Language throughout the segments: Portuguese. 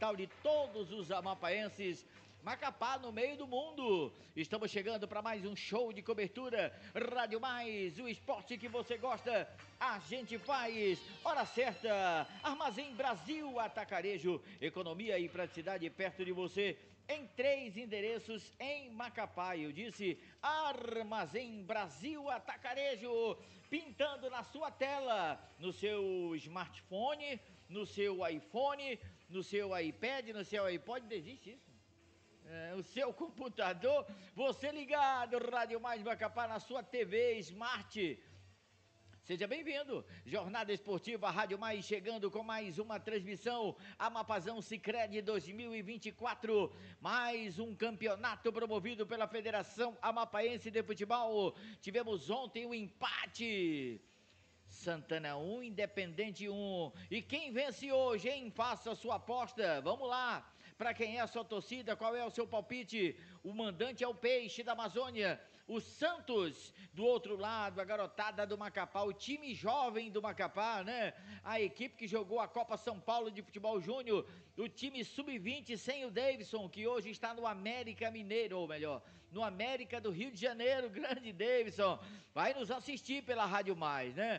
capital de todos os amapaenses. Macapá no meio do mundo. Estamos chegando para mais um show de cobertura. Rádio Mais, o esporte que você gosta, a gente faz. Hora certa. Armazém Brasil Atacarejo. Economia e praticidade perto de você. Em 3 endereços em Macapá. Eu disse Armazém Brasil Atacarejo. Pintando na sua tela, no seu smartphone, no seu iPhone, no seu iPad, no seu iPod. Existe isso? O seu computador, você ligado, Rádio Mais Macapá na sua TV Smart. Seja bem-vindo, Jornada Esportiva Rádio Mais chegando com mais uma transmissão, Amapazão Sicredi 2024, mais um campeonato promovido pela Federação Amapaense de Futebol. Tivemos ontem um empate, Santana 1, Independente 1. E quem vence hoje, hein? Faça a sua aposta, vamos lá. Para quem é a sua torcida, qual é o seu palpite? O mandante é o Peixe da Amazônia, o Santos do outro lado, a garotada do Macapá, o time jovem do Macapá, né? A equipe que jogou a Copa São Paulo de Futebol Júnior, o time sub-20 sem o Davidson, que hoje está no América Mineiro, ou melhor, no América do Rio de Janeiro, grande Davidson, vai nos assistir pela Rádio Mais, né?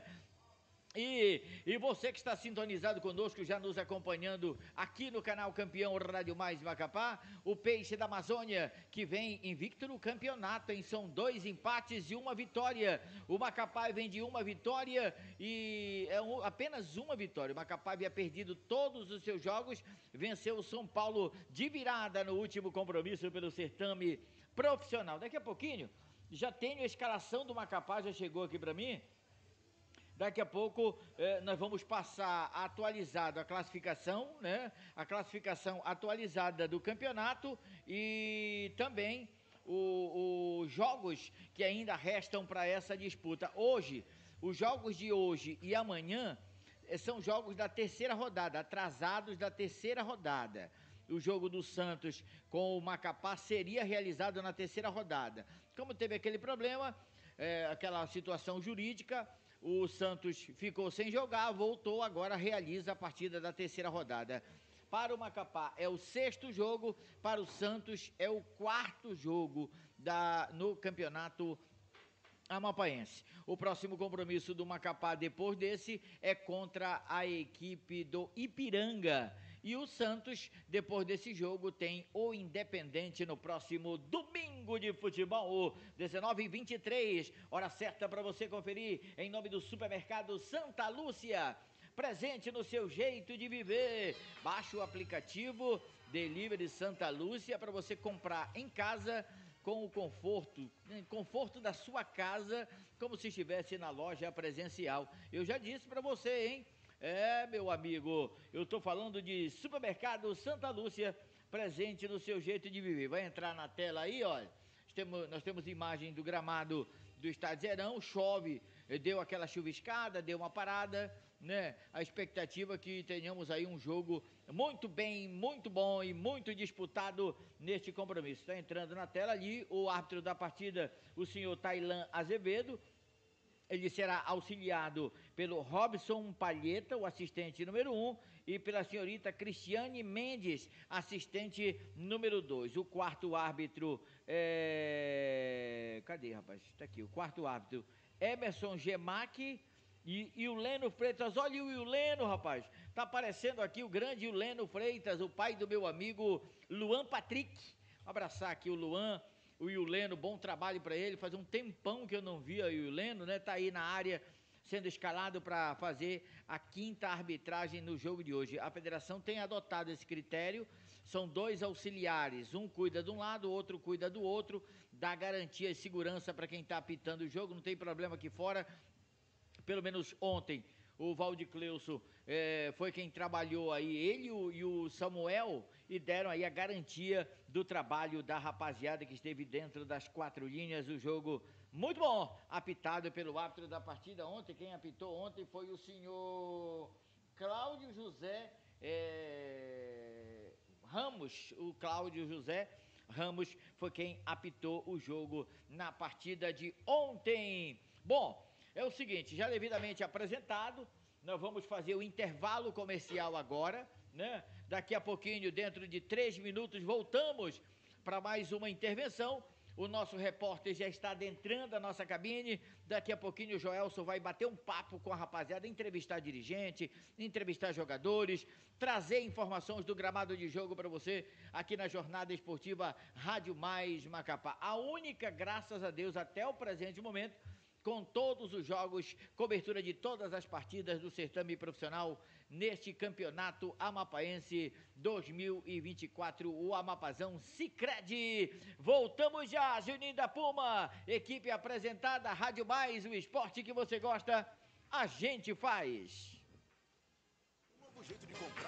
E você que está sintonizado conosco, já nos acompanhando aqui no canal Campeão Rádio Mais Macapá, o Peixe da Amazônia, que vem invicto no campeonato, hein? São 2 empates e 1 vitória. O Macapá vem de 1 vitória e apenas 1 vitória. O Macapá havia perdido todos os seus jogos, venceu o São Paulo de virada no último compromisso pelo certame profissional. Daqui a pouquinho, já tenho a escalação do Macapá, já chegou aqui para mim. Daqui a pouco nós vamos passar atualizado a classificação, né? A classificação atualizada do campeonato e também os jogos que ainda restam para essa disputa. Hoje, os jogos de hoje e amanhã são jogos da terceira rodada, atrasados da terceira rodada. O jogo do Santos com o Macapá seria realizado na terceira rodada. Como teve aquele problema, aquela situação jurídica, o Santos ficou sem jogar, voltou, agora realiza a partida da terceira rodada. Para o Macapá é o 6º jogo, para o Santos é o 4º jogo no campeonato amapaense. O próximo compromisso do Macapá depois desse é contra a equipe do Ipiranga. E o Santos, depois desse jogo, tem o Independente no próximo domingo de futebol, 19h23. Hora certa para você conferir em nome do Supermercado Santa Lúcia. Presente no seu jeito de viver. Baixe o aplicativo Delivery Santa Lúcia para você comprar em casa com o conforto da sua casa, como se estivesse na loja presencial. Eu já disse para você, hein? Meu amigo, eu tô falando de Supermercado Santa Lúcia, presente no seu jeito de viver. Vai entrar na tela aí, olha. Nós temos imagem do gramado do Estádio Zerão, chove, deu aquela chuviscada, deu uma parada, né? A expectativa é que tenhamos aí um jogo muito bem, muito bom e muito disputado neste compromisso. Está entrando na tela ali o árbitro da partida, o senhor Tailan Azevedo. Ele será auxiliado pelo Robson Palheta, o assistente número 1, e pela senhorita Cristiane Mendes, assistente número 2. O quarto árbitro cadê, rapaz? Está aqui, o quarto árbitro, Emerson Gemac e o Leno Freitas. Olha o Iuleno, rapaz. Tá aparecendo aqui o grande Iuleno Freitas, o pai do meu amigo Luan Patrick. Vou abraçar aqui o Luan. O Iuleno, bom trabalho para ele, faz um tempão que eu não via o Iuleno, né? Tá aí na área sendo escalado para fazer a 5ª arbitragem no jogo de hoje. A federação tem adotado esse critério, são 2 auxiliares, um cuida de um lado, o outro cuida do outro, dá garantia e segurança para quem está apitando o jogo, não tem problema aqui fora. Pelo menos ontem o Valdicleuso foi quem trabalhou aí, ele e o Samuel, e deram aí a garantia do trabalho da rapaziada que esteve dentro das 4 linhas. O jogo muito bom, apitado pelo árbitro da partida ontem. Quem apitou ontem foi o senhor Cláudio José Ramos. O Cláudio José Ramos foi quem apitou o jogo na partida de ontem. Bom, é o seguinte, já devidamente apresentado, Nós vamos fazer o intervalo comercial agora, né? Daqui a pouquinho, dentro de 3 minutos, voltamos para mais uma intervenção. O nosso repórter já está adentrando a nossa cabine. Daqui a pouquinho o Joelson vai bater um papo com a rapaziada, entrevistar dirigente, entrevistar jogadores, trazer informações do gramado de jogo para você aqui na Jornada Esportiva Rádio Mais Macapá. A única, graças a Deus, até o presente momento, com todos os jogos, cobertura de todas as partidas do certame profissional neste campeonato amapaense 2024, o Amapazão Sicredi. Voltamos já, Juninho da Puma, equipe apresentada, Rádio Mais, o esporte que você gosta, a gente faz. Um novo jeito de comprar.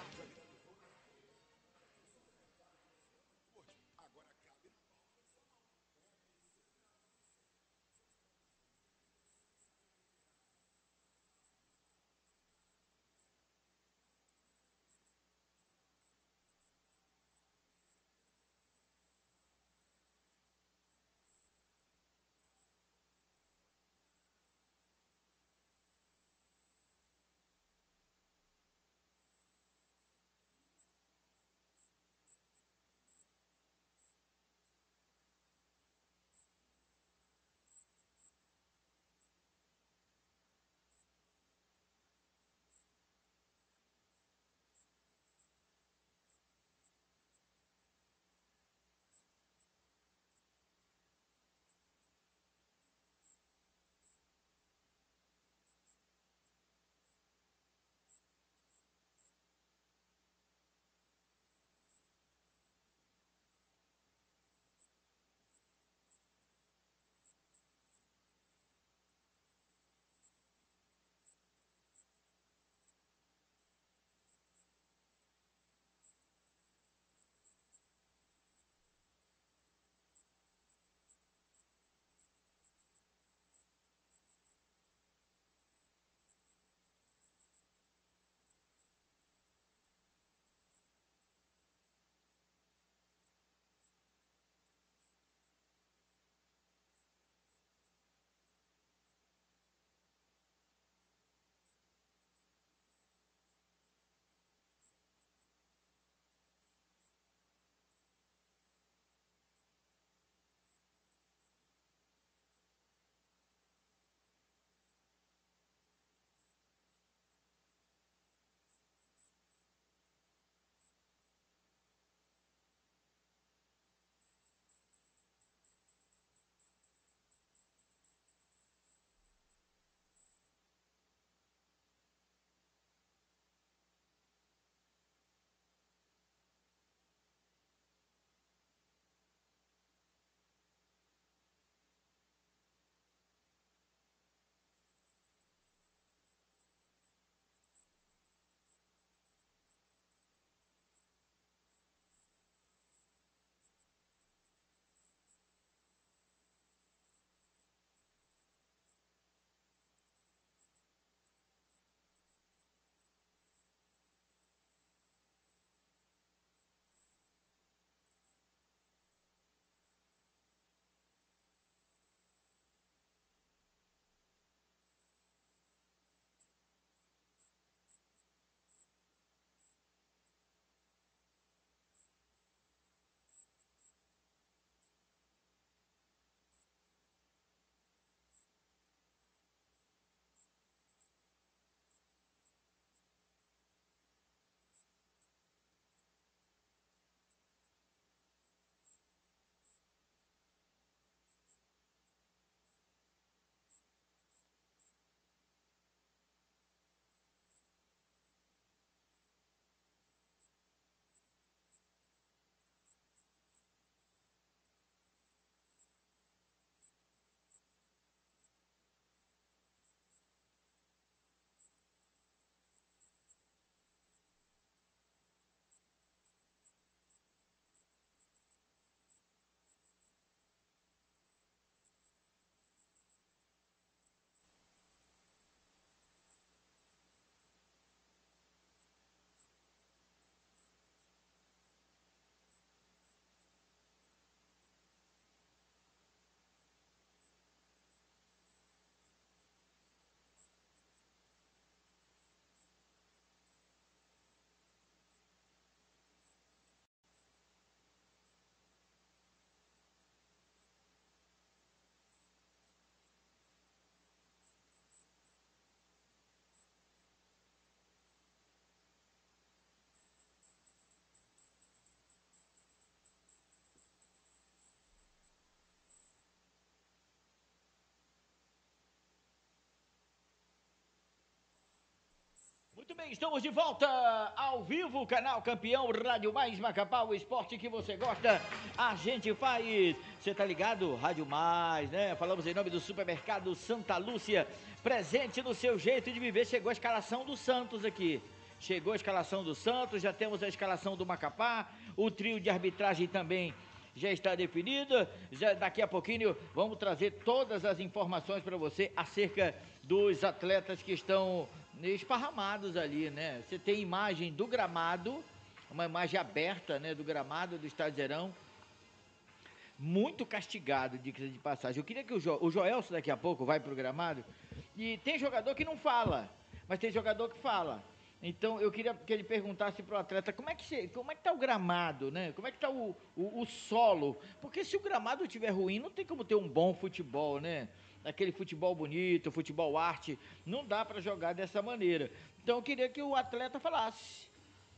Muito bem, estamos de volta ao vivo, canal Campeão, Rádio Mais Macapá, o esporte que você gosta, a gente faz. Você tá ligado? Rádio Mais, né? Falamos em nome do supermercado Santa Lúcia, presente no seu jeito de viver. Chegou a escalação do Santos aqui. Chegou a escalação do Santos, já temos a escalação do Macapá, o trio de arbitragem também já está definido. Já daqui a pouquinho vamos trazer todas as informações para você acerca dos atletas que estão esparramados ali, né? Você tem imagem do gramado, uma imagem aberta, né, do gramado do Estádio Zerão, muito castigado, de passagem. Eu queria que o Joelson daqui a pouco vai pro gramado, e tem jogador que não fala, mas tem jogador que fala. Então eu queria que ele perguntasse pro atleta como é que tá o gramado, né? Como é que tá o solo? Porque se o gramado estiver ruim, não tem como ter um bom futebol, né? Aquele futebol bonito, futebol arte, não dá para jogar dessa maneira. Então eu queria que o atleta falasse.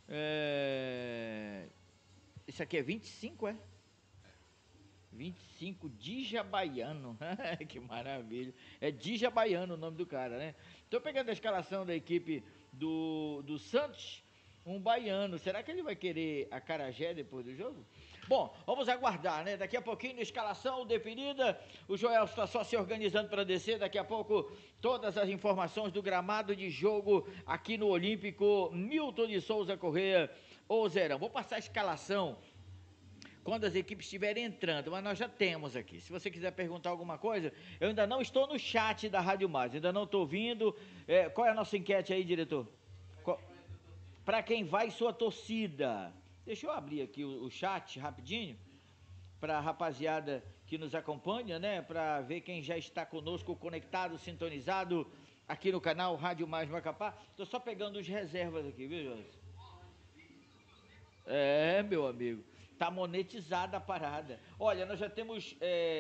Isso aqui é 25, é? 25, Dija Baiano. Que maravilha. É Dija Baiano o nome do cara, né? Estou pegando a escalação da equipe do Santos, um baiano. Será que ele vai querer acarajé depois do jogo? Bom, vamos aguardar, né? Daqui a pouquinho, escalação definida. O Joel está só se organizando para descer. Daqui a pouco, todas as informações do gramado de jogo aqui no Olímpico Milton de Souza Corrêa, ou Zerão. Vou passar a escalação quando as equipes estiverem entrando, mas nós já temos aqui. Se você quiser perguntar alguma coisa, eu ainda não estou no chat da Rádio Mais, ainda não estou ouvindo. Qual é a nossa enquete aí, diretor? Para quem vai sua torcida? Deixa eu abrir aqui o chat rapidinho, para a rapaziada que nos acompanha, né? Para ver quem já está conosco, conectado, sintonizado aqui no canal Rádio Mais Macapá. Estou só pegando os reservas aqui, viu, José? Meu amigo. Tá monetizada a parada. Olha, nós já temos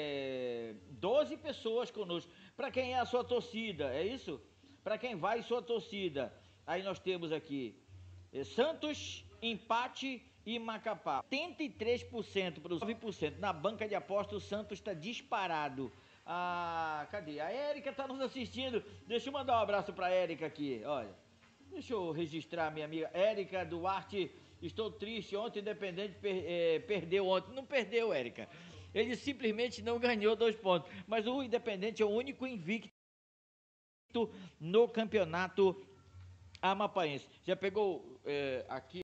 12 pessoas conosco. Para quem é a sua torcida, é isso? Para quem vai sua torcida. Aí nós temos aqui Santos, empate e Macapá. 83% para os 9%. Na banca de apostas, o Santos está disparado. Cadê? A Érica está nos assistindo. Deixa eu mandar um abraço para a Érica aqui. Olha, deixa eu registrar minha amiga Érica Duarte. Estou triste, ontem o Independente perdeu ontem. Não perdeu, Érica. Ele simplesmente não ganhou 2 pontos. Mas o Independente é o único invicto no campeonato amapaense. Já pegou aqui?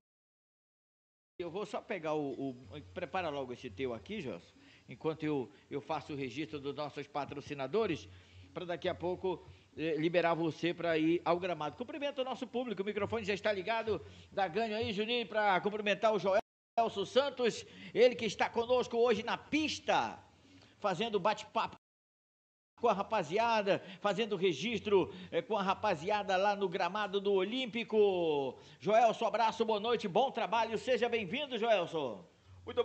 Eu vou só pegar prepara logo esse teu aqui, José, enquanto eu faço o registro dos nossos patrocinadores, para daqui a pouco liberar você para ir ao gramado. Cumprimento o nosso público, o microfone já está ligado. Dá ganho aí, Juninho, para cumprimentar o Joelson Santos, ele que está conosco hoje na pista, fazendo bate-papo com a rapaziada, fazendo registro com a rapaziada lá no gramado do Olímpico. Joelson, abraço, boa noite, bom trabalho, seja bem-vindo, Joelson. Muito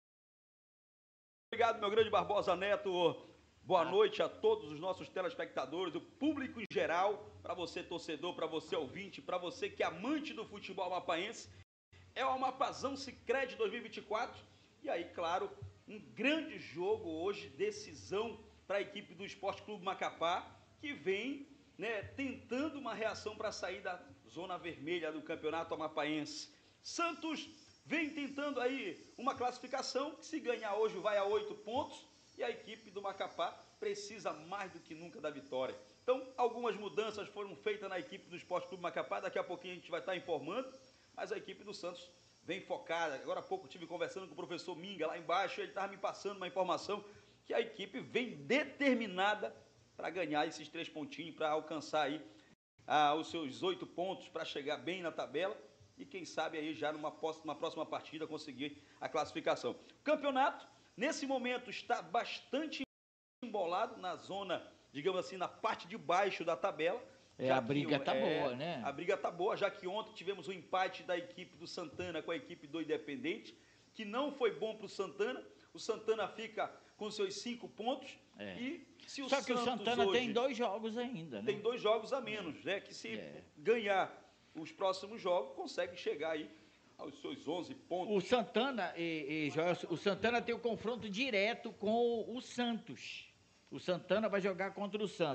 obrigado, meu grande Barbosa Neto. Boa noite a todos os nossos telespectadores, o público em geral, para você torcedor, para você ouvinte, para você que é amante do futebol amapaense. É o Amapazão Sicredi 2024 e aí, claro, um grande jogo hoje, decisão para a equipe do Esporte Clube Macapá, que vem, né, tentando uma reação para sair da zona vermelha do campeonato amapaense. Santos vem tentando aí uma classificação que, se ganhar hoje, vai a 8 pontos. E a equipe do Macapá precisa mais do que nunca da vitória. Então, algumas mudanças foram feitas na equipe do Esporte Clube Macapá. Daqui a pouquinho a gente vai estar informando. Mas a equipe do Santos vem focada. Agora há pouco eu estive conversando com o professor Minga lá embaixo. Ele estava me passando uma informação que a equipe vem determinada para ganhar esses 3 pontinhos, para alcançar aí os seus 8 pontos, para chegar bem na tabela. E quem sabe aí já numa próxima partida conseguir a classificação. O campeonato, nesse momento, está bastante embolado na zona, digamos assim, na parte de baixo da tabela. A briga tá boa, né? A briga tá boa, já que ontem tivemos o empate da equipe do Santana com a equipe do Independente, que não foi bom para o Santana. O Santana fica com seus 5 pontos. E se o Só que Santos o Santana hoje tem 2 jogos ainda, né? Tem 2 jogos a menos, né? Que se ganhar os próximos jogos, consegue chegar aí aos seus 11 pontos. O Santana, Joelson, o Santana tem o confronto direto com o Santos. O Santana vai jogar contra o Santos.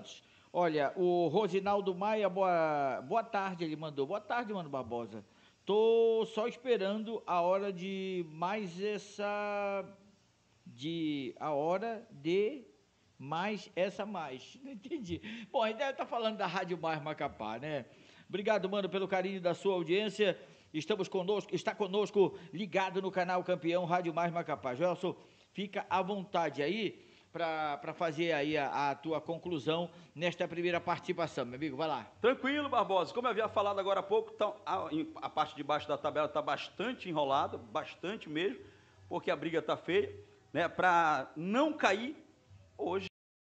Olha, o Rosinaldo Maia, boa tarde, ele mandou. Boa tarde, Mano Barbosa. Tô só esperando a hora de mais essa... a hora de mais essa mais. Não entendi. Bom, ele deve estar falando da Rádio Mais Macapá, né? Obrigado, mano, pelo carinho da sua audiência. Está conosco ligado no canal Campeão Rádio Mais Macapá. Joelson, fica à vontade aí para fazer aí a tua conclusão nesta primeira participação, meu amigo, vai lá. Tranquilo, Barbosa. Como eu havia falado agora há pouco, então, a parte de baixo da tabela está bastante enrolada, bastante mesmo, porque a briga está feia, né? Para não cair hoje.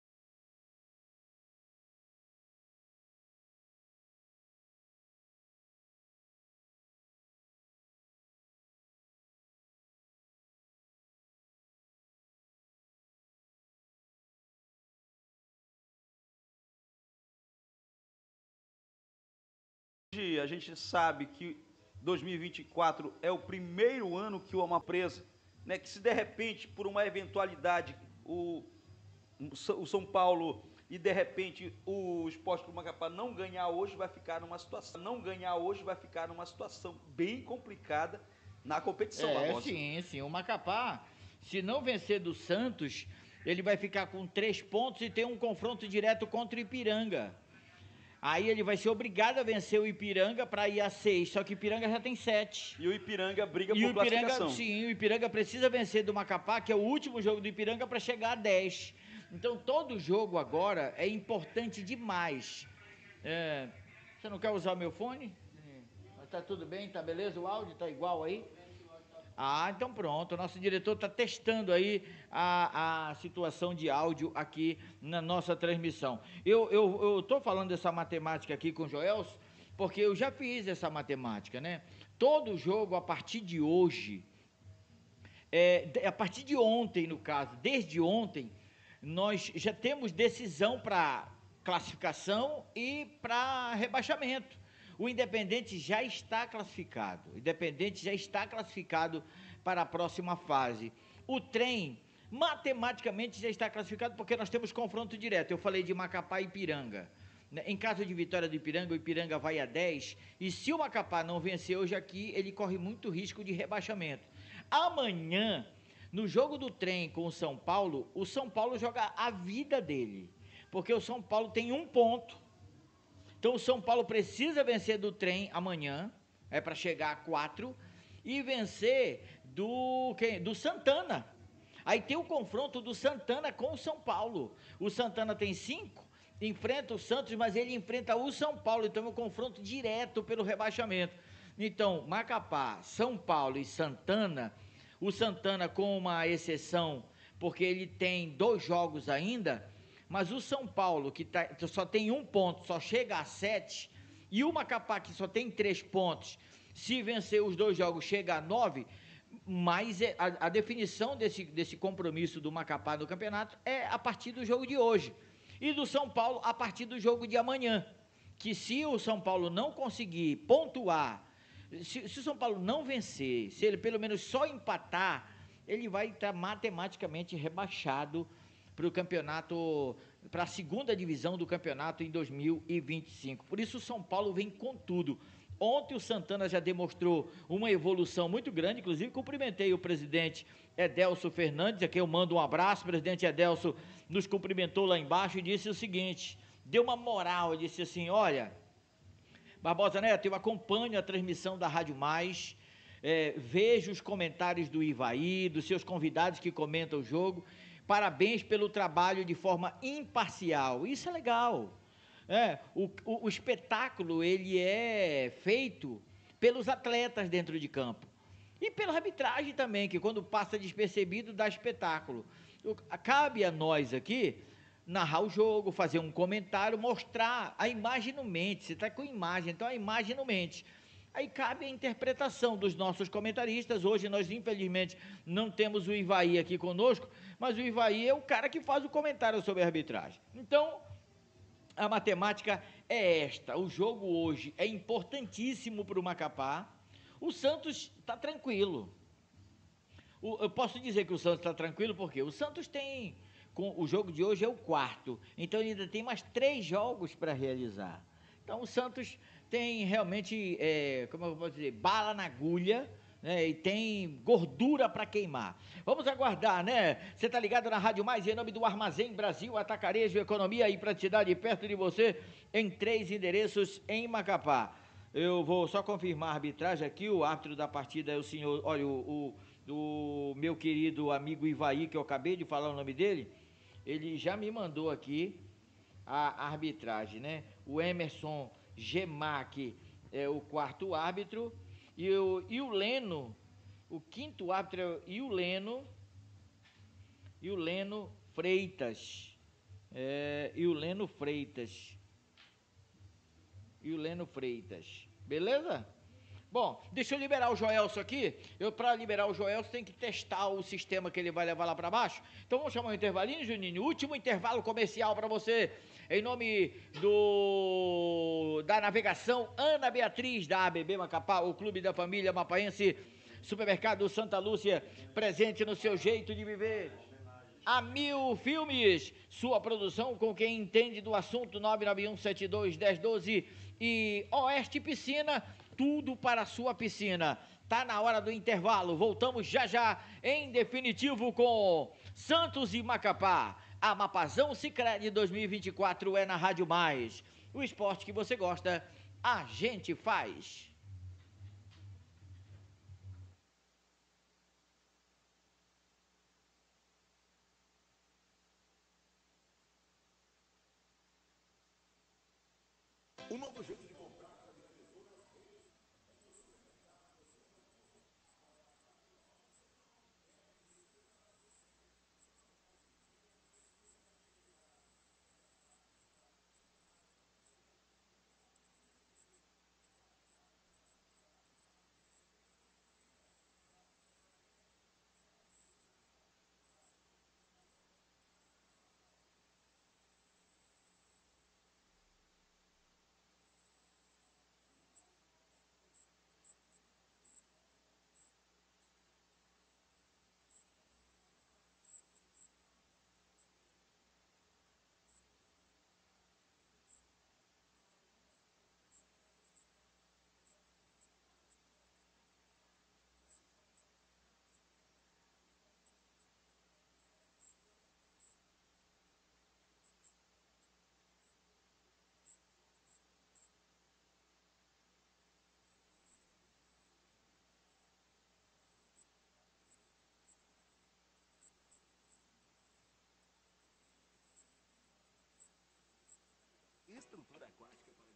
A gente sabe que 2024 é o primeiro ano que uma presa, né, que se de repente, por uma eventualidade, o São Paulo e de repente o Sport Clube Macapá não ganhar hoje, vai ficar numa situação bem complicada na competição. Sim, o Macapá, se não vencer do Santos, ele vai ficar com 3 pontos e tem um confronto direto contra o Ipiranga. Aí ele vai ser obrigado a vencer o Ipiranga para ir a 6, só que o Ipiranga já tem 7. E o Ipiranga briga por classificação. Sim, o Ipiranga precisa vencer do Macapá, que é o último jogo do Ipiranga, para chegar a 10. Então todo jogo agora é importante demais. Você não quer usar o meu fone? Tá tudo bem? Tá beleza? O áudio tá igual aí? Ah, então pronto, o nosso diretor está testando aí a situação de áudio aqui na nossa transmissão. Eu estou falando dessa matemática aqui com o Joelson, porque eu já fiz essa matemática, né? Todo jogo, a partir de hoje, a partir de ontem, no caso, desde ontem, nós já temos decisão para classificação e para rebaixamento. O Independente já está classificado. Para a próxima fase. O Trem, matematicamente, já está classificado porque nós temos confronto direto. Eu falei de Macapá e Ipiranga. Em caso de vitória do Ipiranga, o Ipiranga vai a 10. E se o Macapá não vencer hoje aqui, ele corre muito risco de rebaixamento. Amanhã, no jogo do Trem com o São Paulo joga a vida dele. Porque o São Paulo tem 1 ponto. Então o São Paulo precisa vencer do Trem amanhã, para chegar a 4, e vencer do Santana. Aí tem o confronto do Santana com o São Paulo. O Santana tem 5, enfrenta o Santos, mas ele enfrenta o São Paulo, então é um confronto direto pelo rebaixamento. Então, Macapá, São Paulo e Santana, o Santana com uma exceção, porque ele tem 2 jogos ainda, mas o São Paulo, que só tem 1 ponto, só chega a 7, e o Macapá, que só tem 3 pontos, se vencer os 2 jogos, chega a 9, mas a definição desse compromisso do Macapá no campeonato é a partir do jogo de hoje. E do São Paulo, a partir do jogo de amanhã. Que se o São Paulo não conseguir pontuar, se o São Paulo não vencer, se ele pelo menos só empatar, ele vai estar matematicamente rebaixado para o campeonato, para a segunda divisão do campeonato em 2025. Por isso o São Paulo vem com tudo. Ontem o Santana já demonstrou uma evolução muito grande, inclusive cumprimentei o presidente Edelso Fernandes, a quem eu mando um abraço. O presidente Edelso nos cumprimentou lá embaixo e disse o seguinte, deu uma moral, disse assim, olha, Barbosa Neto, eu acompanho a transmissão da Rádio Mais, vejo os comentários do Ivaí, dos seus convidados que comentam o jogo, parabéns pelo trabalho de forma imparcial, isso é legal. O espetáculo, ele é feito pelos atletas dentro de campo e pela arbitragem também, que quando passa despercebido dá espetáculo. Cabe a nós aqui narrar o jogo, fazer um comentário, mostrar a imagem no mente. Você está com imagem, então a imagem no mente. Aí cabe a interpretação dos nossos comentaristas. Hoje nós, infelizmente, não temos o Ivaí aqui conosco, mas o Ivaí é o cara que faz o comentário sobre a arbitragem. Então, a matemática é esta. O jogo hoje é importantíssimo para o Macapá. O Santos está tranquilo. Eu posso dizer que o Santos está tranquilo porque o Santos tem o jogo de hoje é o quarto, então ainda tem mais 3 jogos para realizar. Então o Santos tem realmente, como eu vou dizer, bala na agulha, né, e tem gordura para queimar. Vamos aguardar, né? Você tá ligado na Rádio Mais, em nome do Armazém Brasil, Atacarejo, Economia e Praticidade perto de você, em 3 endereços em Macapá. Eu vou só confirmar a arbitragem aqui, o árbitro da partida é o senhor, olha, o meu querido amigo Ivaí, que eu acabei de falar o nome dele, ele já me mandou aqui a arbitragem, né? O Emerson Gemac é o quarto árbitro, e o Leno, o quinto árbitro é o Leno Freitas. E o Leno Freitas. Beleza? Bom, deixa eu liberar o Joelson aqui. Para liberar o Joelson, tem que testar o sistema que ele vai levar lá para baixo. Então vamos chamar um intervalinho, Juninho. Último intervalo comercial para você. Em nome da navegação Ana Beatriz, da ABB Macapá, o Clube da Família Mapaense, Supermercado Santa Lúcia, presente no seu jeito de viver. A Mil Filmes, sua produção com quem entende do assunto, 991721012 e Oeste Piscina, tudo para a sua piscina. Tá na hora do intervalo, voltamos já, em definitivo com Santos e Macapá. A Mapazão Sicredi 2024 é na Rádio Mais. O esporte que você gosta, a gente faz. Um novo jeito de comprar. Estrutura aquática para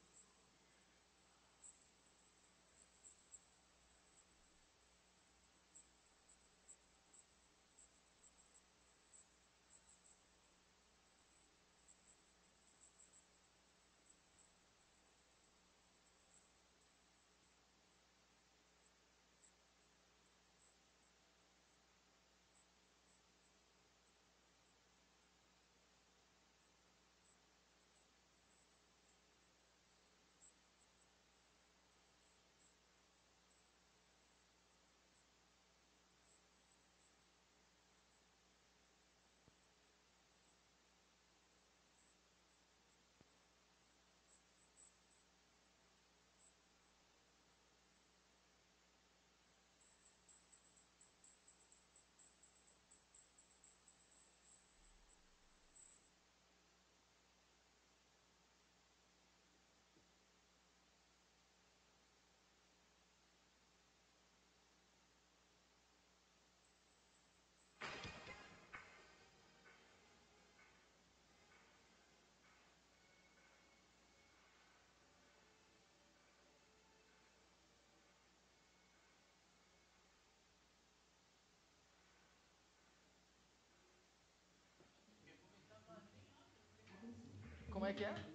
Como é que é?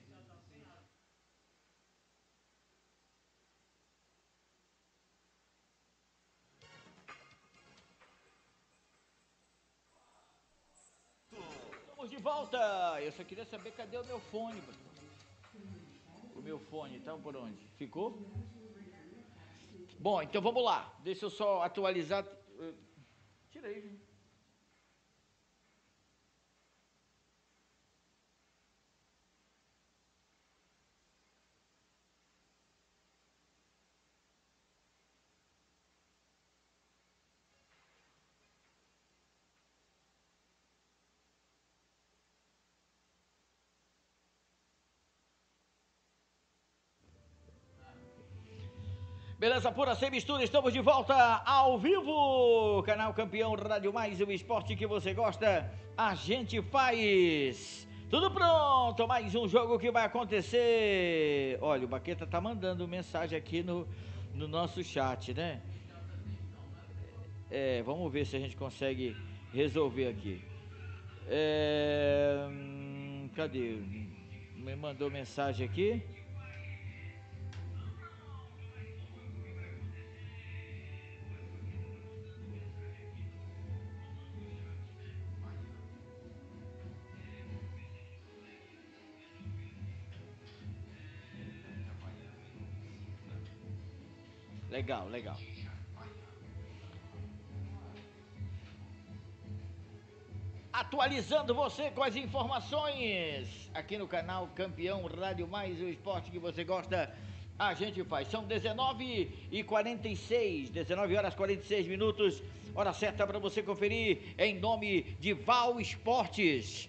Estamos de volta. Eu só queria saber cadê o meu fone. O meu fone, tá por onde? Ficou? Bom, então vamos lá. Deixa eu só atualizar. Tirei. Beleza pura, sem mistura, estamos de volta ao vivo. Canal Campeão Rádio Mais, o esporte que você gosta, a gente faz. Tudo pronto, mais um jogo que vai acontecer. Olha, o Baqueta tá mandando mensagem aqui no nosso chat, né? Vamos ver se a gente consegue resolver aqui. Cadê? Me mandou mensagem aqui. Legal, legal. Atualizando você com as informações aqui no canal Campeão Rádio Mais, o esporte que você gosta, a gente faz. São 19h46, 19 horas 46 minutos, hora certa para você conferir em nome de Val Esportes.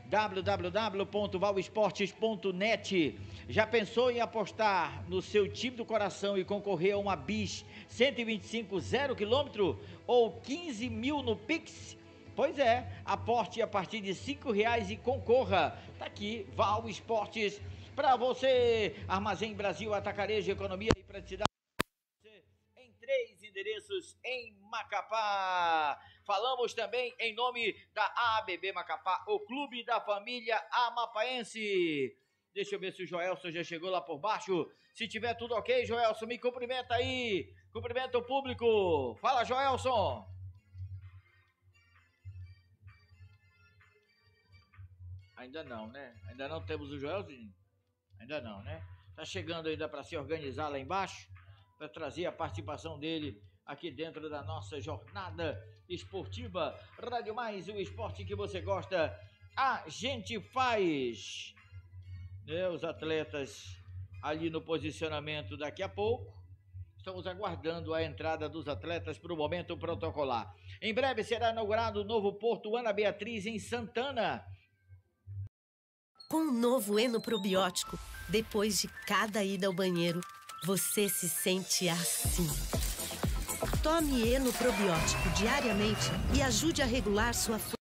www.valesportes.net. Já pensou em apostar no seu time do coração e concorrer a uma bis 125 0 km ou 15 mil no Pix? Pois é, aporte a partir de R$5 e concorra. Tá aqui, Val Esportes, para você. Armazém Brasil, Atacarejo, Economia e Praticidade. Em 3 endereços em Macapá. Falamos também em nome da ABB Macapá, o clube da família amapaense. Deixa eu ver se o Joelson já chegou lá por baixo. Se tiver tudo ok, Joelson, me cumprimenta aí. Cumprimenta o público. Fala, Joelson. Ainda não, né? Ainda não temos o Joelson? Ainda não, né? Tá chegando ainda para se organizar lá embaixo, para trazer a participação dele aqui dentro da nossa jornada esportiva. Rádio Mais, o esporte que você gosta, a gente faz. Os atletas ali no posicionamento daqui a pouco. Estamos aguardando a entrada dos atletas para o momento protocolar. Em breve será inaugurado o novo Porto Ana Beatriz em Santana. Com o novo Eno Probiótico, depois de cada ida ao banheiro, você se sente assim. Tome Eno Probiótico diariamente e ajude a regular sua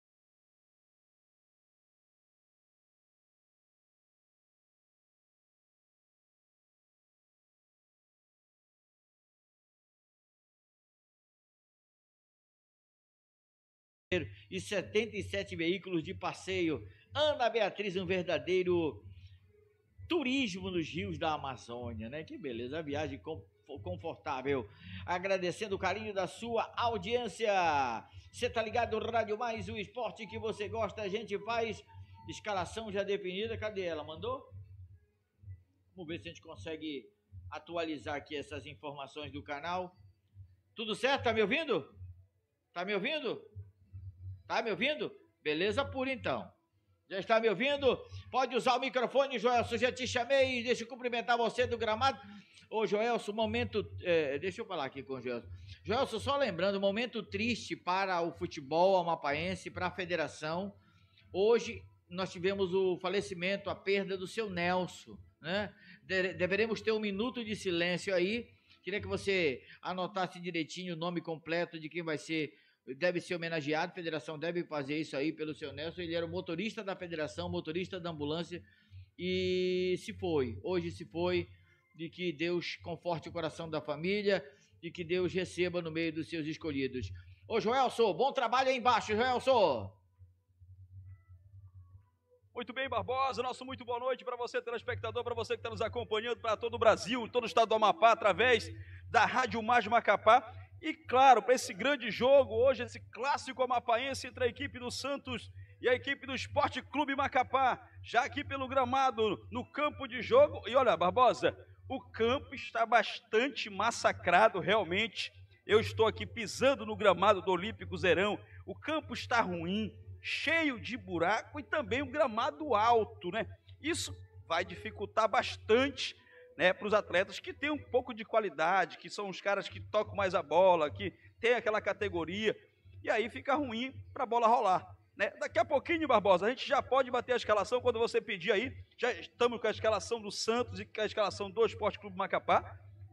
e 77 veículos de passeio. Ana Beatriz, um verdadeiro turismo nos rios da Amazônia, né? Que beleza, a viagem confortável. Agradecendo o carinho da sua audiência. Você tá ligado no Rádio Mais, o esporte que você gosta, a gente faz. Escalação já definida, cadê ela? Mandou? Vamos ver se a gente consegue atualizar aqui essas informações do canal. Tudo certo? Tá me ouvindo? Tá me ouvindo? Tá me ouvindo? Beleza pura então. Já está me ouvindo? Pode usar o microfone, Joelson, já te chamei, deixa eu cumprimentar você do gramado. Ô Joelson, momento, deixa eu falar aqui com o Joelson. Joelson, só lembrando, momento triste para o futebol amapaense, para a federação. Hoje nós tivemos o falecimento, a perda do seu Nelson, né? Deveremos ter um minuto de silêncio aí. Queria que você anotasse direitinho o nome completo de quem deve ser homenageado, a federação deve fazer isso aí pelo seu Nelson. Ele era o motorista da federação, motorista da ambulância e hoje se foi, de que Deus conforte o coração da família e que Deus receba no meio dos seus escolhidos. Ô Joelson, bom trabalho aí embaixo, Joelson. Muito bem, Barbosa, nosso muito boa noite para você, telespectador, para você que está nos acompanhando, para todo o Brasil, todo o estado do Amapá, através da Rádio Mais Macapá. E claro, para esse grande jogo hoje, esse clássico amapaense entre a equipe do Santos e a equipe do Esporte Clube Macapá, já aqui pelo gramado, no campo de jogo. E olha, Barbosa, o campo está bastante massacrado, realmente. Eu estou aqui pisando no gramado do Olímpico Zerão. O campo está ruim, cheio de buraco e também um gramado alto, né? Isso vai dificultar bastante, né, para os atletas que têm um pouco de qualidade, que são os caras que tocam mais a bola, que tem aquela categoria, e aí fica ruim para a bola rolar, né? Daqui a pouquinho, Barbosa, a gente já pode bater a escalação quando você pedir aí. Já estamos com a escalação do Santos e com a escalação do Esporte Clube Macapá,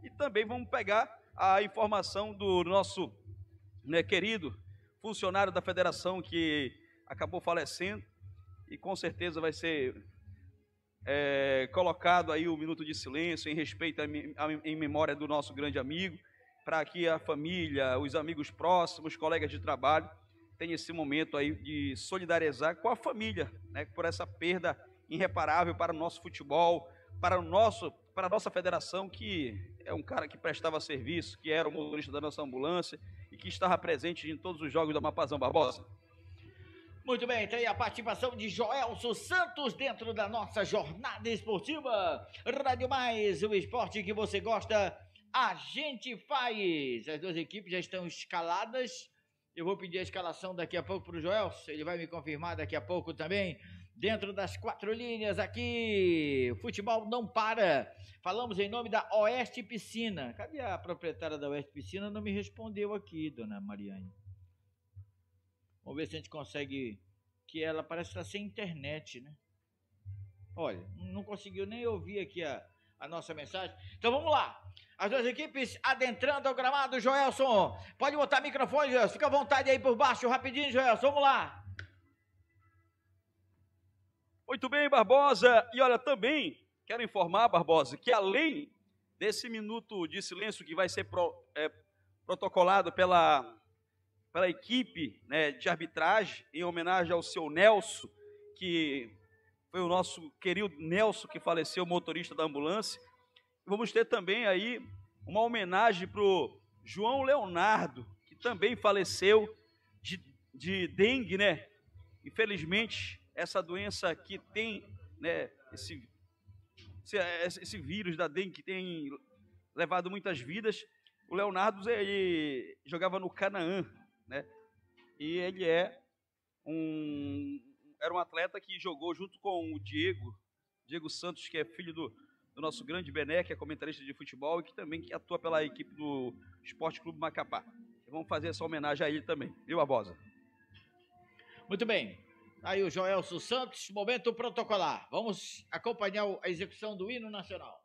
E também vamos pegar a informação do nosso, né, querido funcionário da federação que acabou falecendo e com certeza vai ser colocado aí o minuto de silêncio em respeito em memória do nosso grande amigo, para que a família, os amigos próximos, colegas de trabalho tenham esse momento aí de solidarizar com a família, né, por essa perda irreparável para o nosso futebol, para a nossa federação, que é um cara que prestava serviço, que era o motorista da nossa ambulância e que estava presente em todos os jogos da Amapazão Barbosa. Muito bem, tem a participação de Joelson Santos dentro da nossa jornada esportiva. Rádio Mais, o esporte que você gosta, a gente faz. As duas equipes já estão escaladas. Eu vou pedir a escalação daqui a pouco para o Joelson, ele vai me confirmar daqui a pouco também. Dentro das 4 linhas aqui, o futebol não para. Falamos em nome da Oeste Piscina. Cadê a proprietária da Oeste Piscina? Não me respondeu aqui, dona Mariane. Vamos ver se a gente consegue, que ela parece estar sem internet, né? Olha, não conseguiu nem ouvir aqui a nossa mensagem. Então vamos lá. As duas equipes adentrando ao gramado, Joelson. Pode botar microfone, Joelson. Fica à vontade aí por baixo, rapidinho, Joelson. Vamos lá. Muito bem, Barbosa. E olha, também quero informar, Barbosa, que além desse minuto de silêncio que vai ser protocolado pela equipe, né, de arbitragem, em homenagem ao seu Nelson, que foi o nosso querido Nelson que faleceu, motorista da ambulância. Vamos ter também aí uma homenagem para o João Leonardo, que também faleceu de dengue, né? Infelizmente, essa doença que tem, né, esse vírus da dengue que tem levado muitas vidas. O Leonardo, ele jogava no Canaã, né? E ele era um atleta que jogou junto com o Diego Santos, que é filho do nosso grande Bené, que é comentarista de futebol e que também atua pela equipe do Esporte Clube Macapá. Vamos fazer essa homenagem a ele também, viu, Barbosa? Muito bem. Aí o Joelson Santos, momento protocolar. Vamos acompanhar a execução do hino nacional.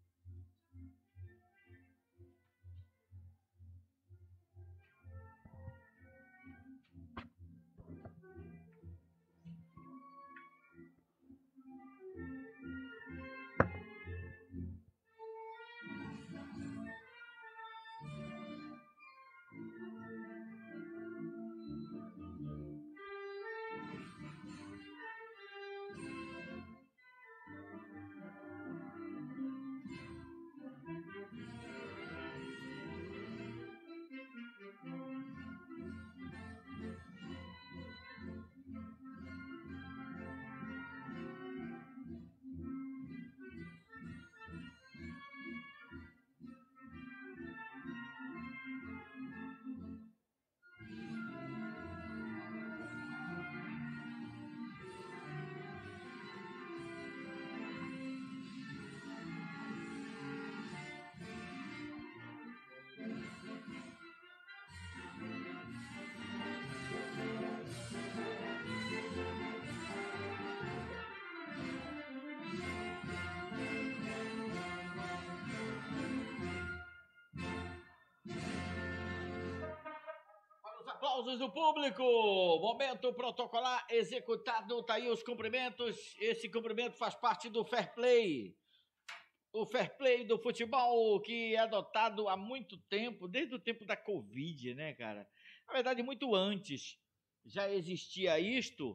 Aplausos do público, momento protocolar executado, tá aí os cumprimentos, esse cumprimento faz parte do fair play, o fair play do futebol que é adotado há muito tempo, desde o tempo da Covid, né, cara? Na verdade, muito antes já existia isto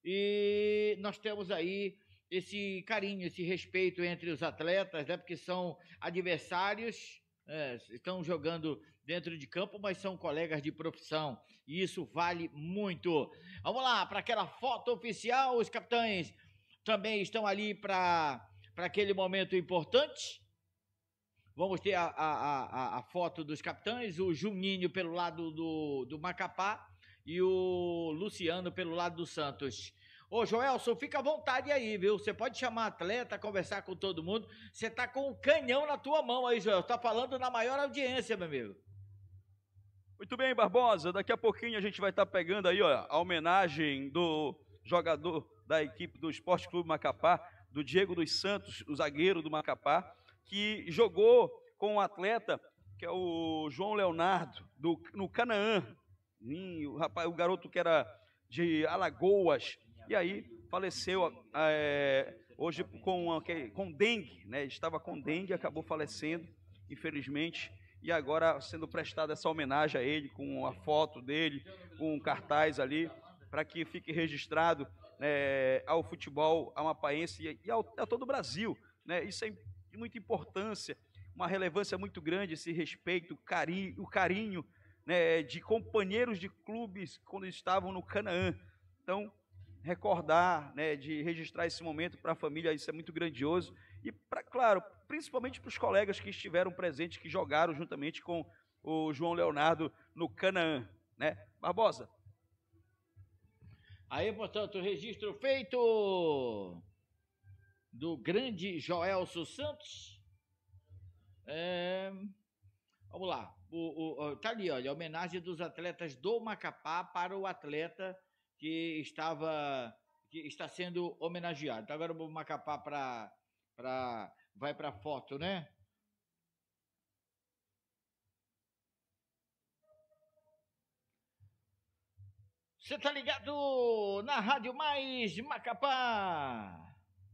e nós temos aí esse carinho, esse respeito entre os atletas, né, porque são adversários, estão jogando dentro de campo, mas são colegas de profissão, e isso vale muito. Vamos lá, para aquela foto oficial, os capitães também estão ali para aquele momento importante. Vamos ter a foto dos capitães, o Juninho pelo lado do Macapá e o Luciano pelo lado do Santos. Ô, Joelson, fica à vontade aí, viu? Você pode chamar atleta, conversar com todo mundo. Você tá com o canhão na tua mão aí, Joelson. Tá falando na maior audiência, meu amigo. Muito bem, Barbosa. Daqui a pouquinho a gente vai estar pegando aí, ó, a homenagem do jogador da equipe do Esporte Clube Macapá, do Diego dos Santos, o zagueiro do Macapá, que jogou com um atleta que é o João Leonardo, no Canaã. O garoto que era de Alagoas, e aí faleceu hoje com dengue, né? Estava com dengue, acabou falecendo, infelizmente, e agora sendo prestada essa homenagem a ele, com a foto dele, com um cartaz ali, para que fique registrado ao futebol amapaense e a todo o Brasil, né? Isso é de muita importância, uma relevância muito grande, esse respeito, o carinho, né, de companheiros de clubes quando estavam no Canaã. Então, recordar, né, de registrar esse momento para a família, isso é muito grandioso. E, claro, principalmente para os colegas que estiveram presentes, que jogaram juntamente com o João Leonardo no Canaã, né? Barbosa. Aí, portanto, o registro feito do grande Joelso Santos. Vamos lá. Tá ali, olha, a homenagem dos atletas do Macapá para o atleta que está sendo homenageado. Então, agora o Macapá vai para a foto, né? Você tá ligado na Rádio Mais Macapá.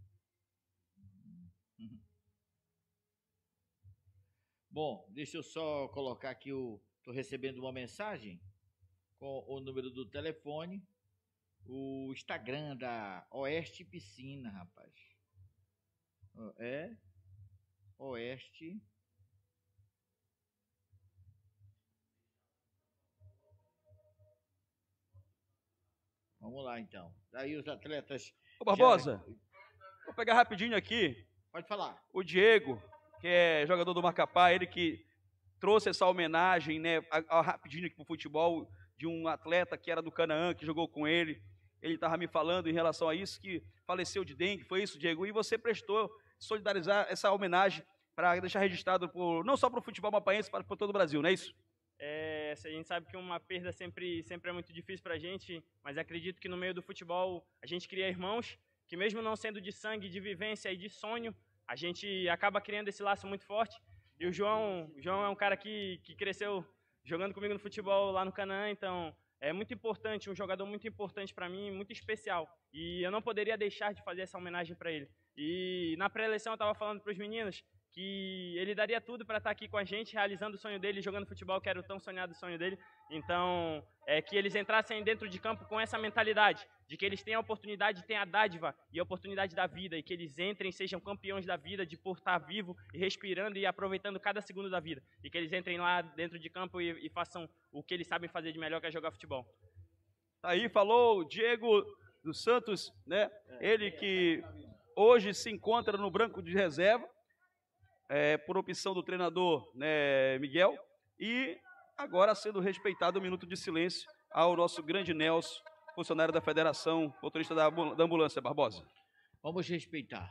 Bom, deixa eu só colocar aqui tô recebendo uma mensagem com o número do telefone, o Instagram da Oeste Piscina, rapaz. Oeste. Vamos lá, então. Daí os atletas... Ô, Barbosa, vou pegar rapidinho aqui. Pode falar. O Diego, que é jogador do Macapá, ele que trouxe essa homenagem, né, rapidinho aqui pro futebol, de um atleta que era do Canaã, que jogou com ele. Ele estava me falando em relação a isso, que faleceu de dengue, foi isso, Diego? E você prestou solidarizar essa homenagem para deixar registrado não só para o futebol mapaense, para todo o Brasil, não é isso? A gente sabe que uma perda sempre é muito difícil para a gente, mas acredito que no meio do futebol a gente cria irmãos, que mesmo não sendo de sangue, de vivência e de sonho, a gente acaba criando esse laço muito forte. E o João é um cara que cresceu jogando comigo no futebol lá no Canaã, então é muito importante, um jogador muito importante para mim, muito especial. E eu não poderia deixar de fazer essa homenagem para ele. E na pré-eleição eu estava falando para os meninos que ele daria tudo para estar aqui com a gente, realizando o sonho dele, jogando futebol, que era o tão sonhado sonho dele. Então, que eles entrassem dentro de campo com essa mentalidade, de que eles têm a oportunidade, têm a dádiva e a oportunidade da vida, e que eles entrem, sejam campeões da vida, de por estar vivo e respirando e aproveitando cada segundo da vida. E que eles entrem lá dentro de campo e façam o que eles sabem fazer de melhor, que é jogar futebol. Aí falou o Diego dos Santos, né? Ele que hoje se encontra no banco de reserva, por opção do treinador, né, Miguel, e agora sendo respeitado o minuto de silêncio ao nosso grande Nelson, funcionário da federação, motorista da ambulância, Barbosa. Vamos respeitar.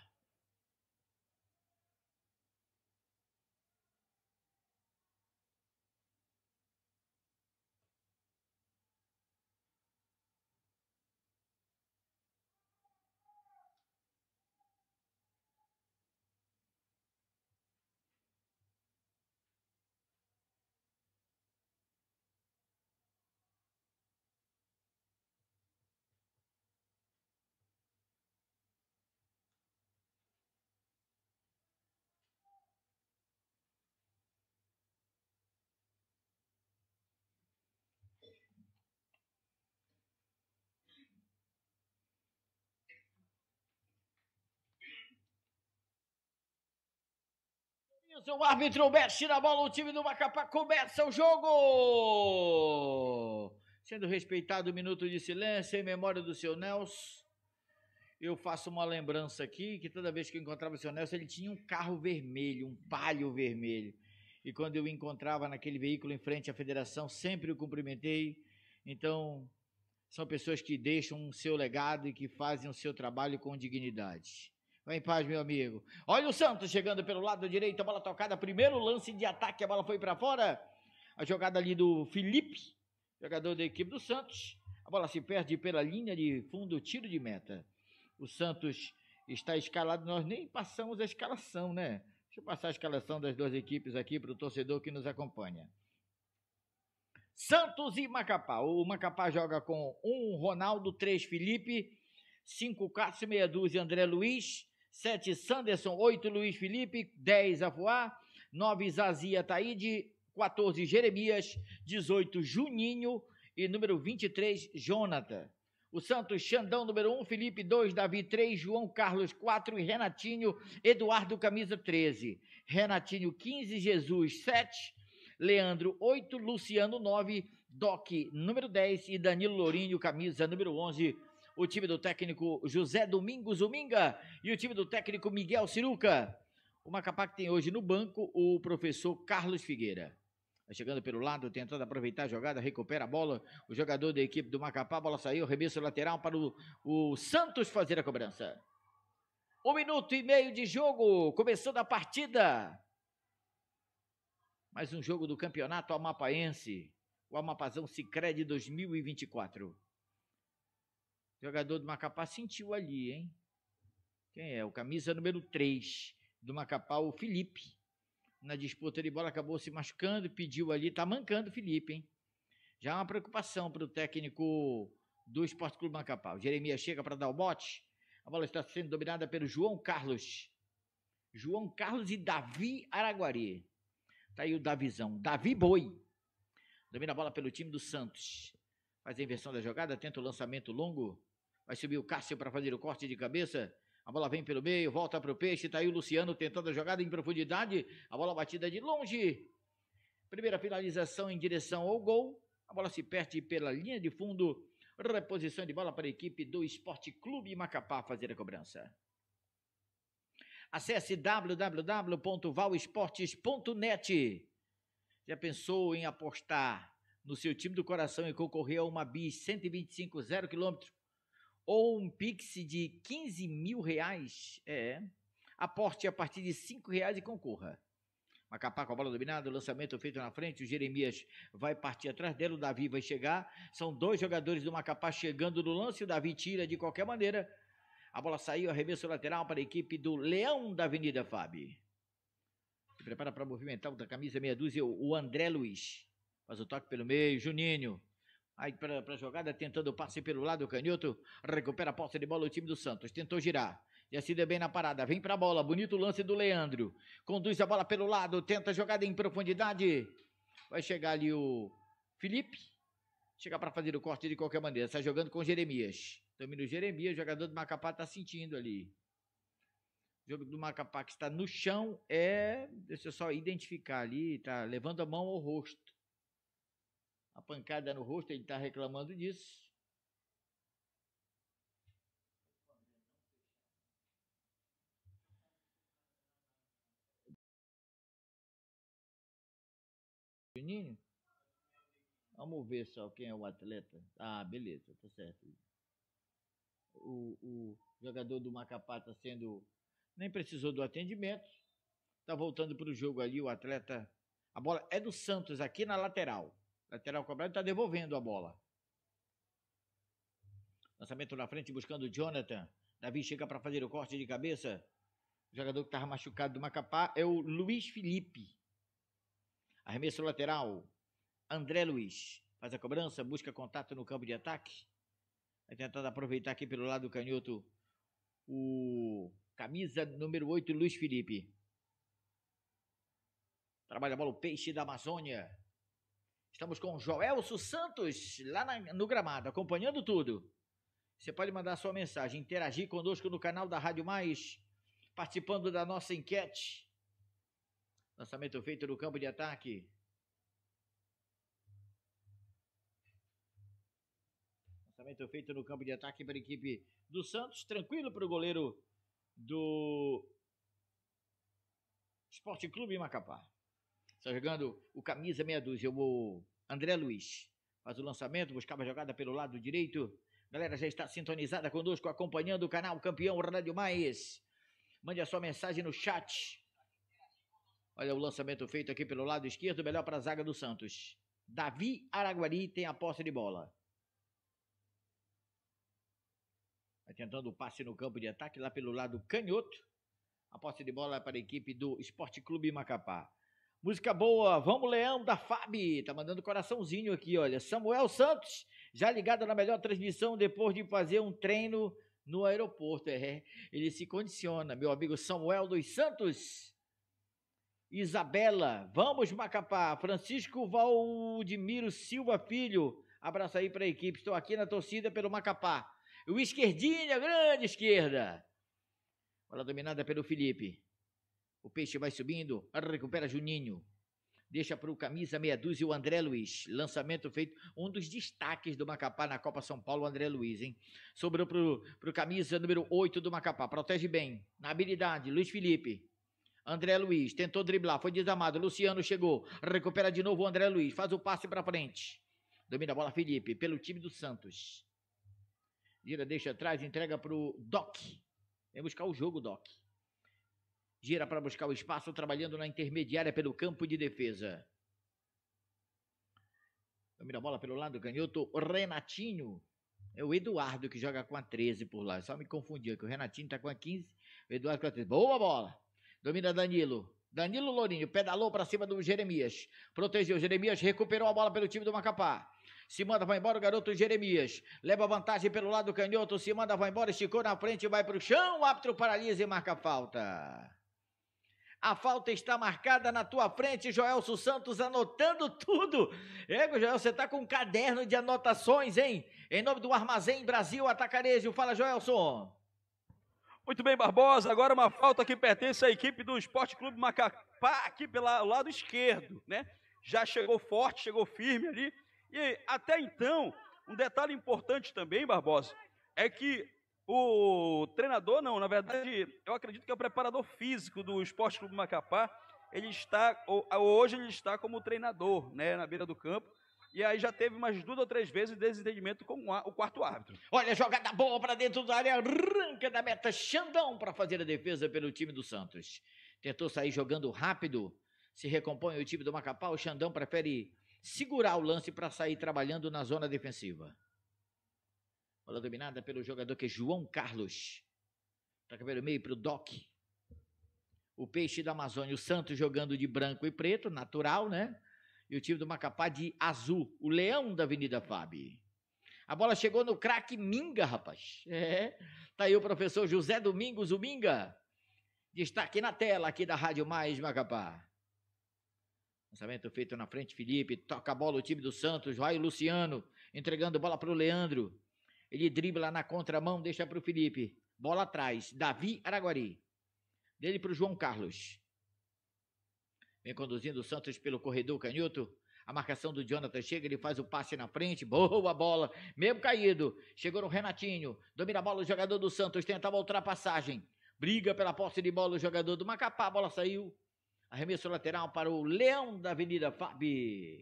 O árbitro mexe na bola, o time do Macapá começa o jogo. Sendo respeitado o minuto de silêncio em memória do seu Nelson. Eu faço uma lembrança aqui, que toda vez que eu encontrava o seu Nelson, ele tinha um carro vermelho, um Palio vermelho. E quando eu encontrava naquele veículo em frente à federação, sempre o cumprimentei. Então, são pessoas que deixam o seu legado e que fazem o seu trabalho com dignidade. Vai em paz, meu amigo. Olha o Santos chegando pelo lado direito, a bola tocada, primeiro lance de ataque, a bola foi para fora. A jogada ali do Felipe, jogador da equipe do Santos. A bola se perde pela linha de fundo, tiro de meta. O Santos está escalado, nós nem passamos a escalação, né? Deixa eu passar a escalação das duas equipes aqui para o torcedor que nos acompanha. Santos e Macapá. O Macapá joga com 1 Ronaldo, 3 Felipe, 5 Cássio, meia dúzia André Luiz, 7 Sanderson, 8 Luiz Felipe, 10 Afuá, 9 Zazia Taíde, 14 Jeremias, 18 Juninho e número 23 Jonathan. O Santos, Xandão, número 1, Felipe 2, Davi 3, João Carlos 4 e Renatinho, Eduardo, camisa 13. Renatinho 15, Jesus 7, Leandro 8, Luciano 9, Doc número 10 e Danilo Lourinho, camisa número 11. O time do técnico José Domingos Uminga e o time do técnico Miguel Ciruca. O Macapá que tem hoje no banco o professor Carlos Figueira. Vai chegando pelo lado, tentando aproveitar a jogada, recupera a bola. O jogador da equipe do Macapá, a bola saiu, arremesso lateral para o Santos fazer a cobrança. 1 minuto e meio de jogo, começando a partida. Mais um jogo do campeonato amapaense. O Amapazão Sicredi 2024. O jogador do Macapá sentiu ali, hein? Quem é? O camisa número 3 do Macapá, o Felipe. Na disputa de bola acabou se machucando, pediu ali, tá mancando o Felipe, hein? Já é uma preocupação para o técnico do Esporte Clube Macapá. O Jeremias chega para dar o bote. A bola está sendo dominada pelo João Carlos. João Carlos e Davi Araguari. Tá aí o Davizão. Davi Boi. Domina a bola pelo time do Santos. Faz a inversão da jogada, tenta o lançamento longo. Vai subir o Cássio para fazer o corte de cabeça. A bola vem pelo meio, volta para o Peixe. Tá aí o Luciano tentando a jogada em profundidade. A bola batida de longe. Primeira finalização em direção ao gol. A bola se perde pela linha de fundo. Reposição de bola para a equipe do Esporte Clube Macapá fazer a cobrança. Acesse www.valesportes.net. Já pensou em apostar no seu time do coração e concorrer a uma bis 125 0 km ou um Pix de 15 mil reais? Aporte a partir de 5 reais e concorra. Macapá com a bola dominada, o lançamento feito na frente, o Jeremias vai partir atrás dela, o Davi vai chegar. São dois jogadores do Macapá chegando no lance, o Davi tira de qualquer maneira. A bola saiu, arremesso lateral para a equipe do Leão da Avenida Fábio. Se prepara para movimentar o da camisa meia dúzia, o André Luiz. Faz o toque pelo meio, Juninho. Aí para a jogada, tentando o passe pelo lado, canhoto. Recupera a posse de bola o time do Santos. Tentou girar. Já se deu bem na parada. Vem para a bola. Bonito lance do Leandro. Conduz a bola pelo lado. Tenta a jogada em profundidade. Vai chegar ali o Felipe. Chega para fazer o corte de qualquer maneira. Está jogando com o Jeremias. Domina o Jeremias, o jogador do Macapá está sentindo ali. O jogo do Macapá que está no chão deixa eu só identificar ali, está levando a mão ao rosto. A pancada no rosto, ele está reclamando disso. Juninho? Vamos ver só quem é o atleta. Ah, beleza, tá certo. O jogador do Macapá está sendo... Nem precisou do atendimento. Está voltando para o jogo ali, o atleta... A bola é do Santos, aqui na lateral. Lateral cobrado, está devolvendo a bola. Lançamento na frente, buscando o Jonathan. Davi chega para fazer o corte de cabeça. O jogador que estava machucado do Macapá é o Luiz Felipe. Arremesso lateral. André Luiz. Faz a cobrança, busca contato no campo de ataque. Vai tentando aproveitar aqui pelo lado do canhoto o camisa número 8, Luiz Felipe. Trabalha a bola o Peixe da Amazônia. Estamos com o Joelso Santos lá no gramado, acompanhando tudo. Você pode mandar sua mensagem, interagir conosco no canal da Rádio Mais, participando da nossa enquete. Lançamento feito no campo de ataque. Lançamento feito no campo de ataque para a equipe do Santos. Tranquilo para o goleiro do Esporte Clube Macapá. Está jogando o camisa meia dúzia, o André Luiz. Faz o lançamento, buscava a jogada pelo lado direito. Galera já está sintonizada conosco, acompanhando o canal Campeão Rádio Mais. Mande a sua mensagem no chat. Olha o lançamento feito aqui pelo lado esquerdo, melhor para a zaga do Santos. Davi Araguari tem a posse de bola. Vai tentando o passe no campo de ataque, lá pelo lado canhoto. A posse de bola é para a equipe do Esporte Clube Macapá. Música boa, vamos Leão da Fabi, tá mandando coraçãozinho aqui, olha. Samuel Santos, já ligado na melhor transmissão depois de fazer um treino no aeroporto. Ele se condiciona, meu amigo Samuel dos Santos. Isabela, vamos Macapá. Francisco Valdimiro Silva Filho, abraço aí para a equipe, estou aqui na torcida pelo Macapá. O esquerdinha, grande esquerda. Bola dominada pelo Felipe. O Peixe vai subindo, recupera Juninho. Deixa para o camisa meia dúzia o André Luiz. Lançamento feito, um dos destaques do Macapá na Copa São Paulo, o André Luiz, hein? Sobrou para o camisa número 8 do Macapá. Protege bem. Na habilidade, Luiz Felipe. André Luiz tentou driblar, foi desarmado. Luciano chegou, recupera de novo o André Luiz. Faz o passe para frente. Domina a bola Felipe, pelo time do Santos. Gira, deixa atrás, entrega para o Doc. Vem buscar o jogo, Doc. Gira para buscar o espaço, trabalhando na intermediária pelo campo de defesa. Domina a bola pelo lado canhoto, o Renatinho. É o Eduardo que joga com a 13 por lá. Só me confundiu, que o Renatinho tá com a 15, o Eduardo com a 13. Boa bola. Domina Danilo. Danilo Lourinho, pedalou para cima do Jeremias. Protegeu, Jeremias recuperou a bola pelo time do Macapá. Se manda, vai embora o garoto Jeremias. Leva vantagem pelo lado canhoto, se manda, vai embora, esticou na frente, vai para o chão. O árbitro paralisa e marca a falta. A falta está marcada na tua frente, Joelson Santos, anotando tudo. Joel, você está com um caderno de anotações, hein? Em nome do Armazém Brasil Atacarejo. Fala, Joelson. Muito bem, Barbosa. Agora uma falta que pertence à equipe do Esporte Clube Macapá, aqui pelo lado esquerdo, né? Já chegou forte, chegou firme ali. E até então, um detalhe importante também, Barbosa, é que o treinador, não, na verdade, eu acredito que é o preparador físico do Esporte Clube Macapá, hoje ele está como treinador, né, na beira do campo, e aí já teve umas 2 ou 3 vezes desentendimento com o quarto árbitro. Olha, jogada boa para dentro da área, arranca da meta, Xandão para fazer a defesa pelo time do Santos. Tentou sair jogando rápido, se recompõe o time do Macapá, o Xandão prefere segurar o lance para sair trabalhando na zona defensiva. Bola dominada pelo jogador que é João Carlos. Toca pelo meio para o Doc. O Peixe da Amazônia, o Santos jogando de branco e preto, natural, né? E o time do Macapá de azul, o Leão da Avenida Fábio. A bola chegou no craque Minga, rapaz. Tá aí o professor José Domingos, o Minga. Destaque na tela aqui da Rádio Mais Macapá. Lançamento feito na frente, Felipe. Toca a bola o time do Santos. Vai o Luciano, entregando bola para o Leandro. Ele dribla na contramão, deixa para o Felipe. Bola atrás, Davi Araguari. Dele para o João Carlos. Vem conduzindo o Santos pelo corredor canhoto. A marcação do Jonathan chega, ele faz o passe na frente. Boa bola, mesmo caído. Chegou no Renatinho. Domina a bola o jogador do Santos, tentava a ultrapassagem. Briga pela posse de bola o jogador do Macapá. A bola saiu. Arremesso lateral para o Leão da Avenida Fábio.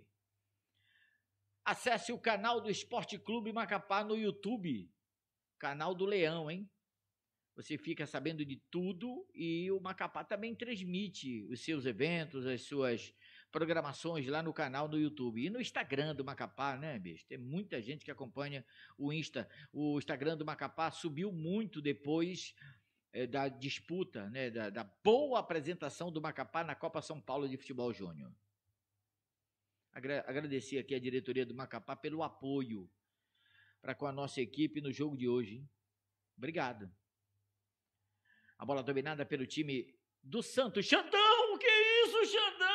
Acesse o canal do Esporte Clube Macapá no YouTube. Canal do Leão, hein? Você fica sabendo de tudo e o Macapá também transmite os seus eventos, as suas programações lá no canal do YouTube. E no Instagram do Macapá, né, bicho? Tem muita gente que acompanha o Insta. O Instagram do Macapá subiu muito depois da disputa, né, da boa apresentação do Macapá na Copa São Paulo de Futebol Júnior. Agradecer aqui a diretoria do Macapá pelo apoio para com a nossa equipe no jogo de hoje, hein? Obrigado. A bola dominada pelo time do Santos. Xandão, que isso,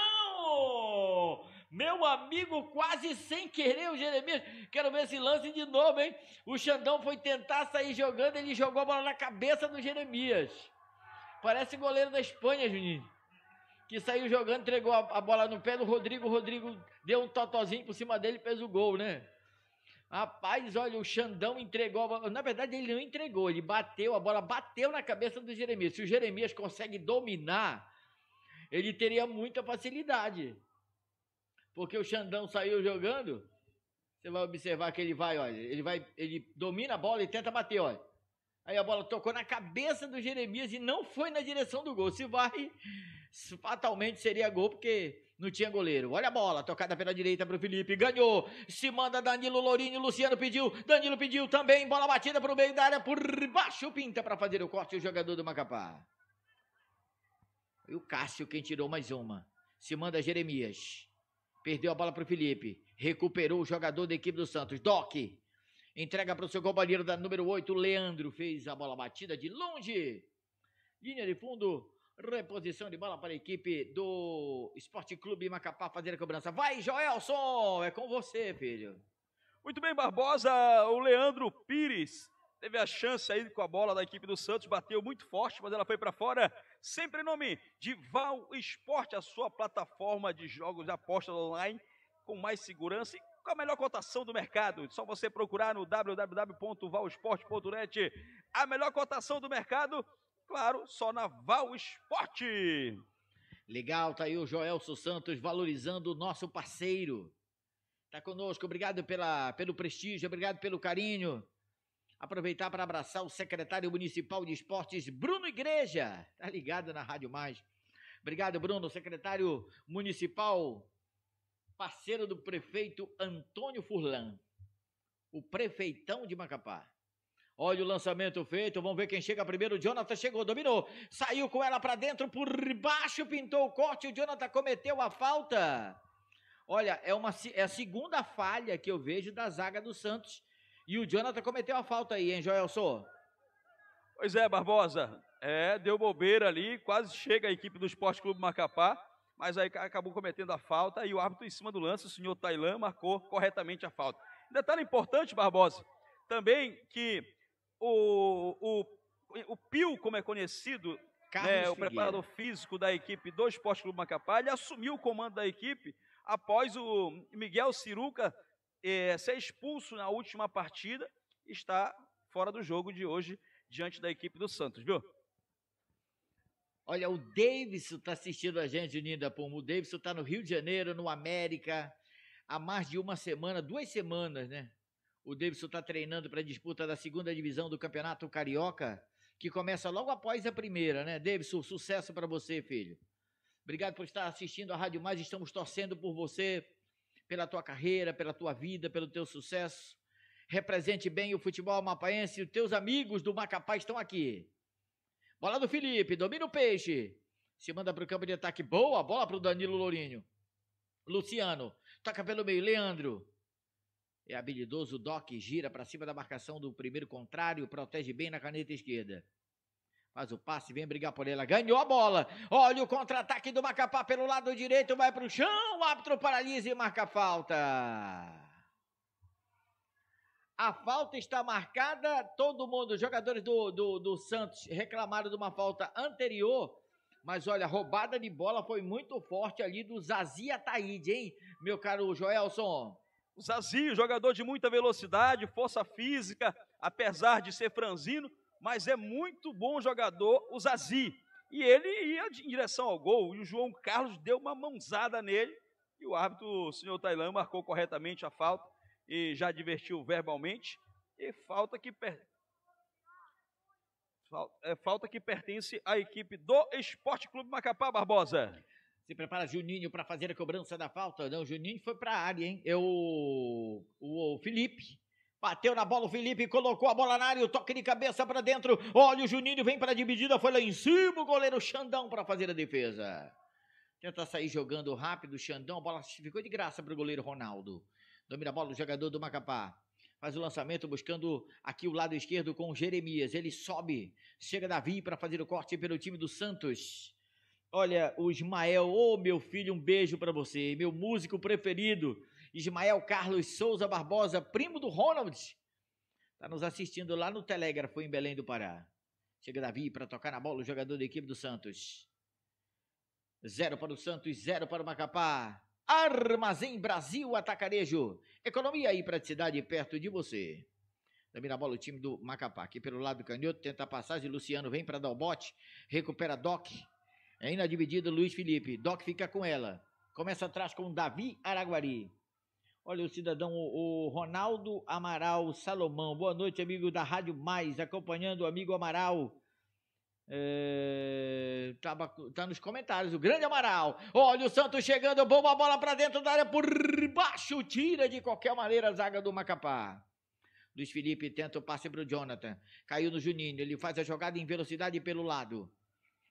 Xandão? Meu amigo, quase sem querer o Jeremias. Quero ver esse lance de novo, hein? O Xandão foi tentar sair jogando, ele jogou a bola na cabeça do Jeremias. Parece goleiro da Espanha, Juninho. Que saiu jogando, entregou a bola no pé do Rodrigo. O Rodrigo deu um totozinho por cima dele e fez o gol, né? Rapaz, olha, o Xandão entregou a bola. Na verdade, ele não entregou, ele bateu, a bola bateu na cabeça do Jeremias. Se o Jeremias consegue dominar, ele teria muita facilidade. Porque o Xandão saiu jogando, você vai observar que ele vai, olha, ele domina a bola e tenta bater, olha. Aí a bola tocou na cabeça do Jeremias e não foi na direção do gol. Se vai, fatalmente seria gol, porque não tinha goleiro. Olha a bola, tocada pela direita para o Felipe, ganhou, se manda Danilo Lourinho, Luciano pediu, Danilo pediu também, bola batida para o meio da área, por baixo, pinta para fazer o corte o jogador do Macapá. Foi o Cássio quem tirou mais uma. Se manda Jeremias. Perdeu a bola para o Felipe. Recuperou o jogador da equipe do Santos. Doc. Entrega para o seu companheiro da número 8, Leandro. Fez a bola batida de longe. Linha de fundo. Reposição de bola para a equipe do Esporte Clube Macapá fazer a cobrança. Vai, Joelson. É com você, filho. Muito bem, Barbosa. O Leandro Pires teve a chance aí com a bola da equipe do Santos. Bateu muito forte, mas ela foi para fora. Sempre em nome de Val Esporte, a sua plataforma de jogos de apostas online com mais segurança e com a melhor cotação do mercado. Só você procurar no www.valsport.net. A melhor cotação do mercado, claro, só na Val Esporte. Legal, tá aí o Joelson Santos valorizando o nosso parceiro. Tá conosco, obrigado pelo prestígio, obrigado pelo carinho. Aproveitar para abraçar o secretário municipal de esportes, Bruno Igreja. Tá ligado na Rádio Mais. Obrigado, Bruno, secretário municipal, parceiro do prefeito Antônio Furlan. O prefeitão de Macapá. Olha o lançamento feito, vamos ver quem chega primeiro. O Jonathan chegou, dominou. Saiu com ela para dentro, por baixo, pintou o corte. O Jonathan cometeu a falta. Olha, é a segunda falha que eu vejo da zaga do Santos. E o Jonathan cometeu a falta aí, hein, Joelson? Pois é, Barbosa. Deu bobeira ali, quase chega a equipe do Esporte Clube Macapá, mas aí acabou cometendo a falta e o árbitro em cima do lance, o senhor Tailan, marcou corretamente a falta. Detalhe importante, Barbosa, também que o Pio, como é conhecido, o preparador físico da equipe do Esporte Clube Macapá, ele assumiu o comando da equipe após o Miguel Ciruca ser expulso na última partida, está fora do jogo de hoje, diante da equipe do Santos, viu? Olha, o Davidson está assistindo a gente, Juninho da Puma. O Davidson está no Rio de Janeiro, no América, há mais de uma semana, 2 semanas, né? O Davidson está treinando para a disputa da 2ª divisão do Campeonato Carioca, que começa logo após a primeira, né? Davidson, sucesso para você, filho. Obrigado por estar assistindo a Rádio Mais, estamos torcendo por você, pela tua carreira, pela tua vida, pelo teu sucesso. Represente bem o futebol amapaense, os teus amigos do Macapá estão aqui. Bola do Felipe, domina o peixe. Se manda para o campo de ataque, boa bola para o Danilo Lourinho. Luciano, toca pelo meio, Leandro. É habilidoso o Doc, gira para cima da marcação do primeiro contrário, protege bem na caneta esquerda. Faz o passe, vem brigar por ela, ganhou a bola. Olha o contra-ataque do Macapá pelo lado direito, vai para o chão, o árbitro paralisa e marca a falta. A falta está marcada, todo mundo, os jogadores do Santos reclamaram de uma falta anterior, mas olha, a roubada de bola foi muito forte ali do Zazi Ataíde, hein, meu caro Joelson? O Zazi, jogador de muita velocidade, força física, apesar de ser franzino, mas é muito bom jogador, o Zazi. E ele ia em direção ao gol, e o João Carlos deu uma mãozada nele, e o árbitro, o senhor Tailan, marcou corretamente a falta, e já advertiu verbalmente, e falta que pertence à equipe do Esporte Clube Macapá, Barbosa. Se prepara Juninho para fazer a cobrança da falta. Não, Juninho foi para a área, hein? É o Felipe. Bateu na bola o Felipe, colocou a bola na área, o toque de cabeça para dentro. Olha o Juninho, vem para a dividida, foi lá em cima o goleiro Xandão para fazer a defesa. Tenta sair jogando rápido o Xandão, a bola ficou de graça para o goleiro Ronaldo. Domina a bola o jogador do Macapá. Faz o lançamento buscando aqui o lado esquerdo com o Jeremias. Ele sobe, chega Davi para fazer o corte pelo time do Santos. Olha, o Ismael, meu filho, um beijo para você, meu músico preferido, Ismael Carlos Souza Barbosa, primo do Ronald, está nos assistindo lá no Telégrafo em Belém do Pará. Chega Davi para tocar na bola, o jogador da equipe do Santos. 0 para o Santos, 0 para o Macapá. Armazém Brasil Atacarejo, economia aí, praticidade perto de você. Domina a bola o time do Macapá, aqui pelo lado do canhoto, tenta a passagem, Luciano vem para dar o bote, recupera Doc. Aí na dividida, Luiz Felipe. Doc fica com ela. Começa atrás com Davi Araguari. Olha o cidadão, o Ronaldo Amaral Salomão. Boa noite, amigo da Rádio Mais. Acompanhando o amigo Amaral. Tá nos comentários, o grande Amaral. Olha o Santos chegando, bomba a bola para dentro da área. Por baixo, tira de qualquer maneira a zaga do Macapá. Luiz Felipe tenta o passe para o Jonathan. Caiu no Juninho. Ele faz a jogada em velocidade pelo lado.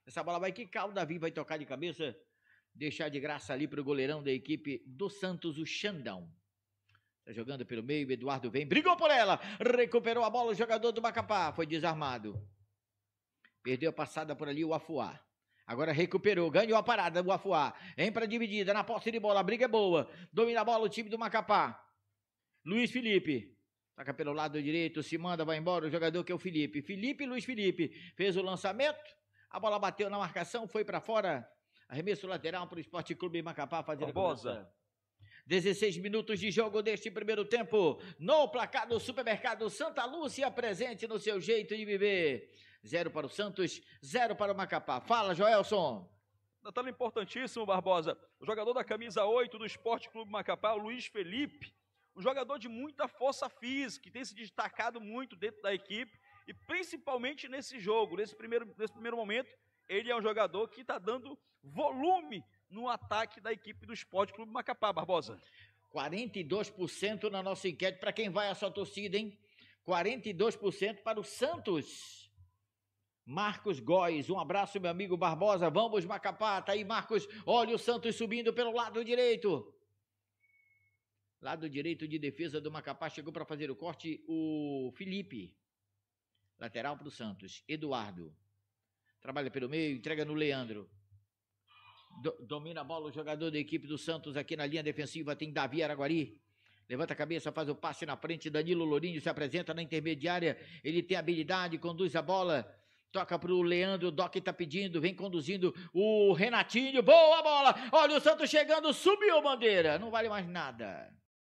Essa bola vai quicar, o Davi vai tocar de cabeça, deixar de graça ali para o goleirão da equipe do Santos, o Xandão. Tá jogando pelo meio, Eduardo vem, brigou por ela, recuperou a bola o jogador do Macapá, foi desarmado. Perdeu a passada por ali o Afuá. Agora recuperou, ganhou a parada o Afuá. Vem para dividida, na posse de bola, a briga é boa. Domina a bola o time do Macapá. Luiz Felipe. Toca pelo lado direito, se manda, vai embora o jogador que é o Felipe. Luiz Felipe fez o lançamento. A bola bateu na marcação, foi para fora. Arremesso lateral para o Esporte Clube Macapá fazer Barbosa. a cobrança. 16 minutos de jogo deste primeiro tempo. No placar do Supermercado Santa Lúcia, presente no seu jeito de viver. 0 para o Santos, 0 para o Macapá. Fala, Joelson. Detalhe importantíssimo, Barbosa. O jogador da camisa 8 do Esporte Clube Macapá, o Luiz Felipe, um jogador de muita força física, que tem se destacado muito dentro da equipe, e principalmente nesse jogo, nesse primeiro momento, ele é um jogador que está dando volume no ataque da equipe do Esporte Clube Macapá, Barbosa. 42% na nossa enquete. Para quem vai a sua torcida, hein? 42% para o Santos. Marcos Góes, um abraço, meu amigo Barbosa. Vamos, Macapá, tá aí, Marcos. Olha o Santos subindo pelo lado direito. Lado direito de defesa do Macapá, chegou para fazer o corte o Felipe. Lateral para o Santos, Eduardo. Trabalha pelo meio, entrega no Leandro. Domina a bola o jogador da equipe do Santos aqui na linha defensiva, tem Davi Araguari. Levanta a cabeça, faz o passe na frente, Danilo Lourinho se apresenta na intermediária. Ele tem habilidade, conduz a bola. Toca para o Leandro, o Doc tá pedindo, vem conduzindo o Renatinho, boa bola, olha o Santos chegando, subiu a bandeira, não vale mais nada.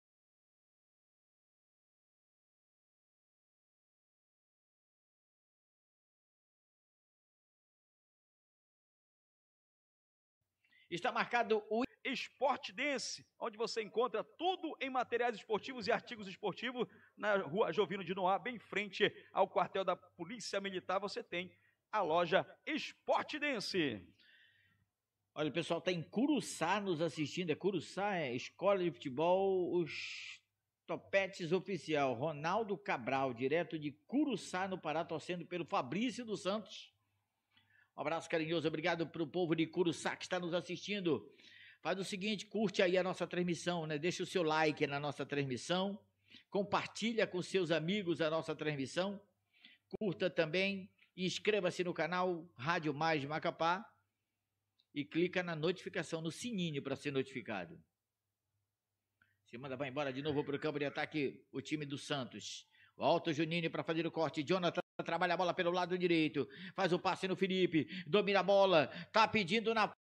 Está marcado o Esporte Dance, onde você encontra tudo em materiais esportivos e artigos esportivos, na rua Jovino de Noá, bem em frente ao quartel da Polícia Militar, você tem a loja Esporte Dance. Olha, o pessoal está em Curuçá nos assistindo, Curuçá é Escola de Futebol, os Topetes Oficial, Ronaldo Cabral, direto de Curuçá, no Pará, torcendo pelo Fabrício dos Santos. Um abraço carinhoso, obrigado para o povo de Curuçá que está nos assistindo. Faz o seguinte, curte aí a nossa transmissão, né? Deixa o seu like na nossa transmissão, compartilha com seus amigos a nossa transmissão, curta também e inscreva-se no canal Rádio Mais Macapá e clica na notificação, no sininho para ser notificado. Se manda, vai embora de novo para o campo de ataque o time do Santos. Volta o Juninho para fazer o corte, Jonathan trabalha a bola pelo lado direito, faz o passe no Felipe, domina a bola, tá pedindo na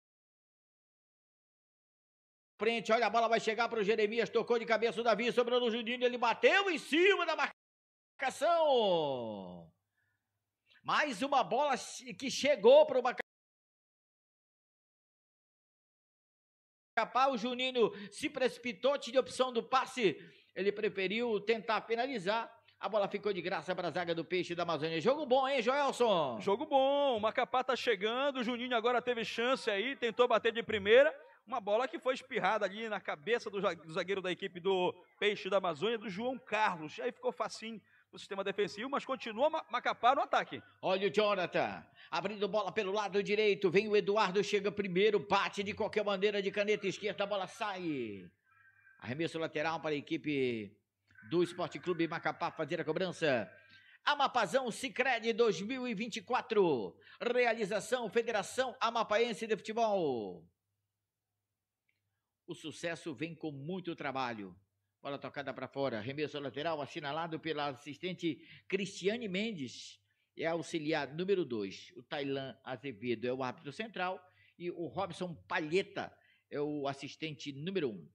frente, olha a bola vai chegar para o Jeremias, tocou de cabeça o Davi, sobrou no Juninho, ele bateu em cima da marcação. Mais uma bola que chegou para o Macapá, o Juninho se precipitou, tinha opção do passe, ele preferiu tentar finalizar. A bola ficou de graça para a zaga do Peixe da Amazônia. Jogo bom, hein, Joelson? Jogo bom, o Macapá tá chegando, o Juninho agora teve chance aí, tentou bater de primeira, uma bola que foi espirrada ali na cabeça do zagueiro da equipe do Peixe da Amazônia, do João Carlos. Aí ficou facinho no sistema defensivo, mas continua Macapá no ataque. Olha o Jonathan, abrindo bola pelo lado direito, vem o Eduardo, chega primeiro, bate de qualquer maneira de caneta esquerda, a bola sai. Arremesso lateral para a equipe do Esporte Clube Macapá fazer a cobrança. Amapazão Sicredi 2024. Realização Federação Amapaense de Futebol. O sucesso vem com muito trabalho. Bola tocada para fora. Arremesso lateral assinalado pela assistente Cristiane Mendes. É auxiliar número 2. O Tailan Azevedo é o árbitro central. E o Robson Palheta é o assistente número 1.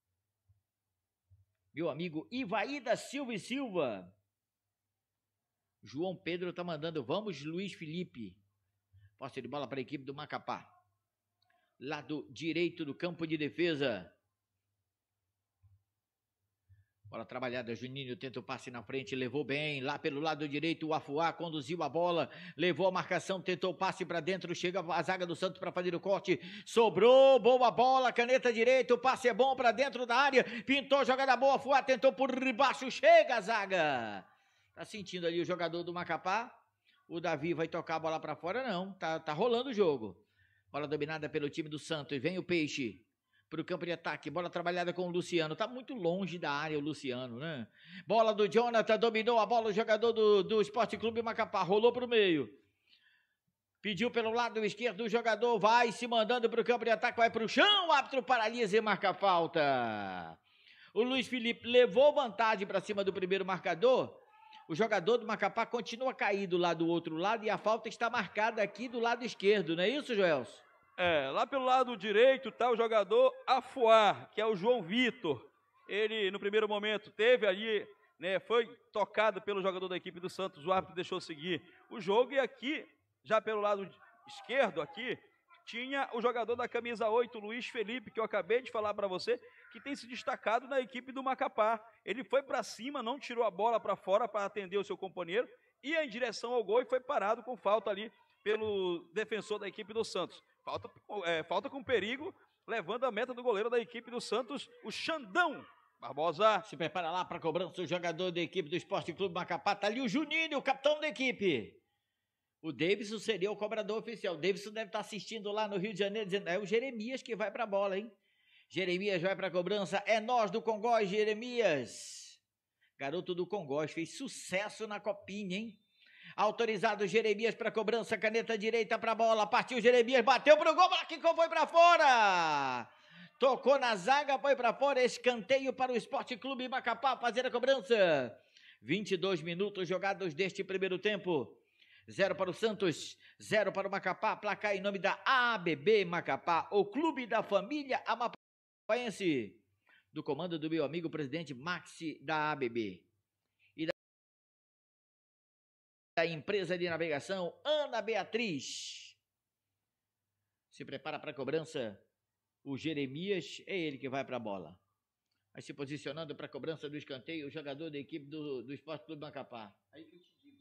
Meu amigo Ivaí da Silva e Silva. João Pedro está mandando, vamos Luiz Felipe. Posse de bola para a equipe do Macapá. Lado direito do campo de defesa. Bola trabalhada, Juninho tenta o passe na frente, levou bem, lá pelo lado direito o Afuá conduziu a bola, levou a marcação, tentou o passe para dentro, chega a zaga do Santos para fazer o corte, sobrou, boa bola, caneta direita, o passe é bom para dentro da área, pintou, jogada boa, Afuá tentou por baixo, chega a zaga, tá sentindo ali o jogador do Macapá, o Davi vai tocar a bola para fora, não. Tá rolando o jogo. Bola dominada pelo time do Santos. Vem o Peixe para o campo de ataque. Bola trabalhada com o Luciano. Tá muito longe da área o Luciano, né? Bola do Jonathan. Dominou a bola o jogador do Esporte Clube Macapá. Rolou para o meio. Pediu pelo lado esquerdo o jogador. Vai se mandando para o campo de ataque. Vai para o chão. O árbitro paralisa e marca a falta. O Luiz Felipe levou vantagem para cima do primeiro marcador. O jogador do Macapá continua caído lá do outro lado e a falta está marcada aqui do lado esquerdo, não é isso, Joelson? Lá pelo lado direito tá o jogador Afuar, que é o João Vitor. Ele, no primeiro momento, teve ali, né, foi tocado pelo jogador da equipe do Santos, o árbitro deixou seguir o jogo. E aqui, já pelo lado esquerdo aqui, tinha o jogador da camisa 8, Luiz Felipe, que eu acabei de falar para você, que tem se destacado na equipe do Macapá. Ele foi para cima, não tirou a bola para fora para atender o seu companheiro, ia em direção ao gol e foi parado com falta ali pelo defensor da equipe do Santos. Falta com perigo, levando a meta do goleiro da equipe do Santos, o Xandão Barbosa. Se prepara lá para cobrança o jogador da equipe do Esporte Clube Macapá. Tá ali o Juninho, o capitão da equipe. O Davidson seria o cobrador oficial. O Davidson deve estar assistindo lá no Rio de Janeiro, dizendo, é o Jeremias que vai para a bola, hein? Jeremias vai para a cobrança. É nós do Congós, Jeremias. Garoto do Congós, fez sucesso na copinha, hein? Autorizado Jeremias para a cobrança, caneta direita para a bola. Partiu Jeremias, bateu para o gol, Marquinhos foi para fora. Tocou na zaga, foi para fora. Escanteio para o Esporte Clube Macapá fazer a cobrança. 22 minutos jogados deste primeiro tempo. 0 para o Santos, 0 para o Macapá, placar em nome da ABB Macapá, o clube da família amapaense, do comando do meu amigo presidente Maxi da ABB. E da empresa de navegação Ana Beatriz. Se prepara para a cobrança, o Jeremias, é ele que vai para a bola. Vai se posicionando para a cobrança do escanteio, o jogador da equipe do Esporte Clube Macapá. Aí que eu te digo.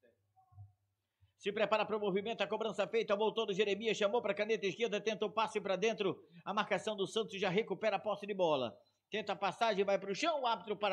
Se prepara para o movimento, a cobrança feita, voltou do Jeremias, chamou para a caneta esquerda, tenta o passe para dentro, a marcação do Santos já recupera a posse de bola. Tenta a passagem, vai para o chão, o árbitro para...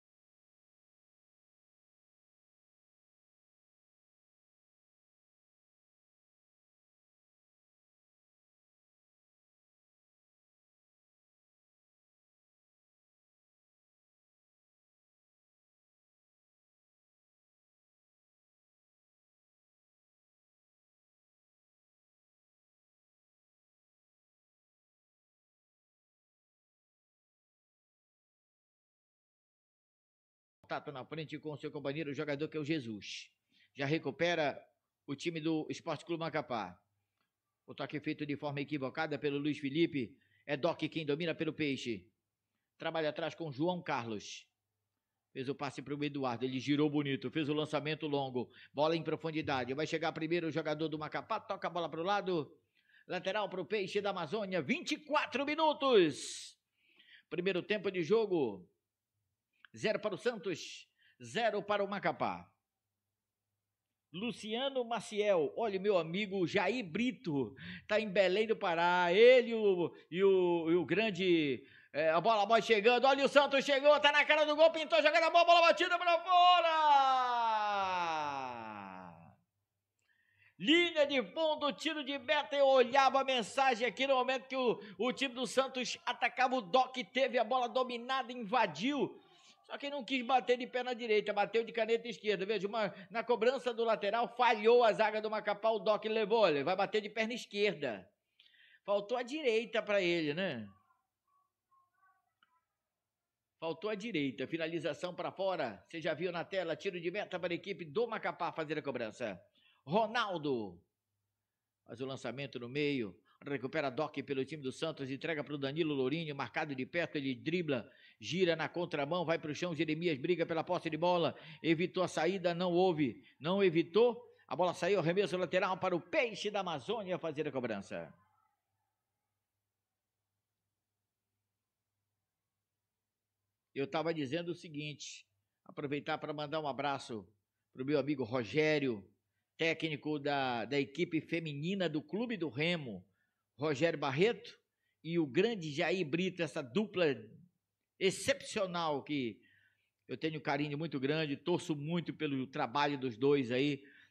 Contato na frente com o seu companheiro, o jogador que é o Jesus. Já recupera o time do Esporte Clube Macapá. O toque feito de forma equivocada pelo Luiz Felipe. É Doc quem domina pelo Peixe. Trabalha atrás com João Carlos. Fez o passe para o Eduardo, ele girou bonito, fez o lançamento longo. Bola em profundidade. Vai chegar primeiro o jogador do Macapá, toca a bola para o lado. Lateral para o Peixe da Amazônia, 24 minutos. Primeiro tempo de jogo. 0 para o Santos, 0 para o Macapá. Luciano Maciel, olha o meu amigo Jair Brito, está em Belém do Pará, ele e o grande, a bola vai chegando, olha o Santos chegou, está na cara do gol, pintou, jogando a bola batida para fora! Linha de fundo, tiro de meta, eu olhava a mensagem aqui no momento que o time do Santos atacava o Doc, teve a bola dominada, invadiu, só que não quis bater de perna direita, bateu de caneta esquerda. Veja, na cobrança do lateral, falhou a zaga do Macapá, o Doc levou, ele vai bater de perna esquerda. Faltou a direita para ele, né? Faltou a direita, finalização para fora. Você já viu na tela, tiro de meta para a equipe do Macapá fazer a cobrança. Ronaldo faz o lançamento no meio. Recupera Doc pelo time do Santos, entrega para o Danilo Lourinho, marcado de perto, ele dribla, gira na contramão, vai para o chão, Jeremias briga pela posse de bola, evitou a saída, não evitou, a bola saiu, arremesso lateral para o Peixe da Amazônia fazer a cobrança. Eu estava dizendo o seguinte, aproveitar para mandar um abraço para o meu amigo Rogério, técnico da equipe feminina do Clube do Remo, Rogério Barreto e o grande Jair Brito, essa dupla excepcional que eu tenho um carinho muito grande, torço muito pelo trabalho dos dois aí,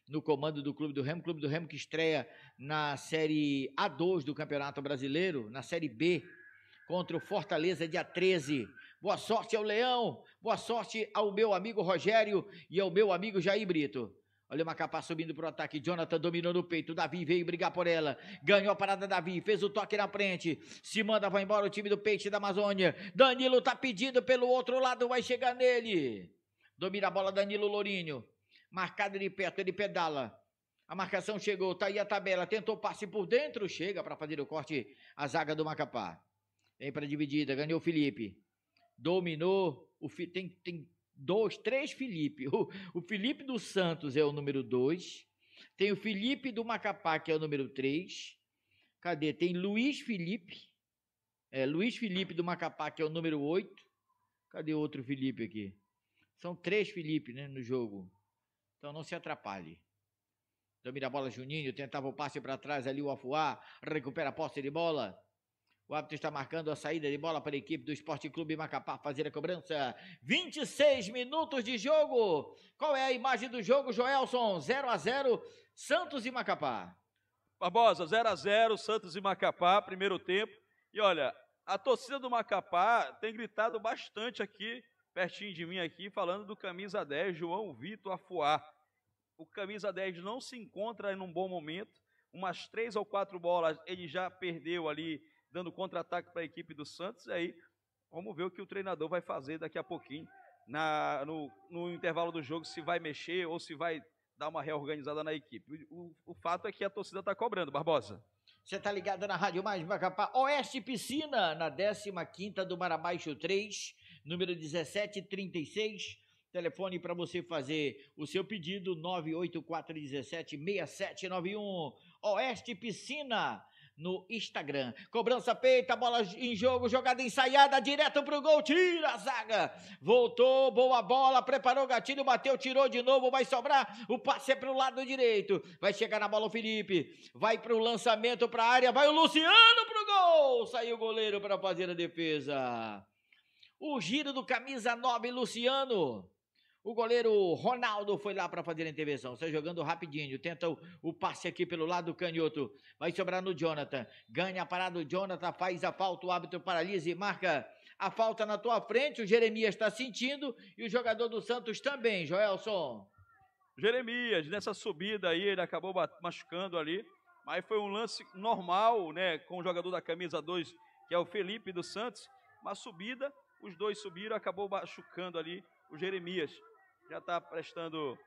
no comando do Clube do Remo que estreia na Série A2 do Campeonato Brasileiro, na Série B, contra o Fortaleza, dia 13. Boa sorte ao Leão, boa sorte ao meu amigo Rogério e ao meu amigo Jair Brito. Olha o Macapá subindo para o ataque, Jonathan dominou no peito, Davi veio brigar por ela, ganhou a parada Davi, fez o toque na frente, se manda, vai embora o time do Peixe da Amazônia, Danilo tá pedindo pelo outro lado, vai chegar nele, domina a bola Danilo Lourinho, marcado de perto, ele pedala, a marcação chegou, tá aí a tabela, tentou passe por dentro, chega para fazer o corte, a zaga do Macapá, vem para dividida, ganhou o Felipe, dominou, tem 3 Felipe. O Felipe dos Santos é o número 2. Tem o Felipe do Macapá, que é o número 3. Cadê? Tem Luiz Felipe. Luiz Felipe do Macapá, que é o número 8. Cadê o outro Felipe aqui? São 3 Felipe, né, no jogo. Então não se atrapalhe. Domina a bola Juninho, tentava o passe para trás ali o Afuá. Recupera a posse de bola. O árbitro está marcando a saída de bola para a equipe do Esporte Clube Macapá fazer a cobrança. 26 minutos de jogo. Qual é a imagem do jogo, Joelson? 0-0, Santos e Macapá. Barbosa, 0-0, Santos e Macapá, primeiro tempo. E olha, a torcida do Macapá tem gritado bastante aqui, pertinho de mim aqui, falando do camisa 10, João Vitor Afuá. O camisa 10 não se encontra em um bom momento. Umas 3 ou 4 bolas ele já perdeu ali, dando contra-ataque para a equipe do Santos, e aí vamos ver o que o treinador vai fazer daqui a pouquinho, no intervalo do jogo, se vai mexer ou se vai dar uma reorganizada na equipe. O fato é que a torcida está cobrando, Barbosa. Você está ligado na Rádio Mais Macapá, Oeste Piscina, na 15ª do Marabaixo 3, número 1736, telefone para você fazer o seu pedido, 984176791, Oeste Piscina, no Instagram. Cobrança feita, bola em jogo, jogada ensaiada, direto pro gol, tira a zaga, voltou, boa bola, preparou o gatilho, bateu, tirou de novo, vai sobrar, o passe é pro lado direito, vai chegar na bola o Felipe, vai pro lançamento pra área, vai o Luciano pro gol, saiu o goleiro para fazer a defesa. O giro do camisa 9, Luciano. O goleiro Ronaldo foi lá para fazer a intervenção. Está jogando rapidinho. Tenta o passe aqui pelo lado canhoto. Vai sobrar no Jonathan. Ganha a parada o Jonathan. Faz a falta. O árbitro paralisa e marca a falta na tua frente. O Jeremias está sentindo. E o jogador do Santos também, Joelson. Jeremias, nessa subida aí, ele acabou machucando ali. Mas foi um lance normal, né? Com o jogador da camisa 2, que é o Felipe do Santos. Uma subida. Os dois subiram. Acabou machucando ali o Jeremias. Já está prestando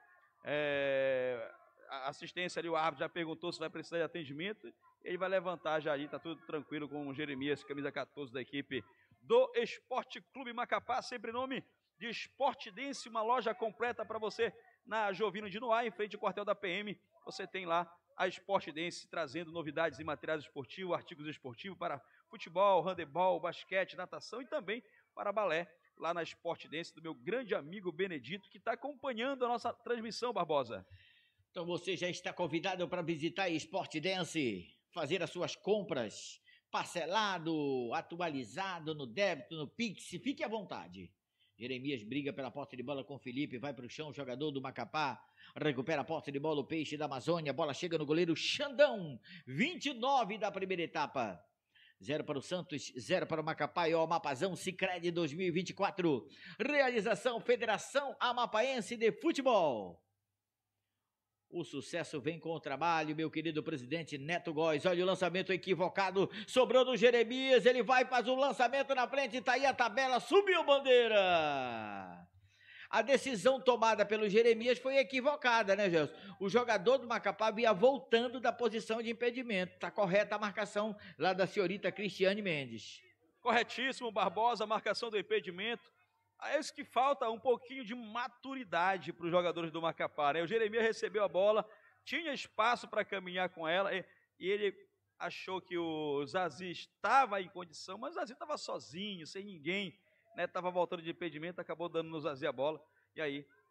assistência ali, o árbitro já perguntou se vai precisar de atendimento, ele vai levantar já ali, está tudo tranquilo com o Jeremias, camisa 14 da equipe do Esporte Clube Macapá, sempre em nome de Esporte Dance, uma loja completa para você na Jovino de Noá, em frente ao quartel da PM, você tem lá a Esporte Dance trazendo novidades em materiais esportivos, artigos esportivos para futebol, handebol, basquete, natação e também para balé, lá na Esporte Dance, do meu grande amigo Benedito, que está acompanhando a nossa transmissão, Barbosa. Então você já está convidado para visitar a Esporte Dance, fazer as suas compras, parcelado, atualizado no débito, no Pix, fique à vontade. Jeremias briga pela posse de bola com o Felipe, vai para o chão, jogador do Macapá, recupera a posse de bola, o Peixe da Amazônia, bola chega no goleiro Xandão, 29 da primeira etapa. 0 para o Santos, 0 para o Macapá e o Amapazão Sicredi 2024. Realização Federação Amapaense de Futebol. O sucesso vem com o trabalho, meu querido presidente Neto Góes. Olha o lançamento equivocado, sobrou no Jeremias, ele vai, faz o lançamento na frente, tá aí a tabela, subiu bandeira. A decisão tomada pelo Jeremias foi equivocada, né, Gelson? O jogador do Macapá vinha voltando da posição de impedimento. Está correta a marcação lá da senhorita Cristiane Mendes. Corretíssimo, Barbosa, a marcação do impedimento. É isso que falta um pouquinho de maturidade para os jogadores do Macapá, né? O Jeremias recebeu a bola, tinha espaço para caminhar com ela e ele achou que o Zazi estava em condição, mas o Zazi estava sozinho, sem ninguém. Estava voltando de impedimento, acabou dando no Zazi a bola, e aí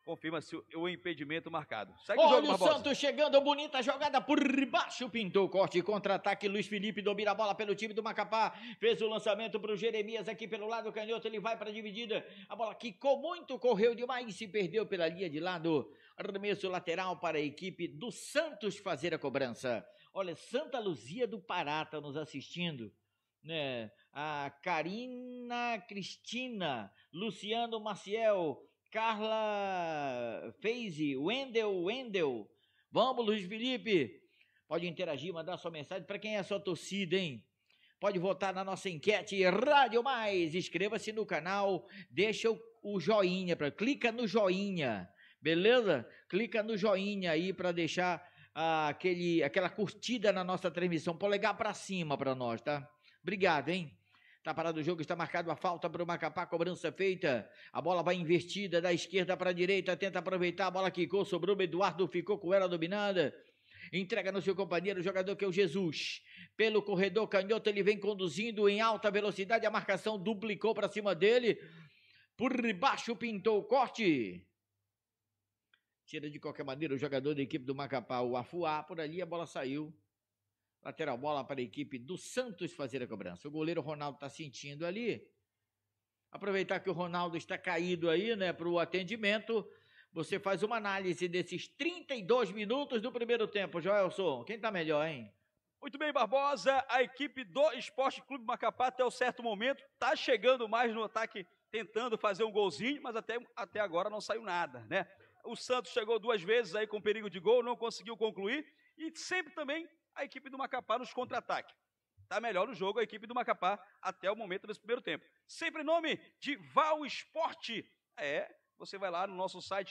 confirma-se o impedimento marcado. Segue o jogo, Olha o Barbosa. Santos chegando, bonita jogada por baixo, pintou corte, contra-ataque, Luiz Felipe domina a bola pelo time do Macapá, fez o lançamento para o Jeremias aqui pelo lado canhoto, ele vai para a dividida, a bola quicou muito, correu demais e se perdeu pela linha de lado, arremesso lateral para a equipe do Santos fazer a cobrança. Olha, Santa Luzia do Pará está nos assistindo, né? A Karina Cristina, Luciano Maciel, Carla Feize, Wendel. Vamos, Luiz Felipe. Pode interagir, mandar sua mensagem. Para quem é a sua torcida, hein? Pode votar na nossa enquete Rádio Mais. Inscreva-se no canal. Deixa o joinha. Clica no joinha. Beleza? Clica no joinha aí para deixar aquela curtida na nossa transmissão. Polegar para cima para nós, tá? Obrigado, hein? Tá parado o jogo, está marcado a falta para o Macapá, cobrança feita, a bola vai invertida da esquerda para a direita, tenta aproveitar, a bola quicou, sobrou o Eduardo, ficou com ela dominada, entrega no seu companheiro, o jogador que é o Jesus, pelo corredor canhoto, ele vem conduzindo em alta velocidade, a marcação duplicou para cima dele, por baixo pintou o corte, tira de qualquer maneira o jogador da equipe do Macapá, o Afuá, por ali a bola saiu. Lateral bola para a equipe do Santos fazer a cobrança. O goleiro Ronaldo está sentindo ali. Aproveitar que o Ronaldo está caído aí, né, para o atendimento. Você faz uma análise desses 32 minutos do primeiro tempo, Joelson. Quem está melhor, hein? Muito bem, Barbosa. A equipe do Esporte Clube Macapá, até o certo momento, está chegando mais no ataque, tentando fazer um golzinho, mas até agora não saiu nada, né? O Santos chegou 2 vezes aí com perigo de gol, não conseguiu concluir. E sempre também a equipe do Macapá nos contra-ataque. Está melhor no jogo a equipe do Macapá até o momento desse primeiro tempo. Sempre em nome de Val Esporte. Você vai lá no nosso site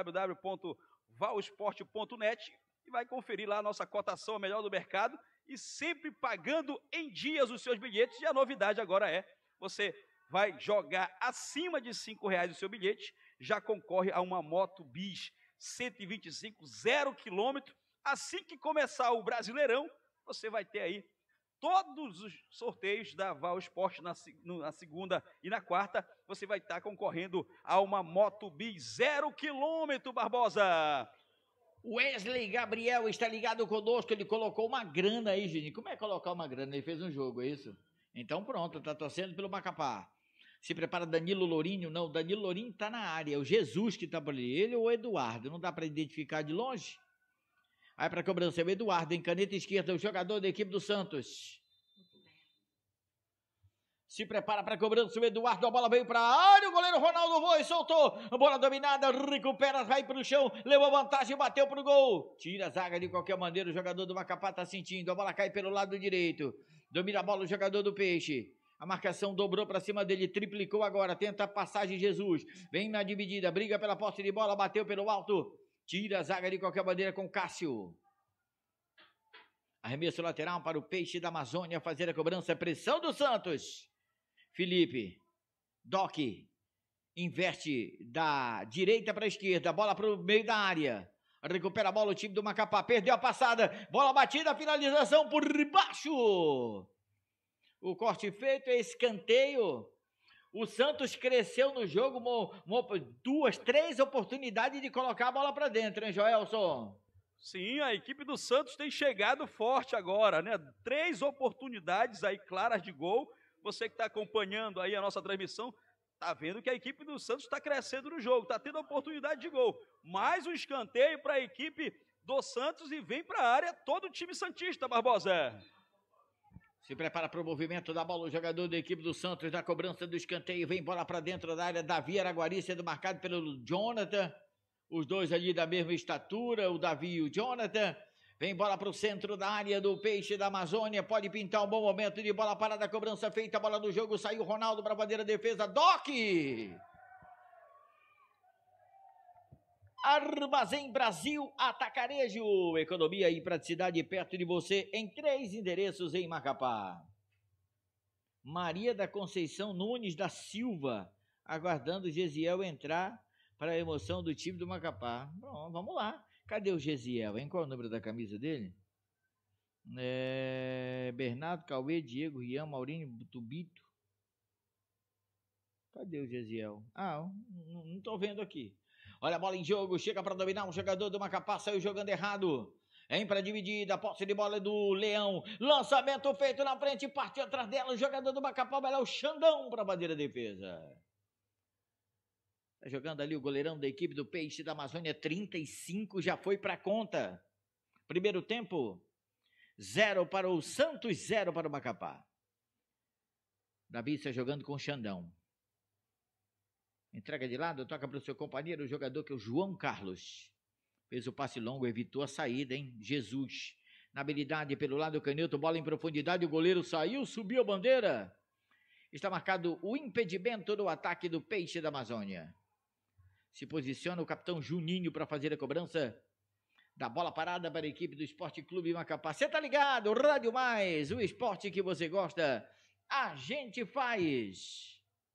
www.valsport.net e vai conferir lá a nossa cotação, a melhor do mercado, e sempre pagando em dias os seus bilhetes. E a novidade agora você vai jogar acima de R$5 o seu bilhete, já concorre a uma Moto Bis 125, 0 quilômetro. Assim que começar o Brasileirão, você vai ter aí todos os sorteios da Val Esporte na segunda e na quarta. Você vai estar concorrendo a uma Moto Bis 0 quilômetro, Barbosa. Wesley Gabriel está ligado conosco, ele colocou uma grana aí, gente. Como é colocar uma grana? Ele fez um jogo, é isso? Então pronto, tá torcendo pelo Macapá. Se prepara Danilo Lourinho, não, Danilo Lourinho está na área, é o Jesus que está por ali, ele ou o Eduardo, não dá para identificar de longe? Aí para a cobrança, o Eduardo, em caneta esquerda, o jogador da equipe do Santos. Se prepara para a cobrança, o Eduardo, a bola veio para a área, o goleiro Ronaldo voa e soltou, a bola dominada, recupera, vai para o chão, levou vantagem, bateu para o gol. Tira a zaga de qualquer maneira, o jogador do Macapá está sentindo, a bola cai pelo lado direito, domina a bola o jogador do Peixe. A marcação dobrou para cima dele, triplicou agora, tenta a passagem Jesus, vem na dividida, briga pela posse de bola, bateu pelo alto. Tira a zaga de qualquer maneira com Cássio. Arremesso lateral para o Peixe da Amazônia fazer a cobrança. Pressão do Santos. Felipe. Doc. Inverte da direita para a esquerda. Bola para o meio da área. Recupera a bola o time do Macapá. Perdeu a passada. Bola batida. Finalização por baixo. O corte feito é escanteio. O Santos cresceu no jogo, 2, 3 oportunidades de colocar a bola para dentro, hein, Joelson? Sim, a equipe do Santos tem chegado forte agora, né? 3 oportunidades aí claras de gol. Você que está acompanhando aí a nossa transmissão, tá vendo que a equipe do Santos está crescendo no jogo, está tendo oportunidade de gol. Mais um escanteio para a equipe do Santos e vem para a área todo o time santista, Barbosa. Se prepara para o movimento da bola, o jogador da equipe do Santos, da cobrança do escanteio, vem bola para dentro da área, Davi Araguari sendo marcado pelo Jonathan, os dois ali da mesma estatura, o Davi e o Jonathan, vem bola para o centro da área do Peixe da Amazônia, pode pintar um bom momento de bola parada, cobrança feita, a bola do jogo, saiu Ronaldo para a bandeira, defesa, Doc! Armazém Brasil Atacarejo, economia e praticidade perto de você em 3 endereços em Macapá. Maria da Conceição Nunes da Silva, aguardando o Gesiel entrar para a emoção do time do Macapá. Bom, vamos lá. Cadê o Gesiel, hein? Qual é o número da camisa dele? Bernardo, Cauê, Diego, Rian, Maurinho, Tubito. Cadê o Gesiel? Não estou vendo aqui. Olha a bola em jogo, chega para dominar o jogador do Macapá, saiu jogando errado. Vem para dividida, a posse de bola do Leão. Lançamento feito na frente, partiu atrás dela. O jogador do Macapá vai lá, o Xandão, para fazer a defesa. Tá jogando ali o goleirão da equipe do Peixe da Amazônia, 35, já foi para conta. Primeiro tempo, 0 para o Santos, 0 para o Macapá. Davi está jogando com o Xandão. Entrega de lado, toca para o seu companheiro, o jogador que é o João Carlos. Fez o passe longo, evitou a saída, hein? Jesus. Na habilidade pelo lado canhoto, bola em profundidade, o goleiro saiu, subiu a bandeira. Está marcado o impedimento do ataque do Peixe da Amazônia. Se posiciona o capitão Juninho para fazer a cobrança da bola parada para a equipe do Esporte Clube Macapá. Você tá ligado? Rádio Mais, o esporte que você gosta, a gente faz.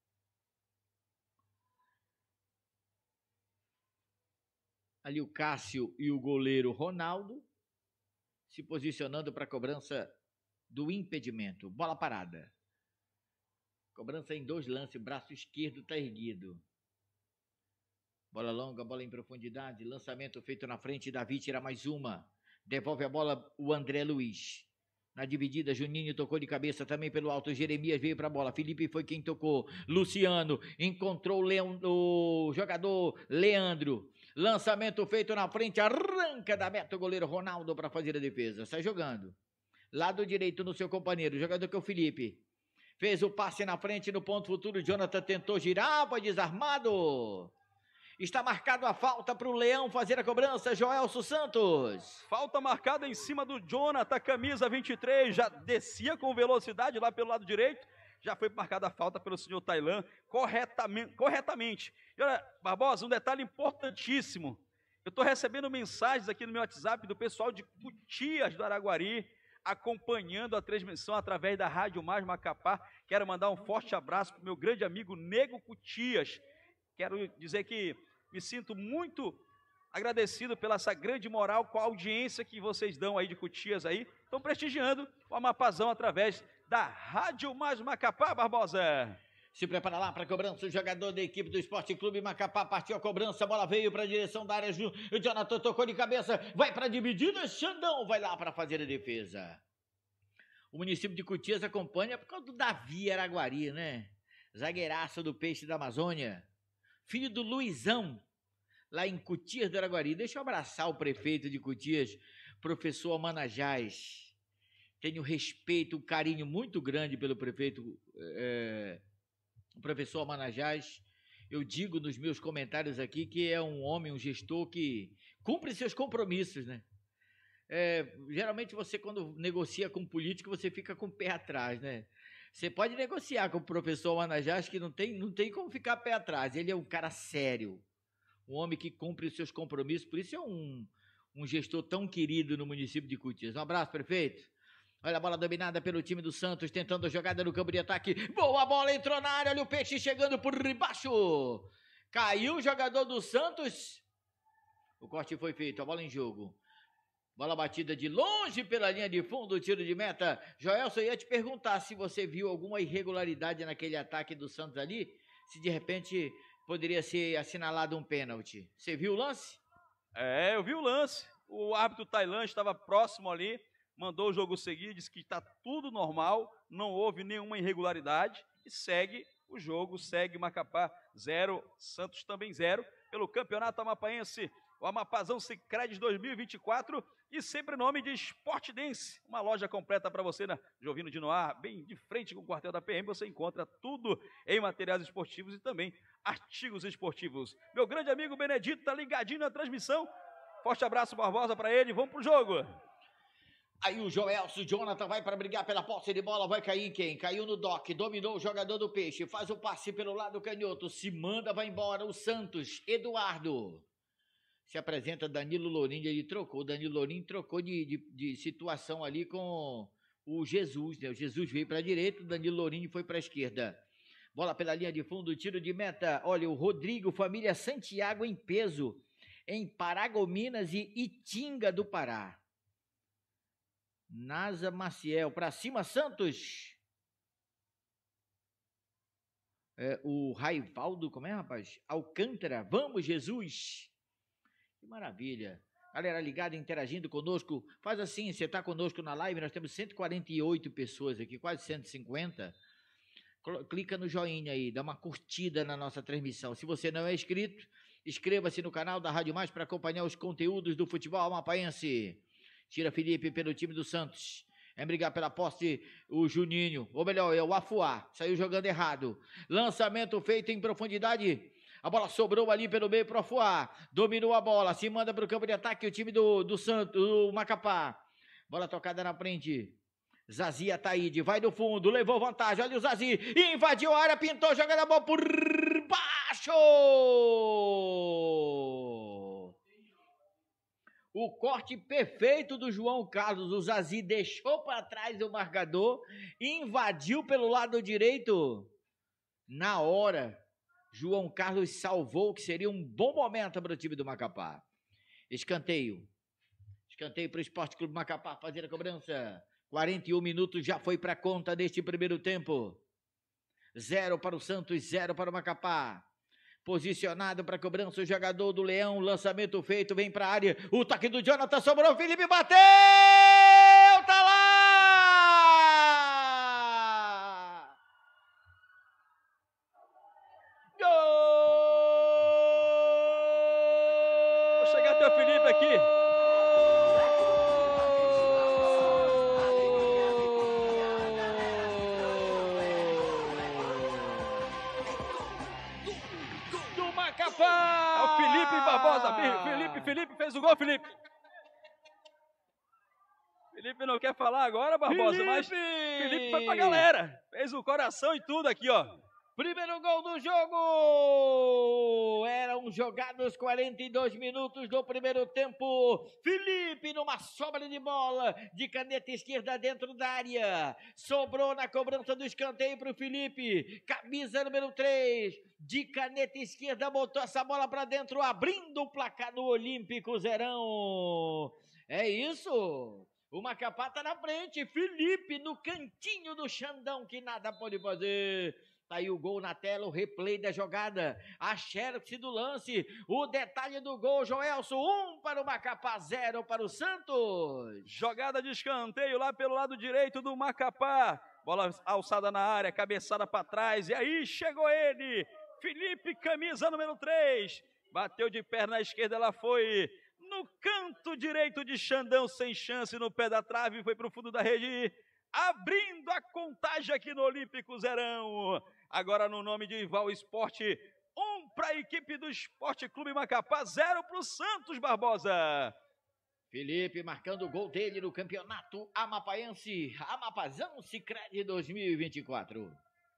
Ali o Cássio e o goleiro Ronaldo se posicionando para a cobrança do impedimento. Bola parada. Cobrança em 2 lances, braço esquerdo está erguido. Bola longa, bola em profundidade, lançamento feito na frente, Davi tira mais uma. Devolve a bola o André Luiz. Na dividida, Juninho tocou de cabeça também pelo alto, Jeremias veio para a bola, Felipe foi quem tocou, Luciano encontrou o jogador Leandro. Lançamento feito na frente, arranca da meta o goleiro Ronaldo para fazer a defesa. Sai jogando. Lado direito no seu companheiro, o jogador que é o Felipe. Fez o passe na frente no ponto futuro, Jonathan tentou girar, foi desarmado. Está marcado a falta para o Leão fazer a cobrança, Joelso Santos. Falta marcada em cima do Jonathan, camisa 23, já descia com velocidade lá pelo lado direito. Já foi marcada a falta pelo senhor Tailan corretamente. E olha, Barbosa, um detalhe importantíssimo. Eu estou recebendo mensagens aqui no meu WhatsApp do pessoal de Cutias do Araguari, acompanhando a transmissão através da Rádio Mais Macapá. Quero mandar um forte abraço para o meu grande amigo Nego Cutias. Quero dizer que me sinto muito agradecido pela essa grande moral com a audiência que vocês dão aí de Cutias aí. Estão prestigiando o Amapazão através da Rádio Mais Macapá, Barbosa. Se prepara lá para a cobrança, o jogador da equipe do Esporte Clube Macapá partiu a cobrança, a bola veio para a direção da área, o Jonathan tocou de cabeça, vai para a dividida, Xandão vai lá para fazer a defesa. O município de Cutias acompanha por causa do Davi Araguari, né? Zagueiraço do Peixe da Amazônia, filho do Luizão, lá em Cutias do Araguari. Deixa eu abraçar o prefeito de Cutias, professor Amanajás. Tenho respeito, um carinho muito grande pelo prefeito, o professor Amanajás. Eu digo nos meus comentários aqui que é um homem, um gestor que cumpre seus compromissos, né? Geralmente você, quando negocia com político, você fica com o pé atrás, né? Você pode negociar com o professor Amanajás, que não tem como ficar pé atrás. Ele é um cara sério, um homem que cumpre os seus compromissos, por isso é um gestor tão querido no município de Cutias. Um abraço, prefeito. Olha a bola dominada pelo time do Santos, tentando a jogada no campo de ataque. Boa bola, entrou na área, olha o Peixe chegando por baixo. Caiu o jogador do Santos. O corte foi feito, a bola em jogo. Bola batida de longe pela linha de fundo, tiro de meta. Joelson, eu ia te perguntar se você viu alguma irregularidade naquele ataque do Santos ali, se de repente poderia ser assinalado um pênalti. Você viu o lance? Eu vi o lance. O árbitro Tailan estava próximo ali, mandou o jogo seguir, disse que está tudo normal, não houve nenhuma irregularidade e segue o jogo, segue Macapá 0, Santos também 0, pelo Campeonato Amapaense, o Amapazão Sicredi 2024 e sempre nome de Sport Dance, uma loja completa para você na Jovino de Noar, bem de frente com o quartel da PM, você encontra tudo em materiais esportivos e também artigos esportivos. Meu grande amigo Benedito está ligadinho na transmissão, forte abraço, Barbosa, para ele, vamos pro jogo. Aí o Joelso, Jonathan vai para brigar pela posse de bola, vai cair quem? Caiu no Doc, dominou o jogador do Peixe, faz o passe pelo lado canhoto, se manda, vai embora o Santos, Eduardo. Se apresenta Danilo Lourinho, ele trocou, Danilo Lourinho trocou de situação ali com o Jesus, né? O Jesus veio para a direita, o Danilo Lourinho foi para a esquerda. Bola pela linha de fundo, tiro de meta, olha o Rodrigo, família Santiago em peso, em Paragominas e Itinga do Pará. Nasa Maciel, para cima Santos. o Raivaldo, como é, rapaz? Alcântara, vamos, Jesus! Que maravilha! Galera ligada, interagindo conosco, faz assim, você está conosco na live, nós temos 148 pessoas aqui, quase 150. Clica no joinha aí, dá uma curtida na nossa transmissão. Se você não é inscrito, inscreva-se no canal da Rádio Mais para acompanhar os conteúdos do futebol amapaense. Tira Felipe pelo time do Santos. É brigar pela posse o Juninho, ou melhor, é o Afuá, saiu jogando errado. Lançamento feito em profundidade. A bola sobrou ali pelo meio para o Afuá. Dominou a bola, se manda para o campo de ataque o time do Santos, do Macapá. Bola tocada na frente. Zazi Ataíde, vai no fundo, levou vantagem, olha o Zazi, invadiu a área, pintou, jogando a bola por baixo! O corte perfeito do João Carlos, o Zazi deixou para trás o marcador, invadiu pelo lado direito, na hora, João Carlos salvou, que seria um bom momento para o time do Macapá. Escanteio para o Esporte Clube Macapá fazer a cobrança. 41 minutos já foi para conta deste primeiro tempo. 0 para o Santos, 0 para o Macapá. Posicionado para cobrança o jogador do Leão. Lançamento feito, vem para a área. O toque do Jonathan sobrou. O Felipe bateu! Tá lá! Gol! Vou chegar até o Felipe aqui. É o Felipe Barbosa, Felipe fez o gol, Felipe não quer falar agora, Barbosa, mas Felipe foi pra galera, fez o coração e tudo aqui, ó. Primeiro gol do jogo! Eram jogados 42 minutos do primeiro tempo. Felipe numa sobra de bola, de caneta esquerda dentro da área. Sobrou na cobrança do escanteio para o Felipe. Camisa número 3, de caneta esquerda, botou essa bola para dentro, abrindo o placar do Olímpico Zerão. É isso! O Macapá tá na frente. Felipe no cantinho do Xandão, que nada pode fazer. Tá aí o gol na tela, o replay da jogada, a xerox do lance, o detalhe do gol, Joelson, 1 para o Macapá, 0 para o Santos. Jogada de escanteio lá pelo lado direito do Macapá, bola alçada na área, cabeçada para trás, e aí chegou ele, Felipe, camisa número 3, bateu de perna esquerda, ela foi no canto direito de Xandão, sem chance, no pé da trave, foi para o fundo da rede, abrindo a contagem aqui no Olímpico Zerão. Agora no nome de Ival Esporte, 1 para a equipe do Esporte Clube Macapá, 0 para o Santos, Barbosa. Felipe marcando o gol dele no campeonato amapaense, Amapazão Sicredi 2024.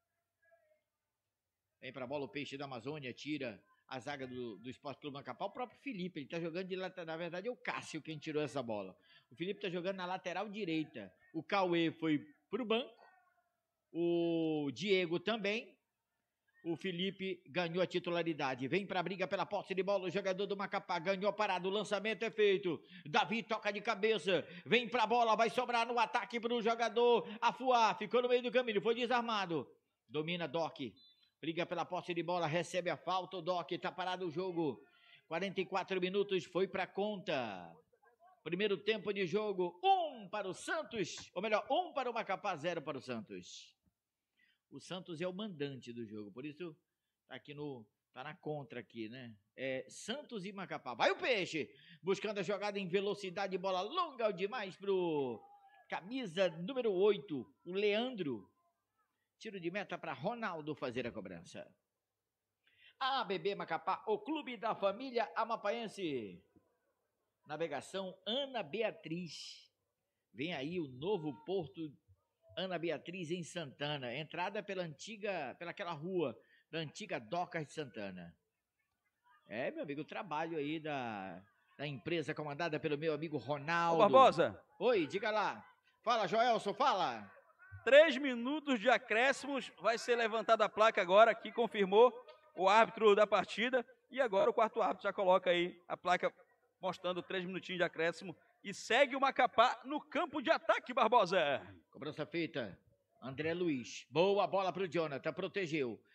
Vem para a bola o Peixe da Amazônia, tira a zaga do Esporte Clube Macapá, o próprio Felipe, ele tá jogando de lateral, na verdade é o Cássio quem tirou essa bola. O Felipe tá jogando na lateral direita, o Cauê foi pro banco, o Diego também, o Felipe ganhou a titularidade, vem pra briga pela posse de bola, o jogador do Macapá ganhou parado, o lançamento é feito, Davi toca de cabeça, vem pra bola, vai sobrar no ataque pro jogador Afuá, ficou no meio do caminho, foi desarmado, domina Doc. Briga pela posse de bola, recebe a falta, o Doc, tá parado o jogo. 44 minutos, foi pra conta. Primeiro tempo de jogo, 1 para o Santos, ou melhor, 1 para o Macapá, 0 para o Santos. O Santos é o mandante do jogo, por isso tá aqui tá na contra aqui, né? É Santos e Macapá. Vai o Peixe, buscando a jogada em velocidade, bola longa demais pro camisa número 8, o Leandro. Tiro de meta para Ronaldo fazer a cobrança. ABB Macapá, o clube da família amapaense. Navegação Ana Beatriz. Vem aí o novo porto Ana Beatriz em Santana. Entrada pelaquela rua da antiga Docas de Santana. É, meu amigo, o trabalho aí da empresa comandada pelo meu amigo Ronaldo. Ô Barbosa. Oi, diga lá. Fala, Joelson, fala. 3 minutos de acréscimos, vai ser levantada a placa agora, que confirmou o árbitro da partida, e agora o quarto árbitro já coloca aí a placa mostrando 3 minutinhos de acréscimo, e segue o Macapá no campo de ataque, Barbosa. Cobrança feita, André Luiz, boa bola para o Jonathan, protegeu,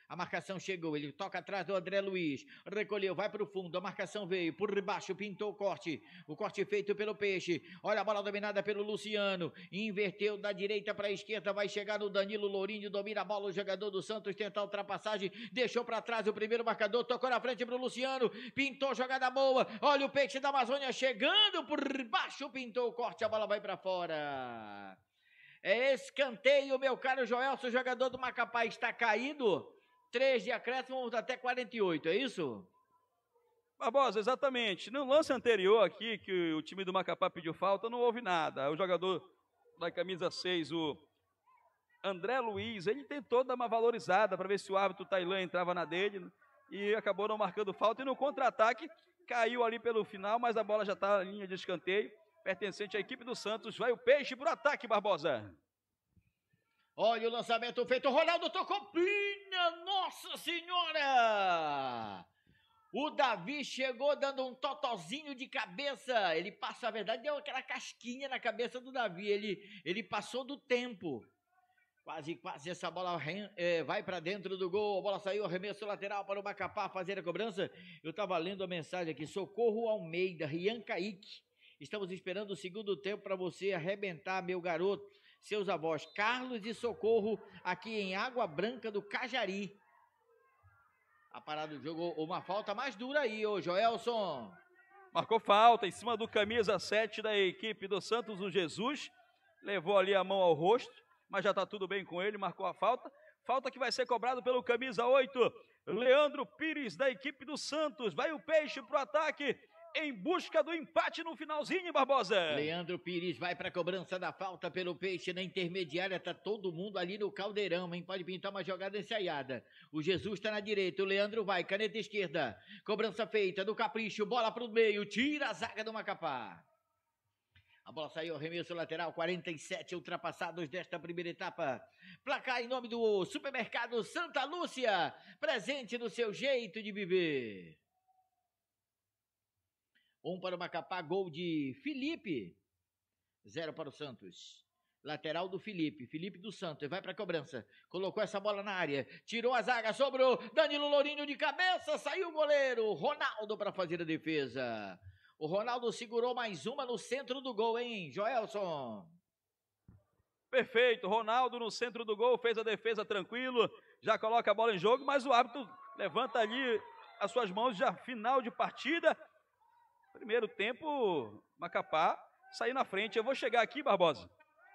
A marcação chegou, ele toca atrás do André Luiz, recolheu, vai para o fundo, a marcação veio, por baixo, pintou o corte feito pelo Peixe, olha a bola dominada pelo Luciano, inverteu da direita para a esquerda, vai chegar no Danilo Lourinho, domina a bola, o jogador do Santos tenta a ultrapassagem, deixou para trás o primeiro marcador, tocou na frente para o Luciano, pintou jogada boa, olha o Peixe da Amazônia chegando, por baixo, pintou o corte, a bola vai para fora. É escanteio, meu caro Joelson, o jogador do Macapá está caído. 3 de acréscimo, vamos até 48, é isso? Barbosa, exatamente. No lance anterior aqui, que o time do Macapá pediu falta, não houve nada. O jogador da camisa 6, o André Luiz, ele tentou dar uma valorizada para ver se o árbitro Tailã entrava na dele e acabou não marcando falta. E no contra-ataque, caiu ali pelo final, mas a bola já está na linha de escanteio, pertencente à equipe do Santos. Vai o Peixe para o ataque, Barbosa. Olha o lançamento feito, Ronaldo tocou, pinha, nossa senhora! O Davi chegou dando um totozinho de cabeça, ele passou, a verdade, deu aquela casquinha na cabeça do Davi, ele passou do tempo. Quase essa bola vai para dentro do gol, a bola saiu, arremesso lateral para o Macapá fazer a cobrança. Eu estava lendo a mensagem aqui, Socorro Almeida, Rian Kaique, estamos esperando o segundo tempo para você arrebentar, meu garoto. Seus avós, Carlos e Socorro, aqui em Água Branca do Cajari. A parada do jogo, uma falta mais dura aí, ô Joelson. Marcou falta em cima do camisa 7 da equipe do Santos, o Jesus. Levou ali a mão ao rosto, mas já está tudo bem com ele, marcou a falta. Falta que vai ser cobrado pelo camisa 8, Leandro Pires, da equipe do Santos. Vai o Peixe para o ataque, em busca do empate no finalzinho, Barbosa. Leandro Pires vai para a cobrança da falta pelo Peixe na intermediária, tá todo mundo ali no caldeirão, hein? Pode pintar uma jogada ensaiada. O Jesus está na direita, o Leandro vai, caneta esquerda. Cobrança feita do Capricho, bola para o meio, tira a zaga do Macapá. A bola saiu, arremesso lateral, 47 ultrapassados desta primeira etapa. Placar em nome do Supermercado Santa Lúcia, presente no seu jeito de viver. 1 para o Macapá, gol de Felipe. 0 para o Santos. Lateral do Felipe do Santos, vai para a cobrança. Colocou essa bola na área, tirou a zaga, sobrou Danilo Lourinho de cabeça, saiu o goleiro. Ronaldo para fazer a defesa. O Ronaldo segurou mais uma no centro do gol, hein, Joelson? Perfeito, Ronaldo no centro do gol, fez a defesa tranquilo, já coloca a bola em jogo, mas o árbitro levanta ali as suas mãos, já final de partida. Primeiro tempo, Macapá saiu na frente. Eu vou chegar aqui, Barbosa,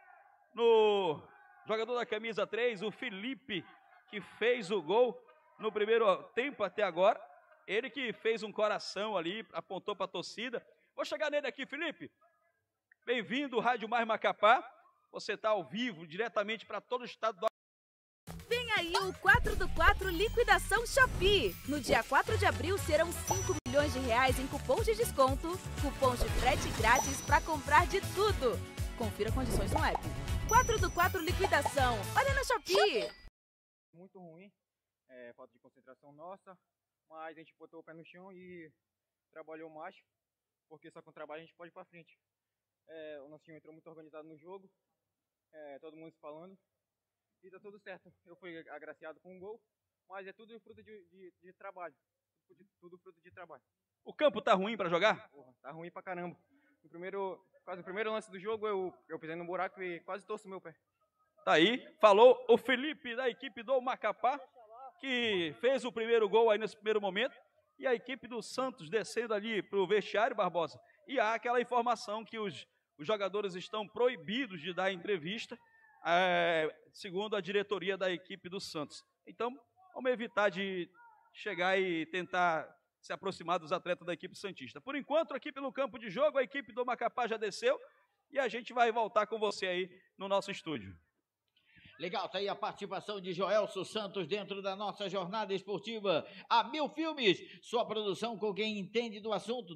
no jogador da camisa 3, o Felipe, que fez o gol no primeiro tempo até agora. Ele que fez um coração ali, apontou para a torcida. Vou chegar nele aqui, Felipe. Bem-vindo, Rádio Mais Macapá. Você está ao vivo, diretamente para todo o estado do... Vem aí o 4x4 Liquidação Shopee. No dia 4 de abril serão 5 milhões de reais em cupons de desconto, cupons de frete grátis para comprar de tudo. Confira condições no app. 4x4 Liquidação. Olha na Shopee. Muito ruim, falta de concentração nossa, mas a gente botou o pé no chão e trabalhou mais, porque só com trabalho a gente pode ir para frente. O nosso time entrou muito organizado no jogo, todo mundo se falando. E tá tudo certo. Eu fui agraciado com um gol, mas é tudo fruto de trabalho. Tudo fruto de trabalho. O campo tá ruim para jogar? Porra, tá ruim pra caramba. Quase no primeiro lance do jogo, eu pisei no buraco e quase torço o meu pé. Tá aí, falou o Felipe da equipe do Macapá, que fez o primeiro gol aí nesse primeiro momento. E a equipe do Santos descendo ali pro vestiário, Barbosa. E há aquela informação que os jogadores estão proibidos de dar entrevista, segundo a diretoria da equipe do Santos. Então, vamos evitar de chegar e tentar se aproximar dos atletas da equipe santista. Por enquanto, aqui pelo campo de jogo, a equipe do Macapá já desceu e a gente vai voltar com você aí no nosso estúdio. Legal, tá aí a participação de Joelson Santos dentro da nossa jornada esportiva. A Mil Filmes, sua produção com quem entende do assunto,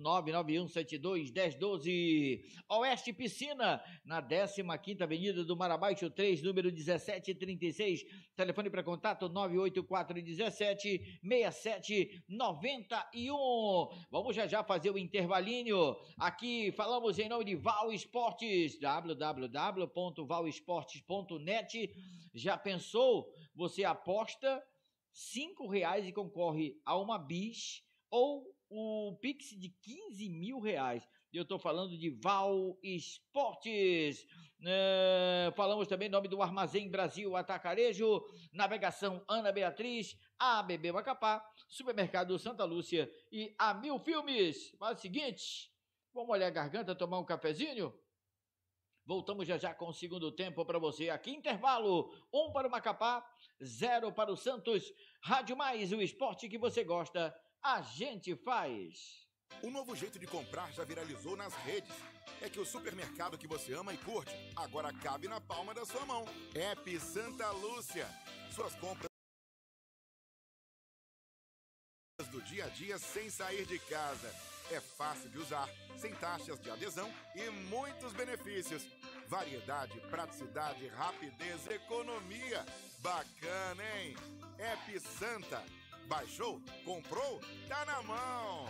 991721012. Oeste Piscina, na 15ª Avenida do Marabaixo 3, número 1736. Telefone para contato 984176791. Vamos já fazer o intervalinho. Aqui falamos em nome de Val Esportes, www.valesportes.net. Já pensou? Você aposta R$ 5 e concorre a uma bis ou o Pix de R$ 15.000. Eu estou falando de Val Esportes. Falamos também em nome do Armazém Brasil Atacarejo, Navegação Ana Beatriz, ABB Macapá, Supermercado Santa Lúcia e a Mil Filmes. Faz o seguinte, vamos olhar a garganta, tomar um cafezinho? Voltamos já com o segundo tempo para você. Aqui intervalo, 1 para o Macapá, 0 para o Santos. Rádio Mais, o esporte que você gosta, a gente faz. Um novo jeito de comprar já viralizou nas redes. É que o supermercado que você ama e curte, agora cabe na palma da sua mão. App Santa Lúcia. Suas compras do dia a dia sem sair de casa. É fácil de usar, sem taxas de adesão e muitos benefícios. Variedade, praticidade, rapidez, economia. Bacana, hein? App Santa. Baixou? Comprou? Tá na mão!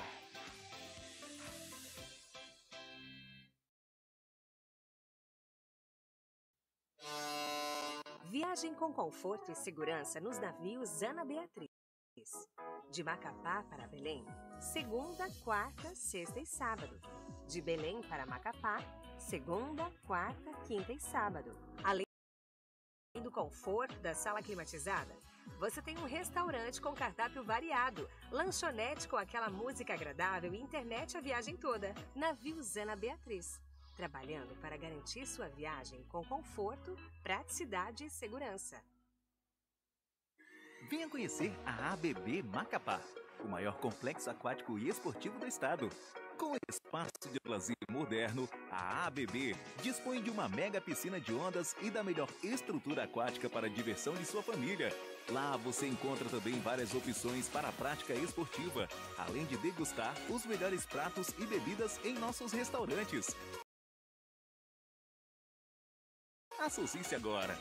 Viagem com conforto e segurança nos navios Ana Beatriz. De Macapá para Belém, segunda, quarta, sexta e sábado. De Belém para Macapá, segunda, quarta, quinta e sábado. Além do conforto da sala climatizada, você tem um restaurante com cardápio variado, lanchonete com aquela música agradável e internet a viagem toda. Navios Ana Beatriz. Trabalhando para garantir sua viagem com conforto, praticidade e segurança. Venha conhecer a ABB Macapá, o maior complexo aquático e esportivo do estado. Com espaço de lazer moderno, a ABB dispõe de uma mega piscina de ondas e da melhor estrutura aquática para a diversão de sua família. Lá você encontra também várias opções para a prática esportiva, além de degustar os melhores pratos e bebidas em nossos restaurantes. Associe-se agora,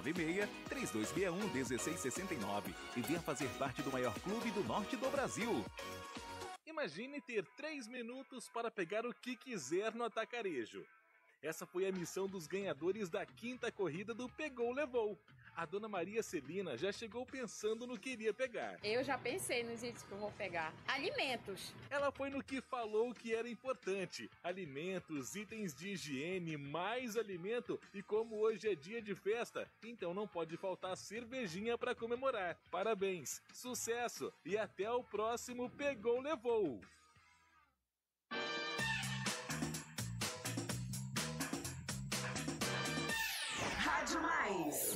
96-3261-1669 e venha fazer parte do maior clube do norte do Brasil. Imagine ter 3 minutos para pegar o que quiser no atacarejo. Essa foi a missão dos ganhadores da 5ª corrida do Pegou Levou. A dona Maria Celina já chegou pensando no que iria pegar. Eu já pensei nos itens que eu vou pegar. Alimentos. Ela foi no que falou que era importante. Alimentos, itens de higiene, mais alimento. E como hoje é dia de festa, então não pode faltar cervejinha para comemorar. Parabéns, sucesso e até o próximo Pegou Levou. Rádio Mais.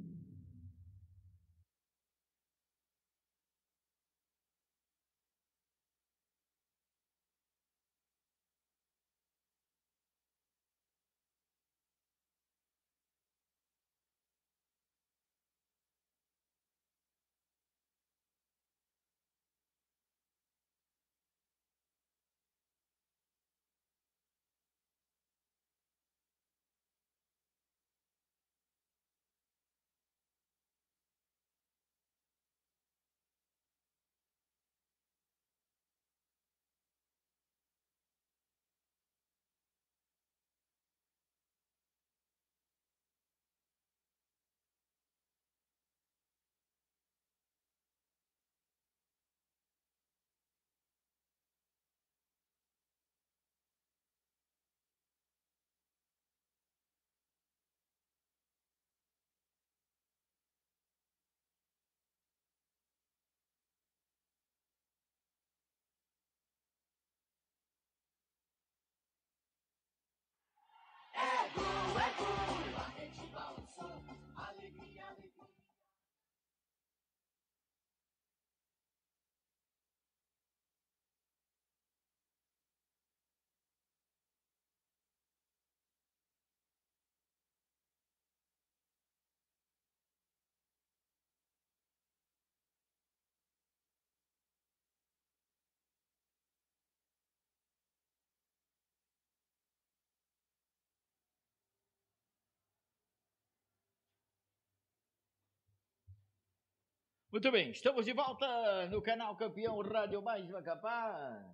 Muito bem, estamos de volta no canal Campeão Rádio Mais Macapá.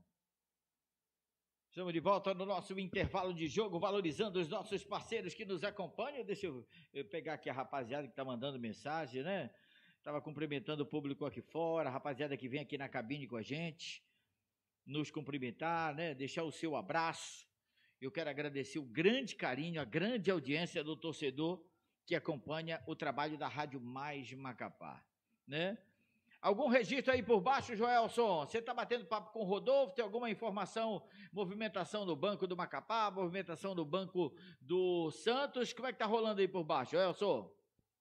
Estamos de volta no nosso intervalo de jogo, valorizando os nossos parceiros que nos acompanham. Deixa eu pegar aqui a rapaziada que está mandando mensagem, né? Estava cumprimentando o público aqui fora, a rapaziada que vem aqui na cabine com a gente, nos cumprimentar, né? Deixar o seu abraço. Eu quero agradecer o grande carinho, a grande audiência do torcedor que acompanha o trabalho da Rádio Mais de Macapá, né? Algum registro aí por baixo, Joelson? Você está batendo papo com o Rodolfo? Tem alguma informação? Movimentação no Banco do Macapá, movimentação no Banco do Santos. Como é que tá rolando aí por baixo, Joelson?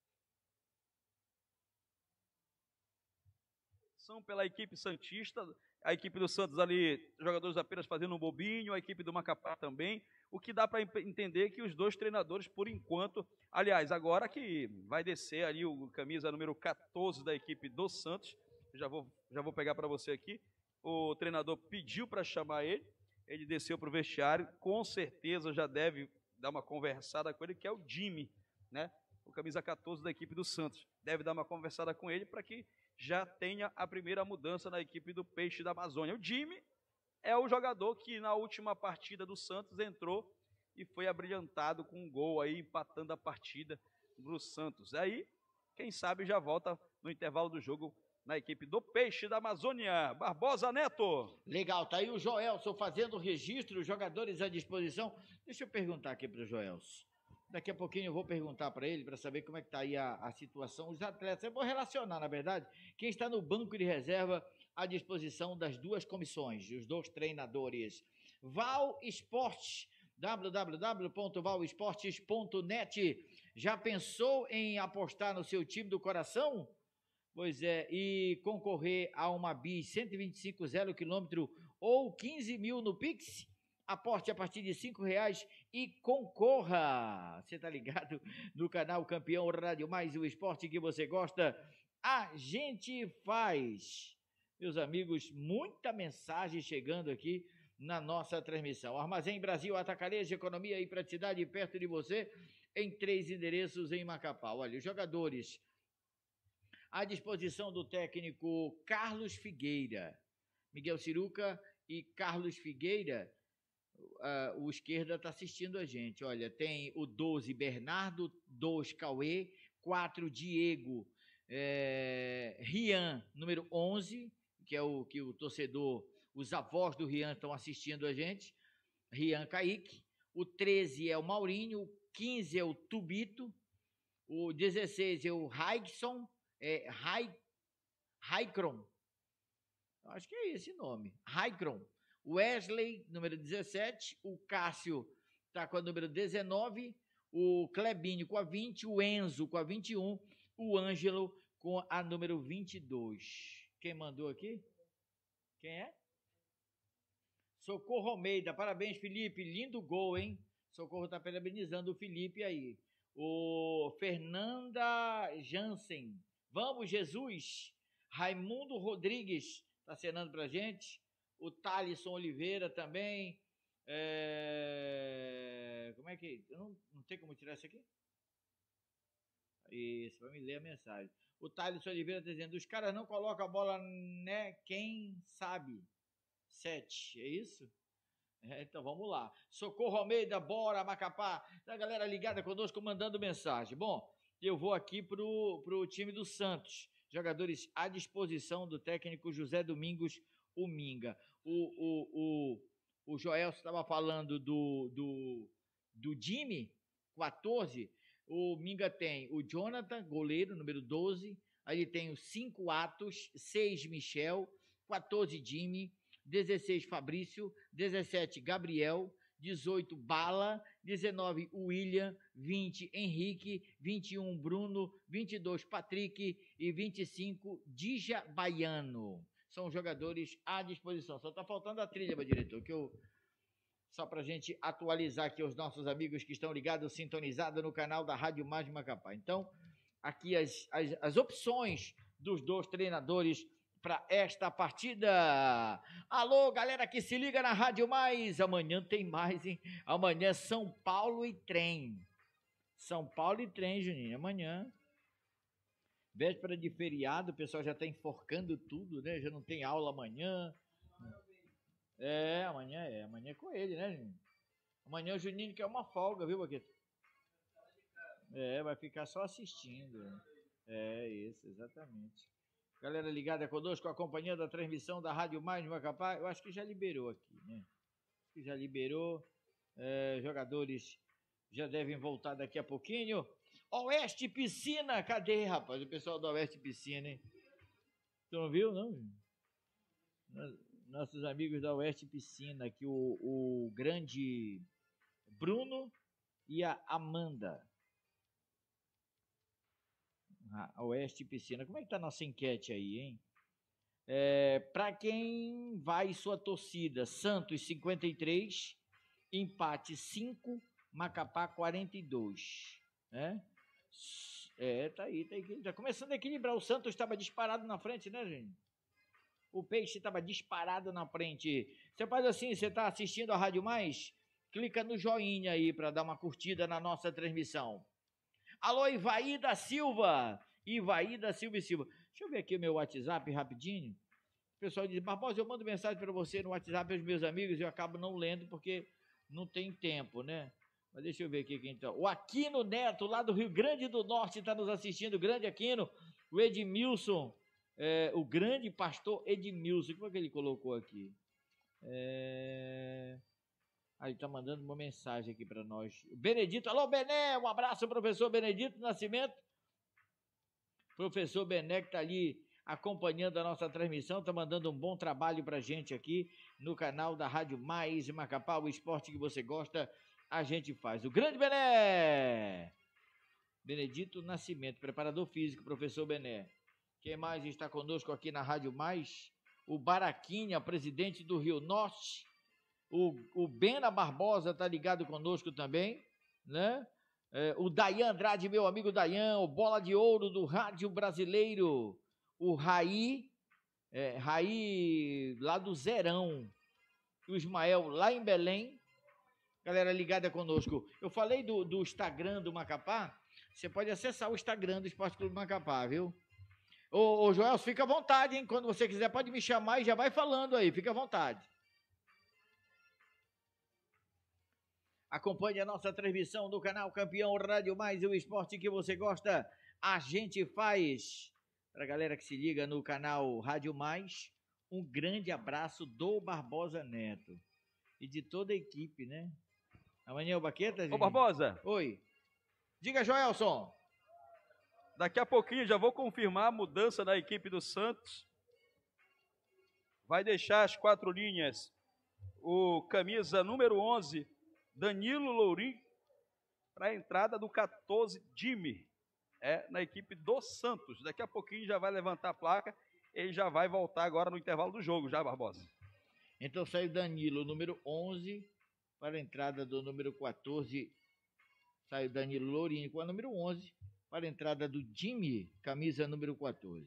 São pela equipe santista, a equipe do Santos ali, jogadores apenas fazendo um bobinho, a equipe do Macapá também. O que dá para entender que os dois treinadores, por enquanto, aliás, agora que vai descer ali o camisa número 14 da equipe do Santos, já vou pegar para você aqui, o treinador pediu para chamar ele desceu para o vestiário, com certeza já deve dar uma conversada com ele, que é o Jimmy, né? O camisa 14 da equipe do Santos. Deve dar uma conversada com ele para que já tenha a primeira mudança na equipe do Peixe da Amazônia. O Jimmy é o jogador que na última partida do Santos entrou e foi abrilhantado com um gol aí, empatando a partida do Santos. Aí, quem sabe já volta no intervalo do jogo na equipe do Peixe da Amazônia. Barbosa Neto. Legal, tá aí o Joelson fazendo o registro, os jogadores à disposição. Deixa eu perguntar aqui para o Joelson. Daqui a pouquinho eu vou perguntar para ele, para saber como é que tá aí a situação. Os atletas, eu vou relacionar, na verdade, quem está no banco de reserva à disposição das duas comissões, os dois treinadores. Val Esportes, www.valesportes.net. Já pensou em apostar no seu time do coração? Pois é, e concorrer a uma bis 125 0 km ou 15 mil no Pix? Aporte a partir de R$5 e concorra. Você tá ligado no canal Campeão Rádio Mais, o esporte que você gosta, a gente faz. Meus amigos, muita mensagem chegando aqui na nossa transmissão. Armazém Brasil, Atacarejo, economia e praticidade perto de você, em 3 endereços em Macapá. Olha, os jogadores à disposição do técnico Carlos Figueira. Miguel Ciruca e Carlos Figueira, o esquerda está assistindo a gente. Olha, tem o 12 Bernardo, 2 Cauê, 4 Diego, Rian, número 11, que é o que o torcedor, os avós do Rian estão assistindo a gente, Rian Kaique, o 13 é o Maurinho, o 15 é o Tubito, o 16 é o Raikson, Raikron, acho que é esse nome, Raikron. Wesley, número 17, o Cássio está com a número 19, o Clebinho com a 20, o Enzo com a 21, o Ângelo com a número 22. Quem mandou aqui? Quem é? Socorro Almeida, parabéns, Felipe, lindo gol, hein? Socorro está parabenizando o Felipe aí. O Fernanda Jansen, vamos Jesus, Raimundo Rodrigues está acenando pra gente. O Thalisson Oliveira também. Como é que... Eu não tem como tirar isso aqui? Isso, vai me ler a mensagem. O Thalisson Oliveira está dizendo, os caras não colocam a bola, né? Quem sabe? 7, é isso? Então vamos lá. Socorro Almeida, bora Macapá. A galera ligada conosco mandando mensagem. Bom, eu vou aqui pro time do Santos. Jogadores à disposição do técnico José Domingos, o Minga. O Joel estava falando do Jimmy, 14. O Minga tem o Jonathan, goleiro, número 12. Aí tem os 5 Atos, 6 Michel, 14 Jimmy, 16 Fabrício, 17 Gabriel, 18 Bala, 19 William, 20 Henrique, 21 Bruno, 22 Patrick e 25 Dija Baiano. São jogadores à disposição. Só está faltando a trilha, meu diretor, só para a gente atualizar aqui os nossos amigos que estão ligados, sintonizados no canal da Rádio Mais de Macapá. Então, aqui as opções dos dois treinadores para esta partida. Alô, galera que se liga na Rádio Mais. Amanhã tem mais, hein? Amanhã São Paulo e Trem. São Paulo e Trem, Juninho. Amanhã. Véspera de feriado, o pessoal já está enforcando tudo, né? Já não tem aula amanhã. Amanhã é com ele, né, Juninho? Amanhã o Juninho quer uma folga, viu, Baqueta? Vai ficar só assistindo. É isso, exatamente. Galera ligada conosco, acompanhando a transmissão da Rádio Mais de Macapá. Eu acho que já liberou aqui, né? Acho que já liberou. Jogadores já devem voltar daqui a pouquinho. Oeste Piscina, cadê, rapaz? O pessoal da Oeste Piscina, hein? Tu não viu, não? Nossos amigos da Oeste Piscina, aqui o grande Bruno e a Amanda. A Oeste Piscina. Como é que tá a nossa enquete aí, hein? Para quem vai sua torcida? Santos 53, empate 5, Macapá 42, né? Tá aí. Tá começando a equilibrar. O Santos estava disparado na frente, né, gente? O Peixe estava disparado na frente. Você faz assim, você está assistindo a Rádio Mais? Clica no joinha aí para dar uma curtida na nossa transmissão. Alô, Ivaí da Silva. Ivaí da Silva e Silva. Deixa eu ver aqui o meu WhatsApp rapidinho. O pessoal diz, Barbosa, eu mando mensagem para você no WhatsApp aos meus amigos e eu acabo não lendo porque não tem tempo, né? Mas deixa eu ver aqui quem tá. O Aquino Neto, lá do Rio Grande do Norte, está nos assistindo. O grande Aquino. O Edmilson, o grande pastor Edmilson. Como é que ele colocou aqui? Ele está mandando uma mensagem aqui para nós. O Benedito, alô Bené, um abraço, professor Benedito Nascimento. Professor Bené que está ali acompanhando a nossa transmissão, está mandando um bom trabalho para a gente aqui no canal da Rádio Mais Macapá, o esporte que você gosta, a gente faz. O grande Bené! Benedito Nascimento, preparador físico, professor Bené. Quem mais está conosco aqui na Rádio Mais? O Baraquinha, presidente do Rio Norte. O Bena Barbosa está ligado conosco também, né? O Dayan Andrade, meu amigo Dayan, o Bola de Ouro do Rádio Brasileiro. O Raí lá do Zerão. O Ismael lá em Belém. Galera ligada conosco. Eu falei do Instagram do Macapá. Você pode acessar o Instagram do Esporte Clube Macapá, viu? Ô Joel, fica à vontade, hein? Quando você quiser, pode me chamar e já vai falando aí. Fica à vontade. Acompanhe a nossa transmissão do canal Campeão Rádio Mais, o esporte que você gosta, a gente faz. Para a galera que se liga no canal Rádio Mais, um grande abraço do Barbosa Neto e de toda a equipe, né? Amanhã o Baqueta, gente. Ô Barbosa. Oi. Diga, Joelson. Daqui a pouquinho já vou confirmar a mudança da equipe do Santos. Vai deixar as 4 linhas. O camisa número 11, Danilo Lourim, para a entrada do 14, Jimmy, na equipe do Santos. Daqui a pouquinho já vai levantar a placa, ele já vai voltar agora no intervalo do jogo, já, Barbosa. Então sai o Danilo, número 11, para a entrada do número 14, sai o Danilo Lourim com a número 11, para a entrada do Jimmy, camisa número 14.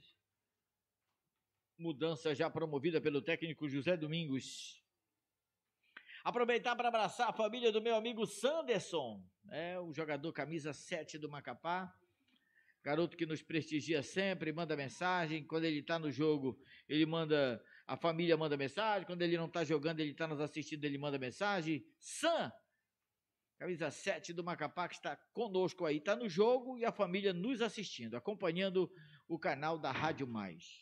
Mudança já promovida pelo técnico José Domingos. Aproveitar para abraçar a família do meu amigo Sanderson, o jogador camisa 7 do Macapá, garoto que nos prestigia sempre, manda mensagem, quando ele está no jogo, a família manda mensagem, quando ele não está jogando, ele está nos assistindo, ele manda mensagem. Sam, camisa 7 do Macapá, que está conosco aí, está no jogo e a família nos assistindo, acompanhando o canal da Rádio Mais.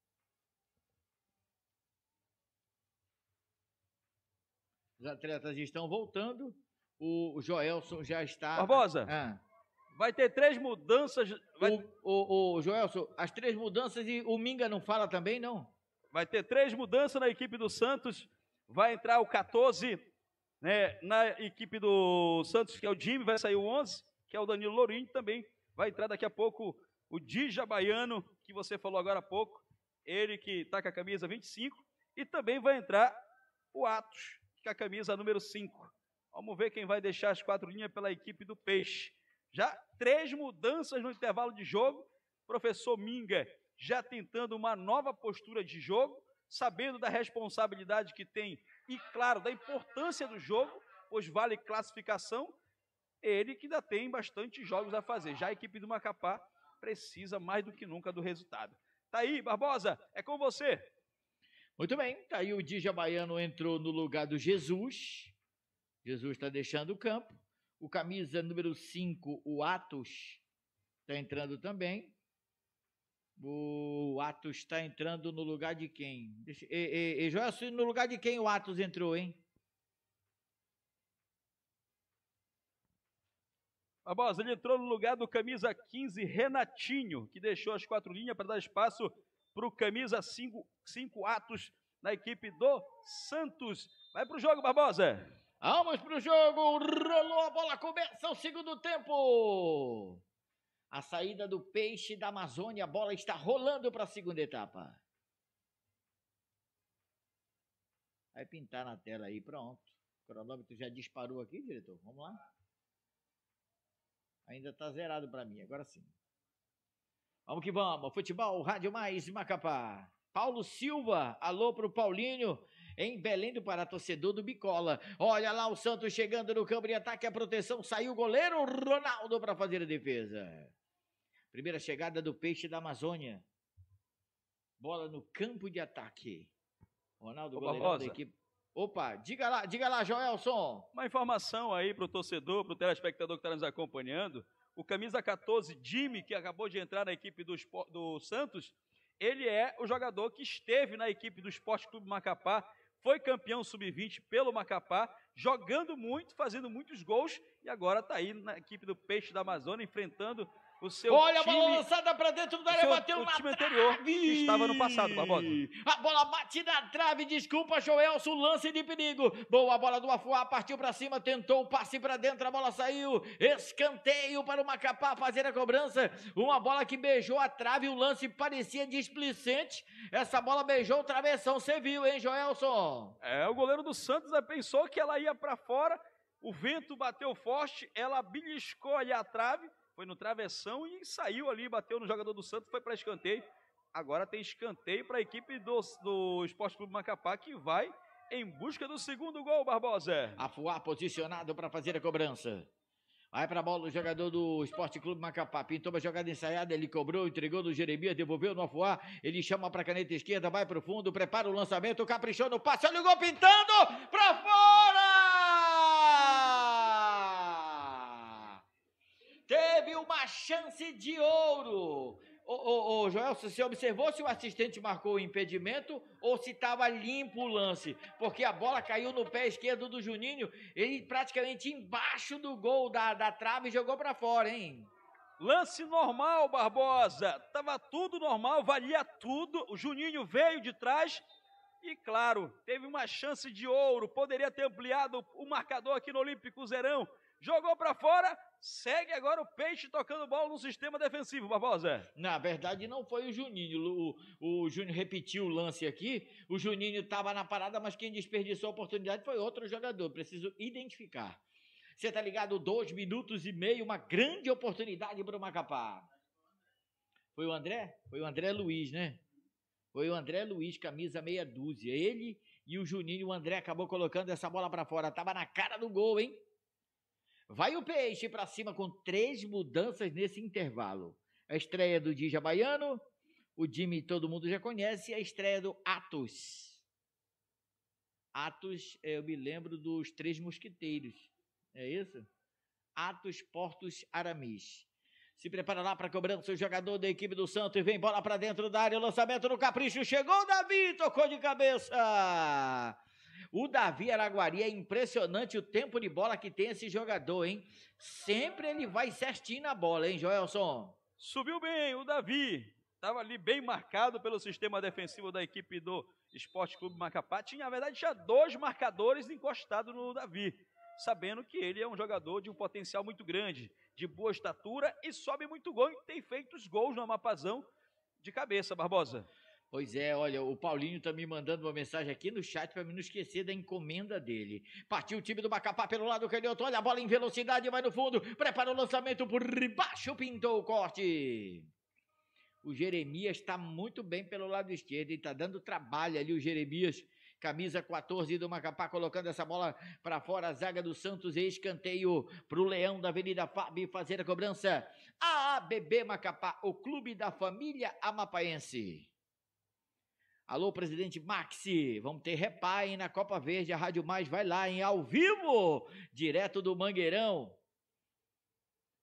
Os atletas estão voltando. O Joelson já está... Barbosa, vai ter 3 mudanças... O Joelson, as 3 mudanças e o Minga não fala também, não? Vai ter 3 mudanças na equipe do Santos. Vai entrar o 14, né, na equipe do Santos, que é o Jimmy, vai sair o 11, que é o Danilo Lourinho também. Vai entrar daqui a pouco o Dija Baiano, que você falou agora há pouco. Ele que está com a camisa 25. E também vai entrar o Atos, que é a camisa número 5. Vamos ver quem vai deixar as 4 linhas pela equipe do Peixe. Já 3 mudanças no intervalo de jogo. Professor Minga já tentando uma nova postura de jogo, sabendo da responsabilidade que tem e, claro, da importância do jogo, pois vale classificação. Ele que ainda tem bastante jogos a fazer. Já a equipe do Macapá precisa mais do que nunca do resultado. Tá aí, Barbosa, é com você. Muito bem, tá aí o Dija Baiano entrou no lugar do Jesus. Jesus está deixando o campo. O camisa número 5, o Atos, está entrando também. O Atos está entrando no lugar de quem? Joelson, no lugar de quem o Atos entrou, hein? Barbosa, ele entrou no lugar do camisa 15, Renatinho, que deixou as 4 linhas para dar espaço para o camisa 5 Atos, na equipe do Santos. Vai para o jogo, Barbosa. Vamos para o jogo. Rolou a bola, começa o segundo tempo. A saída do Peixe da Amazônia, a bola está rolando para a segunda etapa. Vai pintar na tela aí, pronto. O cronômetro já disparou aqui, diretor. Vamos lá. Ainda está zerado para mim, agora sim. Vamos que vamos. Futebol, Rádio Mais, Macapá. Paulo Silva, alô pro Paulinho, em Belém do Pará, torcedor do Bicola. Olha lá o Santos chegando no campo de ataque, a proteção, saiu o goleiro Ronaldo para fazer a defesa. Primeira chegada do Peixe da Amazônia. Bola no campo de ataque. Ronaldo, goleiro da equipe. Opa, diga lá, Joelson. Uma informação aí pro torcedor, pro telespectador que está nos acompanhando. O camisa 14, Jimmy, que acabou de entrar na equipe do Santos, ele é o jogador que esteve na equipe do Esporte Clube Macapá, foi campeão sub-20 pelo Macapá, jogando muito, fazendo muitos gols, e agora está aí na equipe do Peixe da Amazônia, enfrentando o seu Olha time, a bola lançada para dentro da área, bateu na time trave. anterior, que estava no passado, Barbosa. A bola bate na trave, desculpa, Joelson, lance de perigo. Boa bola do Afuá, partiu para cima, tentou o passe para dentro, a bola saiu, escanteio para o Macapá fazer a cobrança. Uma bola que beijou a trave, o lance parecia displicente. Essa bola beijou o travessão, você viu, hein, Joelson? O goleiro do Santos pensou que ela ia para fora, o vento bateu forte, ela beliscou ali a trave, foi no travessão e saiu ali, bateu no jogador do Santos, foi para escanteio. Agora tem escanteio para a equipe do Esporte Clube Macapá, que vai em busca do segundo gol, Barbosa. Afuá posicionado para fazer a cobrança. Vai para a bola o jogador do Esporte Clube Macapá. Pintou uma jogada ensaiada, ele cobrou, entregou no Jeremias, devolveu no Afuá. Ele chama para a caneta esquerda, vai para o fundo, prepara o lançamento, caprichou no passe. Olha o gol pintando para fora! Teve uma chance de ouro. Ô, Joel, você observou se o assistente marcou o impedimento ou se estava limpo o lance? Porque a bola caiu no pé esquerdo do Juninho, ele praticamente embaixo do gol da trave jogou para fora, hein? Lance normal, Barbosa. Tava tudo normal, valia tudo. O Juninho veio de trás e, claro, teve uma chance de ouro. Poderia ter ampliado o marcador aqui no Olímpico Zerão. Jogou para fora, segue agora o Peixe tocando bola no sistema defensivo, Barbosa. Na verdade não foi o Juninho, o Júnior repetiu o lance aqui, o Juninho estava na parada, mas quem desperdiçou a oportunidade foi outro jogador, preciso identificar. Você tá ligado, 2 minutos e meio, uma grande oportunidade para o Macapá. Foi o André? Foi o André Luiz, né? Foi o André Luiz, camisa meia dúzia, ele e o Juninho, o André acabou colocando essa bola para fora, tava na cara do gol, hein? Vai o Peixe para cima com 3 mudanças nesse intervalo. A estreia do Dija Baiano, o Jimmy todo mundo já conhece, e a estreia do Atos. Atos, eu me lembro dos 3 mosquiteiros, é isso? Atos, Portos, Aramis. Se prepara lá para a cobrança o jogador da equipe do Santos, vem bola para dentro da área, o lançamento no capricho, chegou o Davi, tocou de cabeça. O Davi Araguari, é impressionante o tempo de bola que tem esse jogador, hein? Sempre ele vai certinho na bola, hein, Joelson? Subiu bem o Davi, estava ali bem marcado pelo sistema defensivo da equipe do Esporte Clube Macapá. Na verdade, tinha 2 marcadores encostados no Davi, sabendo que ele é um jogador de um potencial muito grande, de boa estatura e sobe muito gol e tem feito os gols no Amapazão de cabeça, Barbosa. Pois é, olha, o Paulinho tá me mandando uma mensagem aqui no chat para me não esquecer da encomenda dele. Partiu o time do Macapá pelo lado canhoto, olha a bola em velocidade, vai no fundo, prepara o lançamento por baixo, pintou o corte. O Jeremias está muito bem pelo lado esquerdo e tá dando trabalho ali o Jeremias, camisa 14 do Macapá, colocando essa bola para fora, a zaga do Santos e escanteio para o Leão da Avenida Fábio fazer a cobrança. ABB Macapá, o clube da família amapaense. Alô, presidente Maxi, vamos ter repá, hein, na Copa Verde, a Rádio Mais vai lá, hein, ao vivo, direto do Mangueirão.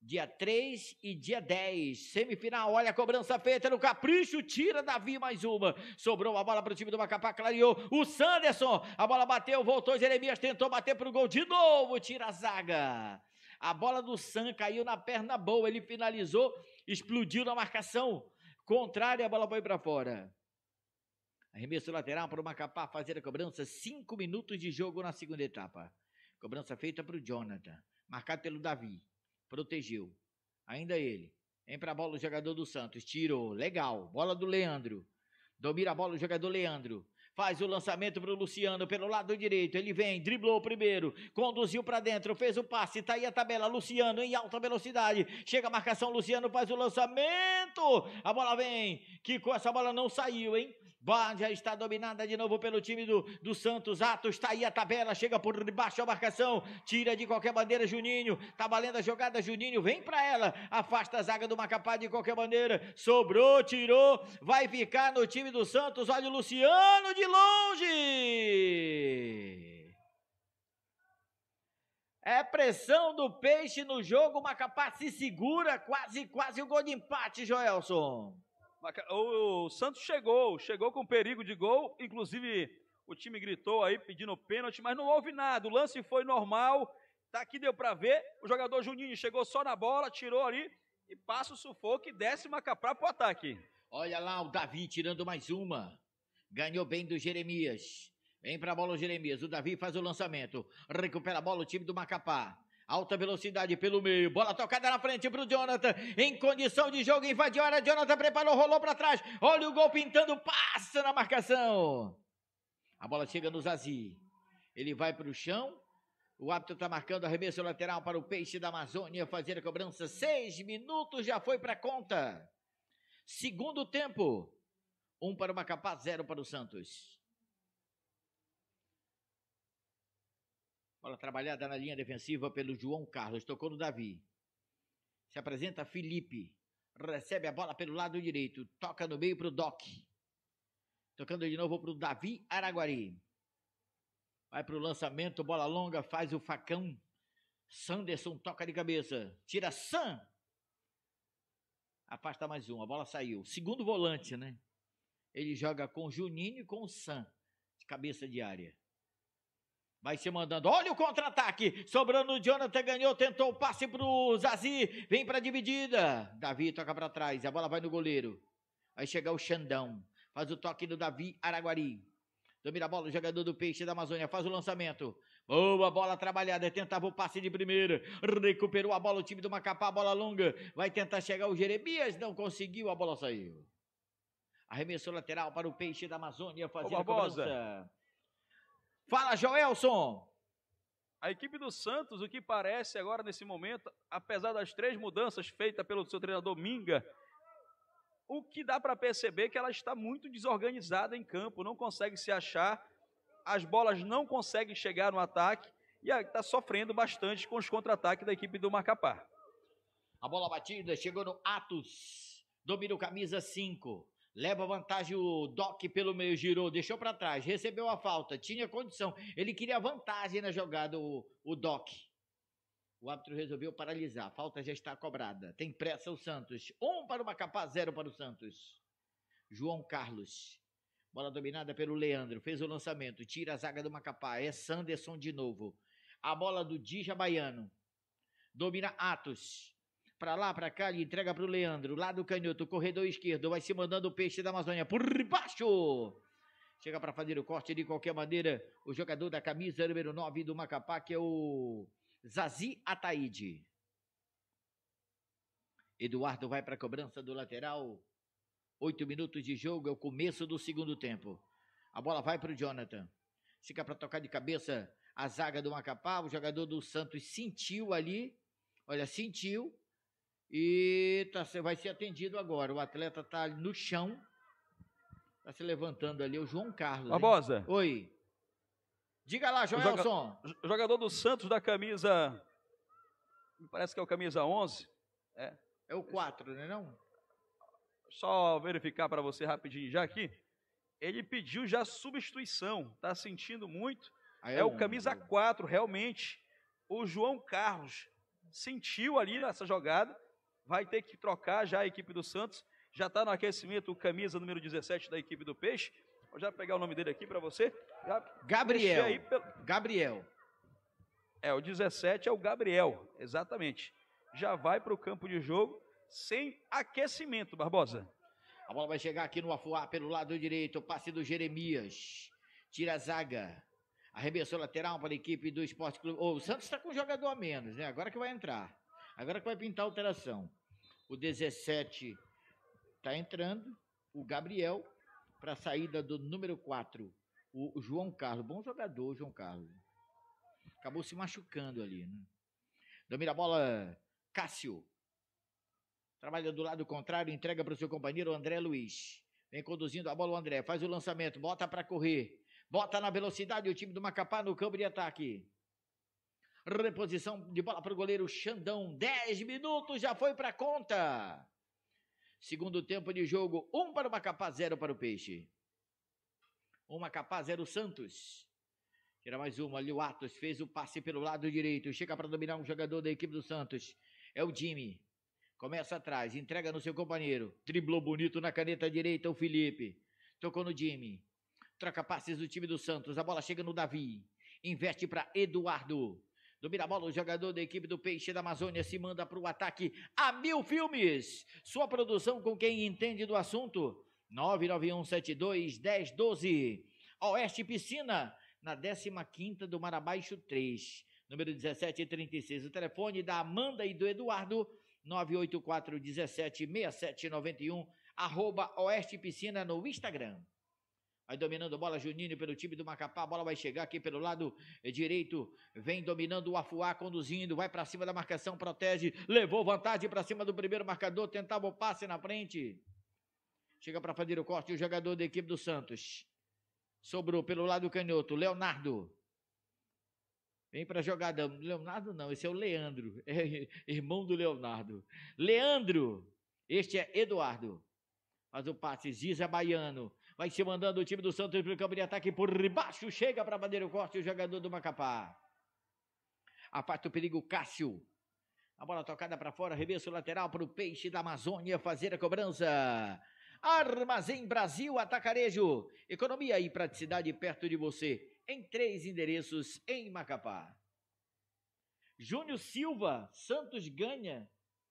Dia 3 e dia 10, semifinal, olha a cobrança feita no capricho, tira Davi mais uma, sobrou a bola para o time do Macapá, clareou o Sanderson, a bola bateu, voltou, Jeremias tentou bater para o gol de novo, tira a zaga, a bola do San caiu na perna boa, ele finalizou, explodiu na marcação contrária, a bola foi para fora. Arremesso lateral para o Macapá fazer a cobrança, 5 minutos de jogo na segunda etapa, cobrança feita para o Jonathan, marcado pelo Davi. Protegeu. Ainda ele. Vem pra bola o jogador do Santos. Tirou. Legal. Bola do Leandro. Domina a bola o jogador Leandro. Faz o lançamento pro Luciano pelo lado direito. Ele vem, driblou primeiro. Conduziu pra dentro. Fez o passe. Tá aí a tabela. Luciano em alta velocidade. Chega a marcação. Luciano faz o lançamento. A bola vem. Quicou. Essa bola não saiu, hein? Já está dominada de novo pelo time do Santos. Atos, está aí a tabela, chega por debaixo a marcação, tira de qualquer maneira Juninho, tá valendo a jogada, Juninho vem para ela, afasta a zaga do Macapá de qualquer maneira, sobrou, tirou, vai ficar no time do Santos, olha o Luciano de longe. É pressão do Peixe no jogo, o Macapá se segura, quase o gol de empate, Joelson. O Santos chegou com perigo de gol, inclusive o time gritou aí pedindo pênalti, mas não houve nada, o lance foi normal, tá aqui, deu para ver, o jogador Juninho chegou só na bola, tirou ali e passa o sufoco e desce o Macapá pro ataque. Olha lá o Davi tirando mais uma, ganhou bem do Jeremias, vem pra bola o Jeremias, o Davi faz o lançamento, recupera a bola o time do Macapá. Alta velocidade pelo meio, bola tocada na frente pro Jonathan, em condição de jogo, invadiu a área, Jonathan preparou, rolou para trás, olha o gol pintando, passa na marcação. A bola chega no Zazi, ele vai para o chão, o árbitro está marcando arremesso lateral para o Peixe da Amazônia, fazer a cobrança, 6 minutos, já foi para conta. Segundo tempo, 1 para o Macapá, 0 para o Santos. Bola trabalhada na linha defensiva pelo João Carlos. Tocou no Davi. Se apresenta Felipe. Recebe a bola pelo lado direito. Toca no meio para o Doc. Tocando de novo para o Davi Araguari. Vai para o lançamento. Bola longa. Faz o facão. Sanderson toca de cabeça. Tira Sam. Afasta mais um. A bola saiu. Segundo volante, né? Ele joga com o Juninho e com o Sam. De cabeça de área. Vai se mandando, olha o contra-ataque, sobrando o Jonathan, ganhou, tentou o passe pro Zazi, vem pra dividida, Davi toca pra trás, a bola vai no goleiro, vai chegar o Xandão, faz o toque do Davi Araguari, domina a bola, o jogador do Peixe da Amazônia, faz o lançamento, boa bola trabalhada, tentava o passe de primeira, recuperou a bola o time do Macapá, a bola longa, vai tentar chegar o Jeremias, não conseguiu, a bola saiu. Arremesso lateral para o Peixe da Amazônia, fazer a cobrança. Fala, Joelson. A equipe do Santos, o que parece agora nesse momento, apesar das 3 mudanças feitas pelo seu treinador Minga, o que dá para perceber é que ela está muito desorganizada em campo, não consegue se achar, as bolas não conseguem chegar no ataque e está sofrendo bastante com os contra-ataques da equipe do Macapá. A bola batida, chegou no Atos, domina o camisa 5. Leva vantagem o Doc pelo meio, girou, deixou para trás, recebeu a falta, tinha condição, ele queria vantagem na jogada, o Doc. O árbitro resolveu paralisar, a falta já está cobrada, tem pressa o Santos, 1 para o Macapá, 0 para o Santos. João Carlos, bola dominada pelo Leandro, fez o lançamento, tira a zaga do Macapá, é Sanderson de novo. A bola do Dija Baiano, domina Atos. Pra lá, pra cá, ele entrega pro Leandro, lado canhoto, corredor esquerdo, vai se mandando o Peixe da Amazônia por baixo. Chega para fazer o corte de qualquer maneira, o jogador da camisa número 9 do Macapá, que é o Zazi Ataíde. Eduardo vai para a cobrança do lateral, 8 minutos de jogo, é o começo do segundo tempo. A bola vai para o Jonathan, fica para tocar de cabeça a zaga do Macapá, o jogador do Santos sentiu ali, olha, sentiu. E vai ser atendido agora. O atleta está no chão. Está se levantando ali. O João Carlos. Barbosa. Hein? Oi. Diga lá, Joelson. O jogador do Santos da camisa... Me parece que é o camisa 11. É o 4, né não? Só verificar para você rapidinho já aqui. Ele pediu já substituição. Está sentindo muito. É o camisa 4, realmente. O João Carlos. sentiu ali nessa jogada, vai ter que trocar já a equipe do Santos, já está no aquecimento o camisa número 17 da equipe do Peixe. Vou já pegar o nome dele aqui para você. Gabriel. Gabriel. O 17 é o Gabriel, exatamente. Já vai para o campo de jogo sem aquecimento, Barbosa. A bola vai chegar aqui no Afuá pelo lado direito, passe do Jeremias. Tira a zaga. Arremessou lateral para a equipe do Esporte Clube. O Santos está com um jogador a menos, né? Agora que vai entrar. Agora que vai pintar a alteração. O 17 está entrando. O Gabriel para a saída do número 4. O João Carlos. Bom jogador, João Carlos. Acabou se machucando ali, né? Domina a bola, Cássio. Trabalha do lado contrário, entrega para o seu companheiro André Luiz. Vem conduzindo a bola o André, faz o lançamento, bota para correr. Bota na velocidade o time do Macapá no campo de ataque. Reposição de bola para o goleiro Xandão. 10 minutos, já foi para conta. Segundo tempo de jogo, 1 para o Macapá, 0 para o Peixe. 1 Macapá, 0 Santos. Tira mais uma ali, o Atos fez o passe pelo lado direito. Chega para dominar um jogador da equipe do Santos. É o Jimmy. Começa atrás, entrega no seu companheiro. Driblou bonito na caneta direita o Felipe. Tocou no Jimmy. Troca passes do time do Santos. A bola chega no Davi. Investe para Eduardo. Domina a bola o jogador da equipe do Peixe da Amazônia. Se manda para o ataque. A Mil Filmes. Sua produção com quem entende do assunto. 991721012. Oeste Piscina. Na 15ª do Mar Abaixo 3. Número 1736. O telefone da Amanda e do Eduardo. 984-17-6791. @Oeste Piscina no Instagram. Vai dominando a bola Juninho pelo time do Macapá. A bola vai chegar aqui pelo lado direito. Vem dominando o Afuá, conduzindo. Vai para cima da marcação, protege. Levou vantagem para cima do primeiro marcador. Tentava o passe na frente. Chega para fazer o corte o jogador da equipe do Santos. Sobrou pelo lado canhoto. Leonardo. Vem para a jogada. Leonardo não, esse é o Leandro. É irmão do Leonardo. Leandro. Este é Eduardo. Faz o passe. Giza Baiano. Vai se mandando o time do Santos para o campo de ataque por baixo. Chega para bater o corte o jogador do Macapá. Afasta o perigo Cássio. A bola tocada para fora. Reverso lateral para o Peixe da Amazônia fazer a cobrança. Armazém Brasil Atacarejo. Economia e praticidade perto de você. Em 3 endereços em Macapá. Júnior Silva. Santos ganha.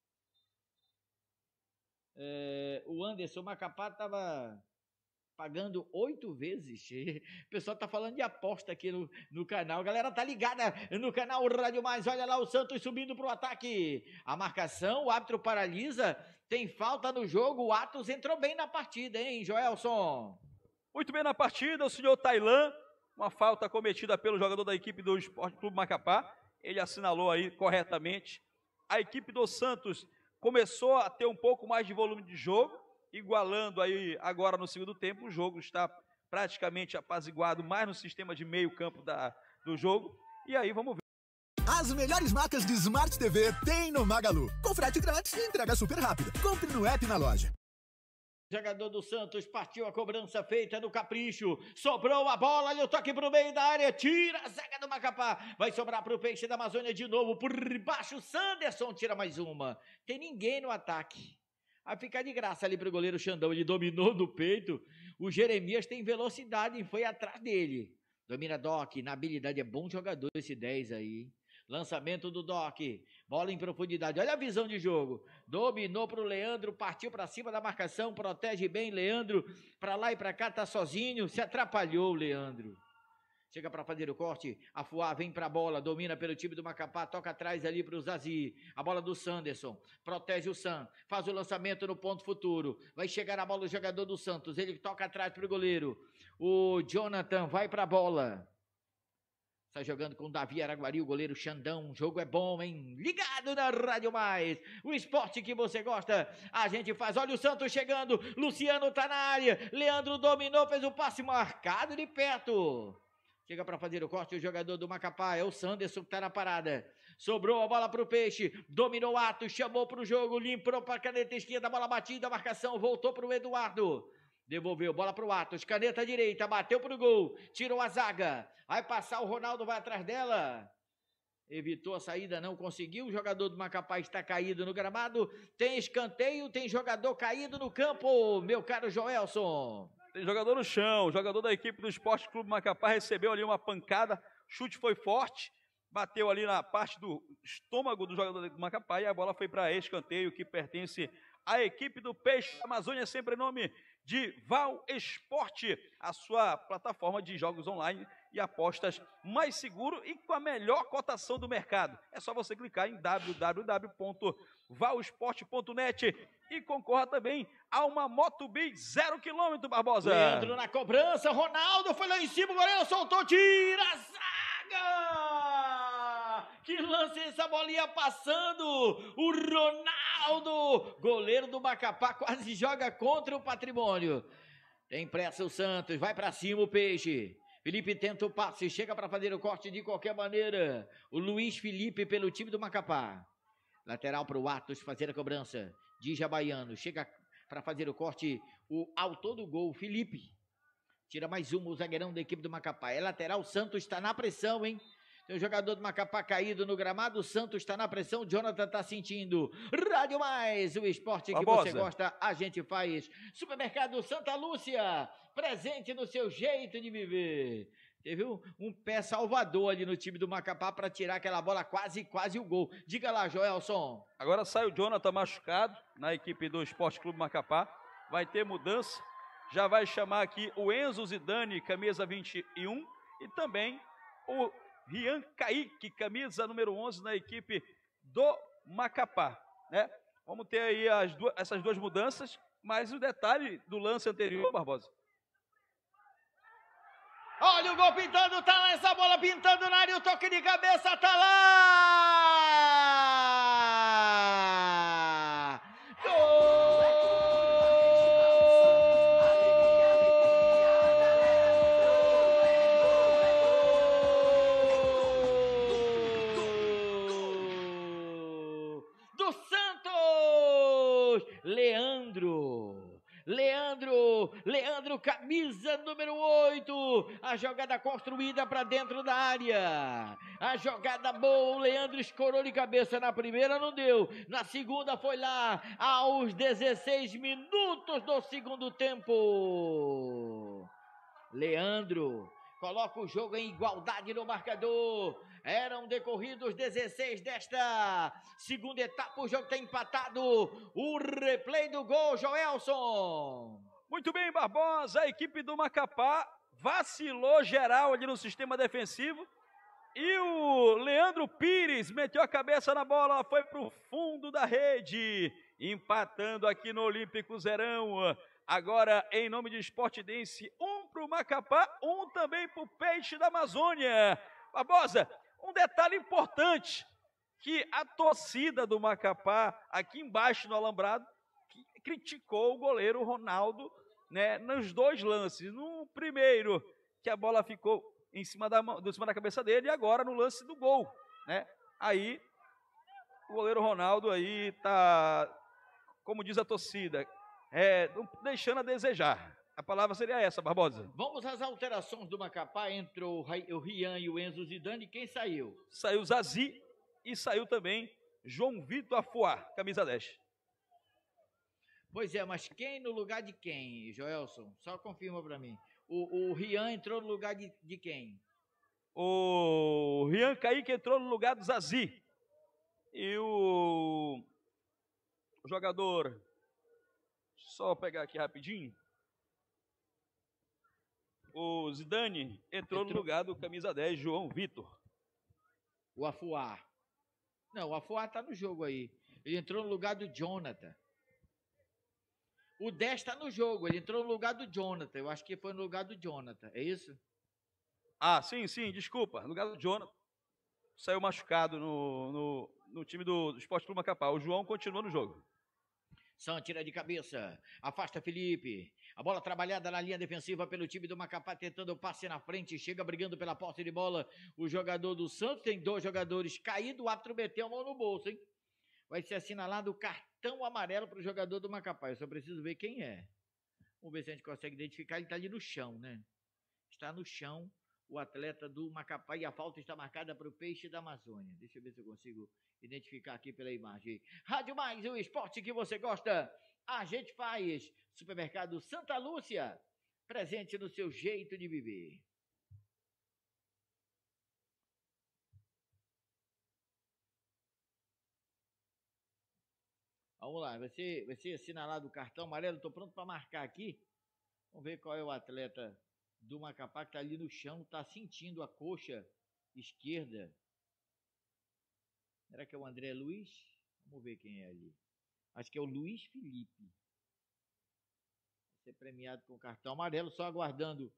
O Anderson Macapá estava pagando 8 vezes. O pessoal tá falando de aposta aqui no canal. A galera tá ligada no canal Rádio Mais. Olha lá o Santos subindo pro ataque. A marcação, o árbitro paralisa. Tem falta no jogo. O Atos entrou bem na partida, hein, Joelson? Muito bem na partida, o senhor Tailan. Uma falta cometida pelo jogador da equipe do Esporte Clube Macapá. Ele assinalou aí corretamente. A equipe do Santos começou a ter um pouco mais de volume de jogo. Igualando aí agora no segundo tempo, o jogo está praticamente apaziguado mais no sistema de meio campo do jogo. E aí vamos ver. As melhores marcas de Smart TV tem no Magalu. Com frete grátis e entrega super rápida. Compre no app e na loja. Jogador do Santos partiu a cobrança feita no capricho. Sobrou a bola, olha o toque pro meio da área. Tira a zaga do Macapá. Vai sobrar pro Peixe da Amazônia de novo. Por baixo, Sanderson tira mais uma. Tem ninguém no ataque. Vai ficar de graça ali pro goleiro Xandão. Ele dominou no peito. O Jeremias tem velocidade e foi atrás dele. Domina Doc. Na habilidade é bom jogador esse 10 aí. Lançamento do Doc. Bola em profundidade. Olha a visão de jogo. Dominou pro Leandro. Partiu para cima da marcação. Protege bem Leandro. Para lá e para cá tá sozinho. Se atrapalhou o Leandro. Chega para fazer o corte, Afuá vem para a bola, domina pelo time do Macapá, toca atrás ali para o Zazi, a bola do Sanderson, protege o Sam, faz o lançamento no ponto futuro, vai chegar a bola o jogador do Santos, ele toca atrás para o goleiro, o Jonathan vai para a bola, está jogando com o Davi Araguari, o goleiro Xandão, o jogo é bom, hein? Ligado na Rádio Mais, o esporte que você gosta, a gente faz, olha o Santos chegando, Luciano tá na área, Leandro dominou, fez o passe marcado de perto. Chega para fazer o corte o jogador do Macapá, é o Sanderson que está na parada. Sobrou a bola para o Peixe, dominou o Atos, chamou para o jogo, limpou para a caneta esquerda, bola batida, a marcação, voltou para o Eduardo. Devolveu, bola para o Atos, caneta direita, bateu para o gol, tirou a zaga. Vai passar o Ronaldo, vai atrás dela. Evitou a saída, não conseguiu. O jogador do Macapá está caído no gramado. Tem escanteio, tem jogador caído no campo, meu caro Joelson. Tem jogador no chão, o jogador da equipe do Esporte Clube Macapá recebeu ali uma pancada, o chute foi forte, bateu ali na parte do estômago do jogador do Macapá e a bola foi para escanteio, que pertence à equipe do Peixe da Amazônia, sempre em nome de Val Esporte, a sua plataforma de jogos online e apostas mais seguro e com a melhor cotação do mercado. É só você clicar em www.valsport.net e concorra também a uma Motobi 0 km, Barbosa. Leandro na cobrança, Ronaldo foi lá em cima, o goleiro soltou, tira a zaga! Que lance essa bolinha passando, o Ronaldo, goleiro do Macapá, quase joga contra o Patrimônio. Tem pressa o Santos, vai pra cima o Peixe. Felipe tenta o passe, chega para fazer o corte de qualquer maneira. O Luiz Felipe pelo time do Macapá. Lateral para o Atos fazer a cobrança. Dija Baiano, chega para fazer o corte. O autor do gol, Felipe. Tira mais uma, o zagueirão da equipe do Macapá. É lateral, o Santos está na pressão, hein? Tem um jogador do Macapá caído no gramado, o Santos está na pressão, o Jonathan está sentindo. Rádio Mais, o esporte que você gosta, a gente faz. Supermercado Santa Lúcia, presente no seu jeito de viver. Teve um pé salvador ali no time do Macapá para tirar aquela bola quase o gol. Diga lá, Joelson. Agora sai o Jonathan machucado na equipe do Esporte Clube Macapá. Vai ter mudança. Já vai chamar aqui o Enzo Zidane, camisa 21, e também o Rian Kaique, camisa número 11 na equipe do Macapá, né? Vamos ter aí essas duas mudanças, mas o detalhe do lance anterior, Barbosa. Olha o gol pintando, tá lá essa bola pintando na área, o toque de cabeça tá lá! Gol! Do Santos! Leandro, camisa número 8, a jogada construída para dentro da área, a jogada boa, o Leandro escorou de cabeça na primeira, não deu, na segunda foi lá, aos 16 minutos do segundo tempo, Leandro coloca o jogo em igualdade no marcador. Eram decorridos 16 desta segunda etapa. O jogo está empatado. O replay do gol, Joelson. Muito bem, Barbosa. A equipe do Macapá vacilou geral ali no sistema defensivo. E o Leandro Pires meteu a cabeça na bola. Ela foi para o fundo da rede. Empatando aqui no Olímpico Zerão. Agora, em nome de Esportidense, um para o Macapá, um também para o Peixe da Amazônia. Barbosa, um detalhe importante, que a torcida do Macapá, aqui embaixo no alambrado, criticou o goleiro Ronaldo, né, nos dois lances. No primeiro, que a bola ficou em cima da cabeça dele, e agora no lance do gol, né? Aí, o goleiro Ronaldo aí tá, como diz a torcida, deixando a desejar. A palavra seria essa, Barbosa. Vamos às alterações do Macapá. Entrou o Rian e o Enzo Zidane. Quem saiu? Saiu Zazi e saiu também João Vitor Afuá, camisa 10. Pois é, mas quem no lugar de quem, Joelson? Só confirma para mim. O Rian entrou no lugar de quem? O Rian Kaique entrou no lugar do Zazi. E o jogador... Só pegar aqui rapidinho. O Zidane entrou no lugar do camisa 10, João Vitor. O Afuá. Não, o Afuá tá no jogo aí. Ele entrou no lugar do Jonathan. O 10 está no jogo, ele entrou no lugar do Jonathan. Eu acho que foi no lugar do Jonathan, é isso? Ah, sim, desculpa. No lugar do Jonathan. Saiu machucado no time do Esporte Clube Macapá. O João continua no jogo. Sam tira de cabeça, afasta Felipe, a bola trabalhada na linha defensiva pelo time do Macapá, tentando o passe na frente, chega brigando pela posse de bola, o jogador do Santos, tem dois jogadores caídos, o árbitro meteu a mão no bolso, hein? Vai ser assinalado o cartão amarelo para o jogador do Macapá, eu só preciso ver quem é. Vamos ver se a gente consegue identificar, ele está ali no chão, né? Está no chão o atleta do Macapá e a falta está marcada para o Peixe da Amazônia. Deixa eu ver se eu consigo identificar aqui pela imagem. Rádio Mais, o esporte que você gosta, a gente faz. Supermercado Santa Lúcia, presente no seu jeito de viver. Vamos lá, vai ser assinalado o cartão amarelo. Estou pronto para marcar aqui. Vamos ver qual é o atleta do Macapá que está ali no chão, está sentindo a coxa esquerda. Será que é o André Luiz? Vamos ver quem é ali. Acho que é o Luiz Felipe. Vai ser premiado com o cartão amarelo, só aguardando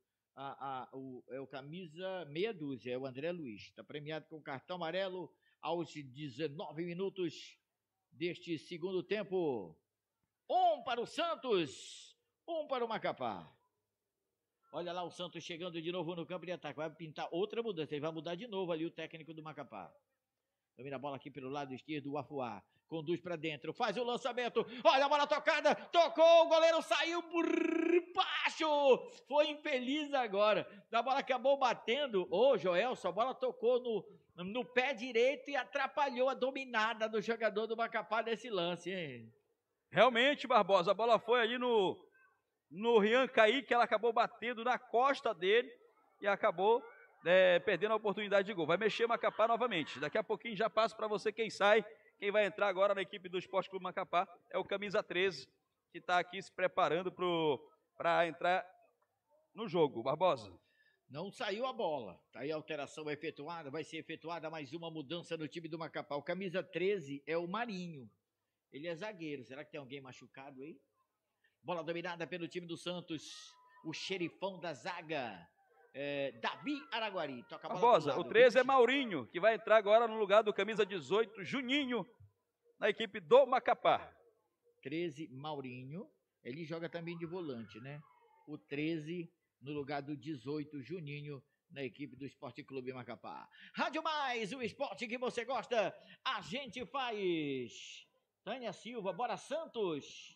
o camisa meia dúzia, é o André Luiz. Está premiado com o cartão amarelo aos 19 minutos deste segundo tempo. 1 para o Santos, 1 para o Macapá. Olha lá o Santos chegando de novo no campo de ataque. Vai pintar outra mudança. Ele vai mudar de novo ali o técnico do Macapá. Domina a bola aqui pelo lado esquerdo, o Afuá. Conduz para dentro, faz o lançamento. Olha a bola tocada, tocou, o goleiro saiu por baixo. Foi infeliz agora. A bola acabou batendo. Ô, Joelson, a bola tocou no pé direito e atrapalhou a dominada do jogador do Macapá nesse lance, hein? Realmente, Barbosa, a bola foi ali no Rian Kaique, ela acabou batendo na costa dele e acabou perdendo a oportunidade de gol. Vai mexer Macapá novamente. Daqui a pouquinho já passo para você quem sai. Quem vai entrar agora na equipe do Esporte Clube Macapá é o camisa 13, que está aqui se preparando para entrar no jogo. Barbosa. Não saiu a bola. Tá aí a alteração efetuada. Vai ser efetuada mais uma mudança no time do Macapá. O camisa 13 é o Marinho. Ele é zagueiro. Será que tem alguém machucado aí? Bola dominada pelo time do Santos. O xerifão da zaga. Davi Araguari. Toca a bola. Barbosa, o 13 é Maurinho, que vai entrar agora no lugar do camisa 18, Juninho, na equipe do Macapá. 13, Maurinho. Ele joga também de volante, né? O 13 no lugar do 18, Juninho, na equipe do Esporte Clube Macapá. Rádio Mais, o esporte que você gosta, a gente faz. Tânia Silva, bora Santos.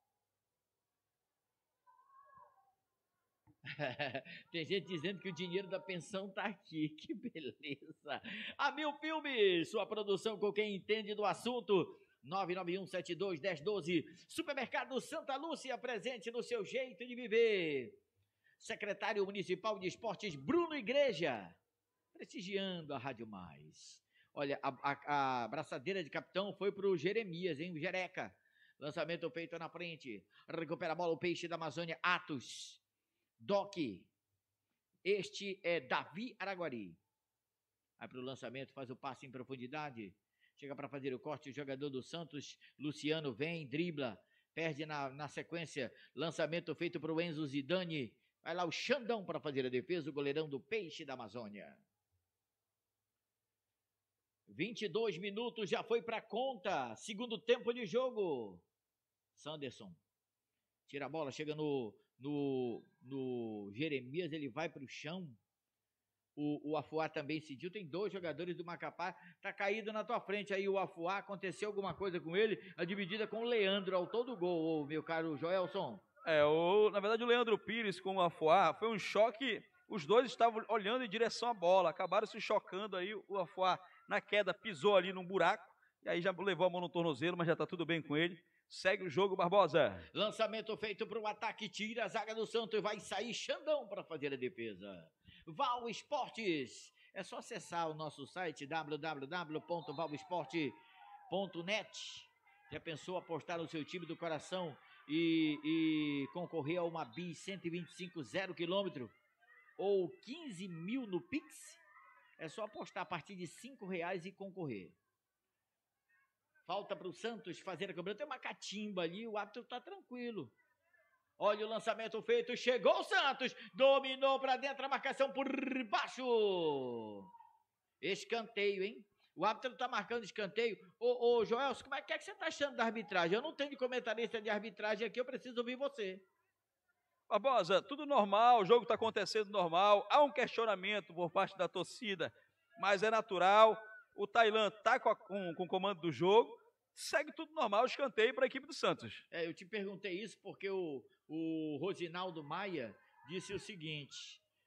Tem gente dizendo que o dinheiro da pensão tá aqui, que beleza. A Mil Filmes, sua produção com quem entende do assunto. 991721012. Supermercado Santa Lúcia, presente no seu jeito de viver. Secretário Municipal de Esportes Bruno Igreja, prestigiando a Rádio Mais. Olha, a braçadeira de capitão foi pro Jeremias, hein? O Jereca. Lançamento feito na frente. Recupera a bola o Peixe da Amazônia, Atos. Doc, este é Davi Araguari. Vai para o lançamento, faz o passe em profundidade. Chega para fazer o corte, o jogador do Santos, Luciano, vem, dribla, perde na sequência. Lançamento feito para o Enzo Zidane. Vai lá o Xandão para fazer a defesa, o goleirão do Peixe da Amazônia. 22 minutos, já foi para conta. Segundo tempo de jogo. Sanderson tira a bola, chega no Jeremias, ele vai para o chão. O Afuá também sentiu. Tem dois jogadores do Macapá. Tá caído na tua frente aí o Afuá. Aconteceu alguma coisa com ele? A dividida com o Leandro ao todo gol, meu caro Joelson. Na verdade o Leandro Pires com o Afuá foi um choque. Os dois estavam olhando em direção à bola. Acabaram se chocando aí. O Afuá na queda pisou ali num buraco. E aí já levou a mão no tornozelo, mas já tá tudo bem com ele. Segue o jogo, Barbosa. Lançamento feito para o ataque, tira a zaga do Santos, vai sair Xandão para fazer a defesa. Val Esportes, é só acessar o nosso site www.valvesporte.net. Já pensou apostar no seu time do coração e concorrer a uma bis 125 0 km ou 15 mil no Pix? É só apostar a partir de R$5 e concorrer. Falta para o Santos fazer a cobrança. Tem uma catimba ali, o árbitro está tranquilo. Olha o lançamento feito, chegou o Santos, dominou para dentro, a marcação por baixo. Escanteio, hein? O árbitro está marcando escanteio. Ô Joelson, como é que você está achando da arbitragem? Eu não tenho de comentarista de arbitragem aqui, eu preciso ouvir você. Barbosa, tudo normal, o jogo está acontecendo normal. Há um questionamento por parte da torcida, mas é natural. O Tailan está com o comando do jogo. Segue tudo normal, escanteio para a equipe do Santos. Eu te perguntei isso porque o Rosinaldo Maia disse o seguinte: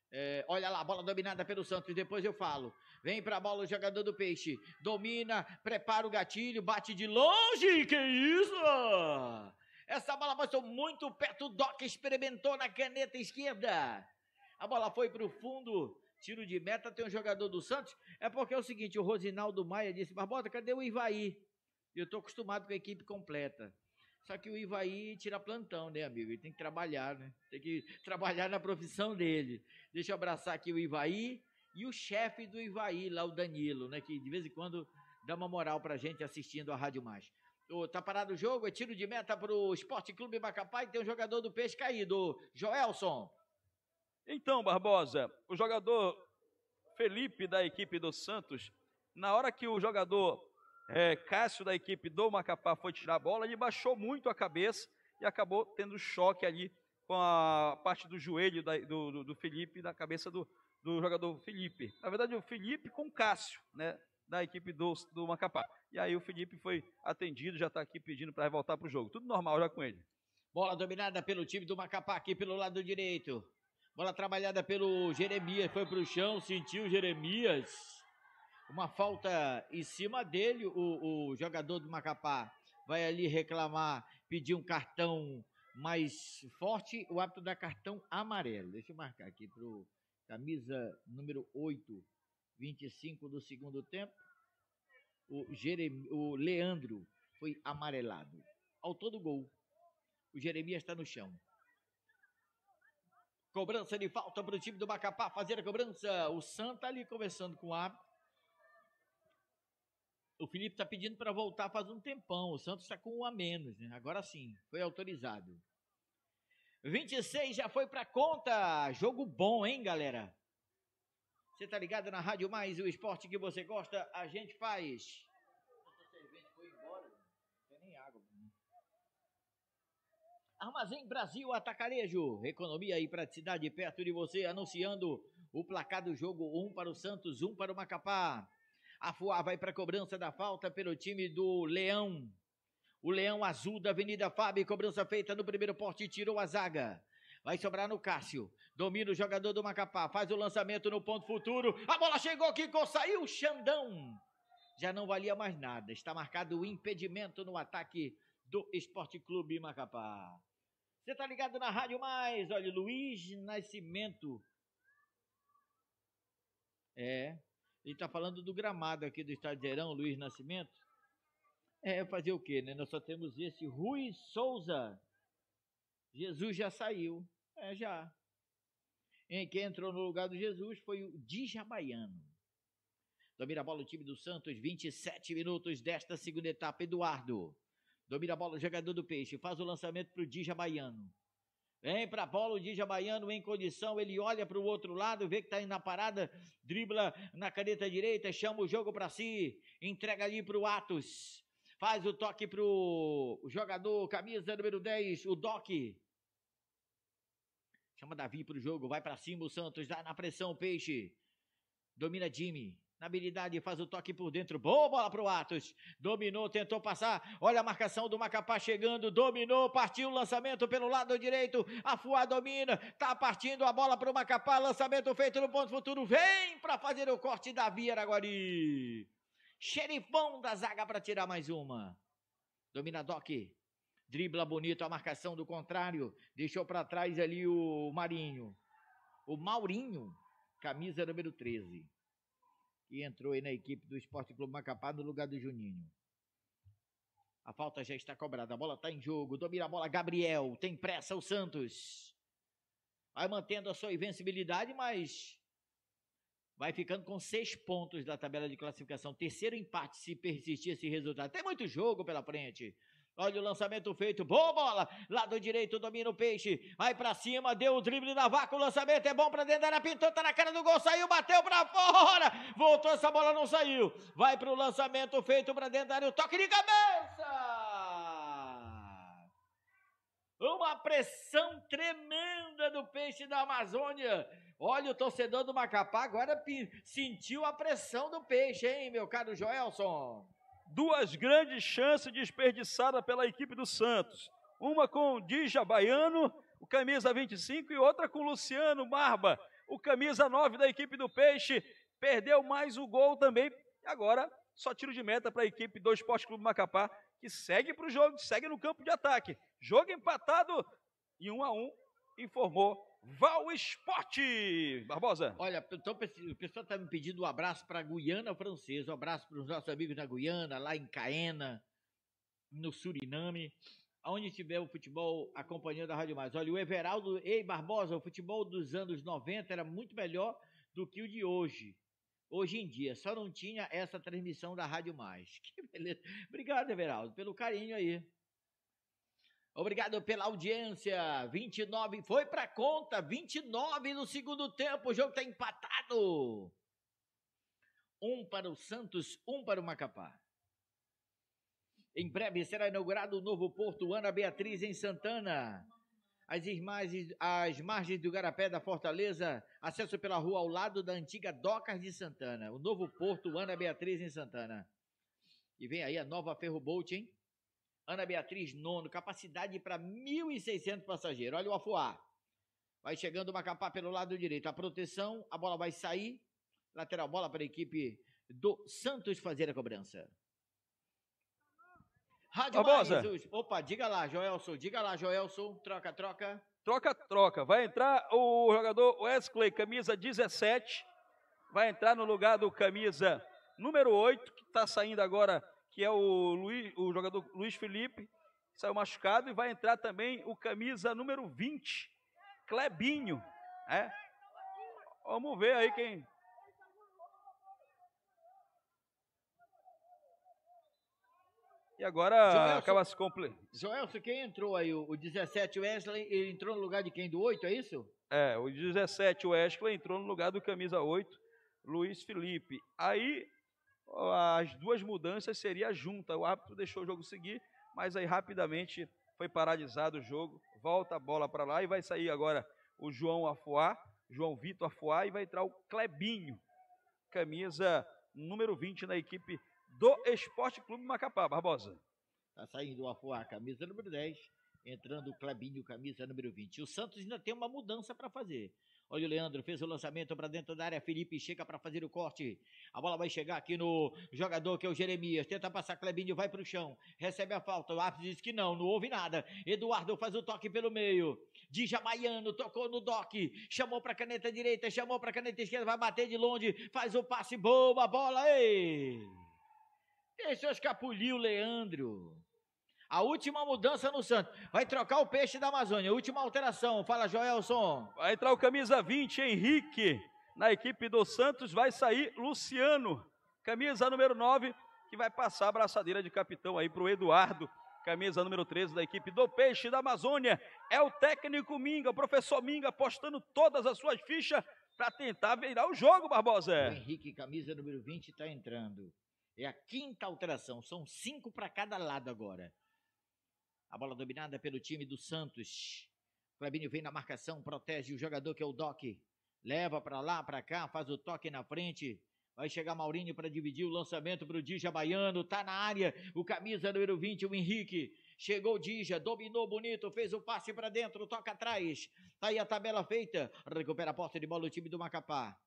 Olha lá, bola dominada pelo Santos, depois eu falo. Vem pra bola o jogador do Peixe. Domina, prepara o gatilho, bate de longe. Que isso? Essa bola passou muito perto. O Doc experimentou na caneta esquerda. A bola foi pro fundo. Tiro de meta, tem um jogador do Santos. É porque é o seguinte, o Rosinaldo Maia disse, Barbosa, cadê o Ivaí? Eu tô acostumado com a equipe completa. Só que o Ivaí tira plantão, né, amigo? Ele tem que trabalhar, né? Tem que trabalhar na profissão dele. Deixa eu abraçar aqui o Ivaí e o chefe do Ivaí, lá o Danilo, né? Que de vez em quando dá uma moral pra gente assistindo a Rádio Mais. Tá parado o jogo, é tiro de meta pro Esporte Clube Macapá e tem um jogador do Peixe caído, Joelson. Então, Barbosa, o jogador Felipe da equipe do Santos, na hora que o jogador Cássio da equipe do Macapá foi tirar a bola, ele baixou muito a cabeça e acabou tendo choque ali com a parte do joelho do Felipe, da cabeça do jogador Felipe. Na verdade, o Felipe com o Cássio, né, da equipe do Macapá. E aí o Felipe foi atendido, já está aqui pedindo para voltar para o jogo. Tudo normal já com ele. Bola dominada pelo time do Macapá aqui pelo lado direito. Bola trabalhada pelo Jeremias, foi para o chão, sentiu o Jeremias. Uma falta em cima dele, o jogador do Macapá vai ali reclamar, pedir um cartão mais forte, o árbitro dá cartão amarelo. Deixa eu marcar aqui para o camisa número 8, 25 do segundo tempo. O Leandro foi amarelado. Autor do gol. O Jeremias está no chão. Cobrança de falta para o time do Macapá fazer a cobrança. O Santa ali conversando com o árbitro. O Felipe está pedindo para voltar faz um tempão. O Santos está com um a menos, né? Agora sim, foi autorizado. 26 já foi para conta. Jogo bom, hein, galera? Você tá ligado na Rádio Mais, o esporte que você gosta, a gente faz. Essa cerveja foi embora, não tem nem água. Armazém Brasil Atacarejo, economia e praticidade perto de você, anunciando o placar do jogo, 1 para o Santos, 1 para o Macapá. A Fuá vai para a cobrança da falta pelo time do Leão. O Leão Azul da Avenida Fábio, cobrança feita no primeiro poste, tirou a zaga. Vai sobrar no Cássio. Domina o jogador do Macapá. Faz o lançamento no ponto futuro. A bola chegou, quicou, saiu o Xandão. Já não valia mais nada. Está marcado o impedimento no ataque do Esporte Clube Macapá. Você está ligado na Rádio Mais. Olha, Luiz Nascimento. Ele está falando do gramado aqui do Estádio Zerão, Luiz Nascimento. Fazer o quê, né? Nós só temos esse Rui Souza. Jesus já saiu. Já. Quem entrou no lugar do Jesus foi o Djabaiano. Domina a bola o time do Santos, 27 minutos desta segunda etapa, Eduardo. Domina a bola o jogador do Peixe, faz o lançamento para o Djabaiano. Vem para a bola o Djabaiano em condição, ele olha para o outro lado, vê que está indo na parada, dribla na caneta direita, chama o jogo para si, entrega ali para o Atos. Faz o toque para o jogador, camisa número 10, o Doc. Chama Davi para o jogo, vai para cima o Santos, dá na pressão o Peixe. Domina Jimmy, na habilidade, faz o toque por dentro, boa bola para o Atos. Dominou, tentou passar, olha a marcação do Macapá chegando, dominou, partiu o lançamento pelo lado direito, a Fuá domina, tá partindo a bola para o Macapá, lançamento feito no ponto futuro, vem para fazer o corte Davi Araguari. Xerifão da zaga para tirar mais uma. Domina Doc. Dribla bonito a marcação do contrário. Deixou para trás ali o Marinho. O Maurinho, camisa número 13. Que entrou aí na equipe do Esporte Clube Macapá no lugar do Juninho. A falta já está cobrada. A bola está em jogo. Domina a bola Gabriel. Tem pressa o Santos. Vai mantendo a sua invencibilidade, mas vai ficando com 6 pontos da tabela de classificação. Terceiro empate se persistir esse resultado. Tem muito jogo pela frente. Olha o lançamento feito, boa bola, lado direito, domina o Peixe, vai pra cima, deu o drible na vaca, o lançamento é bom pra dentro da área, pintou, tá na cara do gol, saiu, bateu pra fora, voltou, essa bola não saiu, vai pro lançamento feito pra dentro da área, o toque de cabeça! Uma pressão tremenda do Peixe da Amazônia, olha o torcedor do Macapá, agora sentiu a pressão do Peixe, hein, meu caro Joelson? 2 grandes chances desperdiçadas pela equipe do Santos. Uma com o Djabaiano, o camisa 25, e outra com o Luciano Barba. o camisa 9 da equipe do Peixe. Perdeu mais o gol também. Agora, só tiro de meta para a equipe do Esporte Clube Macapá, que segue para o jogo, segue no campo de ataque. Jogo empatado e 1-1, informou Val Esporte. Barbosa. Olha, então, o pessoal está me pedindo um abraço para a Guiana Francesa, um abraço para os nossos amigos da Guiana, lá em Caena, no Suriname, onde tiver o futebol acompanhando a Rádio Mais. Olha, o Everaldo, Barbosa, o futebol dos anos 90 era muito melhor do que o de hoje. Hoje em dia, só não tinha essa transmissão da Rádio Mais. Que beleza. Obrigado, Everaldo, pelo carinho aí. Obrigado pela audiência. 29, foi pra conta. 29 no segundo tempo. O jogo tá empatado. 1 para o Santos, 1 para o Macapá. Em breve será inaugurado o novo Porto Ana Beatriz em Santana. As margens do Garapé da Fortaleza, acesso pela rua ao lado da antiga Docas de Santana. O novo Porto Ana Beatriz em Santana. E vem aí a nova Ferrobolt, hein? Ana Beatriz, nono, capacidade para 1.600 passageiros. Olha o Afuá. Vai chegando o Macapá pelo lado direito. A proteção, a bola vai sair. Lateral bola para a equipe do Santos fazer a cobrança. Rádio Barbosa. Mais. Opa, diga lá, Joelson. Diga lá, Joelson. Troca, troca. Troca, troca. Vai entrar o jogador Wesley, camisa 17. Vai entrar no lugar do camisa número 8, que está saindo agora, que é o jogador Luiz Felipe, saiu machucado, e vai entrar também o camisa número 20, Clebinho. Vamos ver aí quem... E agora Joelson, acaba se completando. Joelson, quem entrou aí? O 17, Wesley, ele entrou no lugar de quem? Do 8, é isso? O 17, Wesley, entrou no lugar do camisa 8, Luiz Felipe. Aí as duas mudanças seria junta. O árbitro deixou o jogo seguir, mas aí rapidamente foi paralisado o jogo. Volta a bola para lá e vai sair agora o João Vitor Afuá, e vai entrar o Clebinho, camisa número 20 na equipe do Esporte Clube Macapá. Barbosa. Tá saindo o Afuá, camisa número 10, entrando o Clebinho, camisa número 20. O Santos ainda tem uma mudança para fazer. Olha o Leandro, fez o lançamento para dentro da área, Felipe chega para fazer o corte. A bola vai chegar aqui no jogador que é o Jeremias, tenta passar, Clebinho vai para o chão, recebe a falta, o árbitro diz que não houve nada. Eduardo faz o toque pelo meio, Dija Baiano tocou no Doc, chamou para a caneta direita, chamou para a caneta esquerda, vai bater de longe, faz o passe, boa bola, ei! Deixa eu escapulir o Leandro. A última mudança no Santos. Vai trocar o Peixe da Amazônia. Última alteração. Fala, Joelson. Vai entrar o camisa 20, Henrique. Na equipe do Santos vai sair Luciano. Camisa número 9, que vai passar a braçadeira de capitão aí para o Eduardo. Camisa número 13 da equipe do Peixe da Amazônia. É o técnico Minga, o professor Minga, apostando todas as suas fichas para tentar virar o jogo, Barbosa. O Henrique, camisa número 20, está entrando. É a quinta alteração. São 5 para cada lado agora. A bola dominada pelo time do Santos. Clebinho vem na marcação, protege o jogador que é o Doc. Leva para lá, para cá, faz o toque na frente. Vai chegar Maurinho para dividir o lançamento para o Dija Baiano. Tá na área o camisa número 20, o Henrique. Chegou o Dija, dominou bonito, fez o passe para dentro, toca atrás. Tá aí a tabela feita. Recupera a posse de bola o time do Macapá.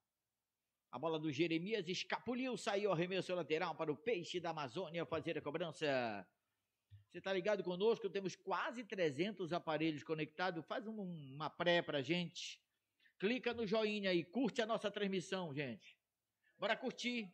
A bola do Jeremias escapuliu, saiu arremesso lateral para o Peixe da Amazônia fazer a cobrança. Você tá ligado conosco? Temos quase 300 aparelhos conectados. Faz uma pré pra gente. Clica no joinha aí, curte a nossa transmissão, gente. Bora curtir,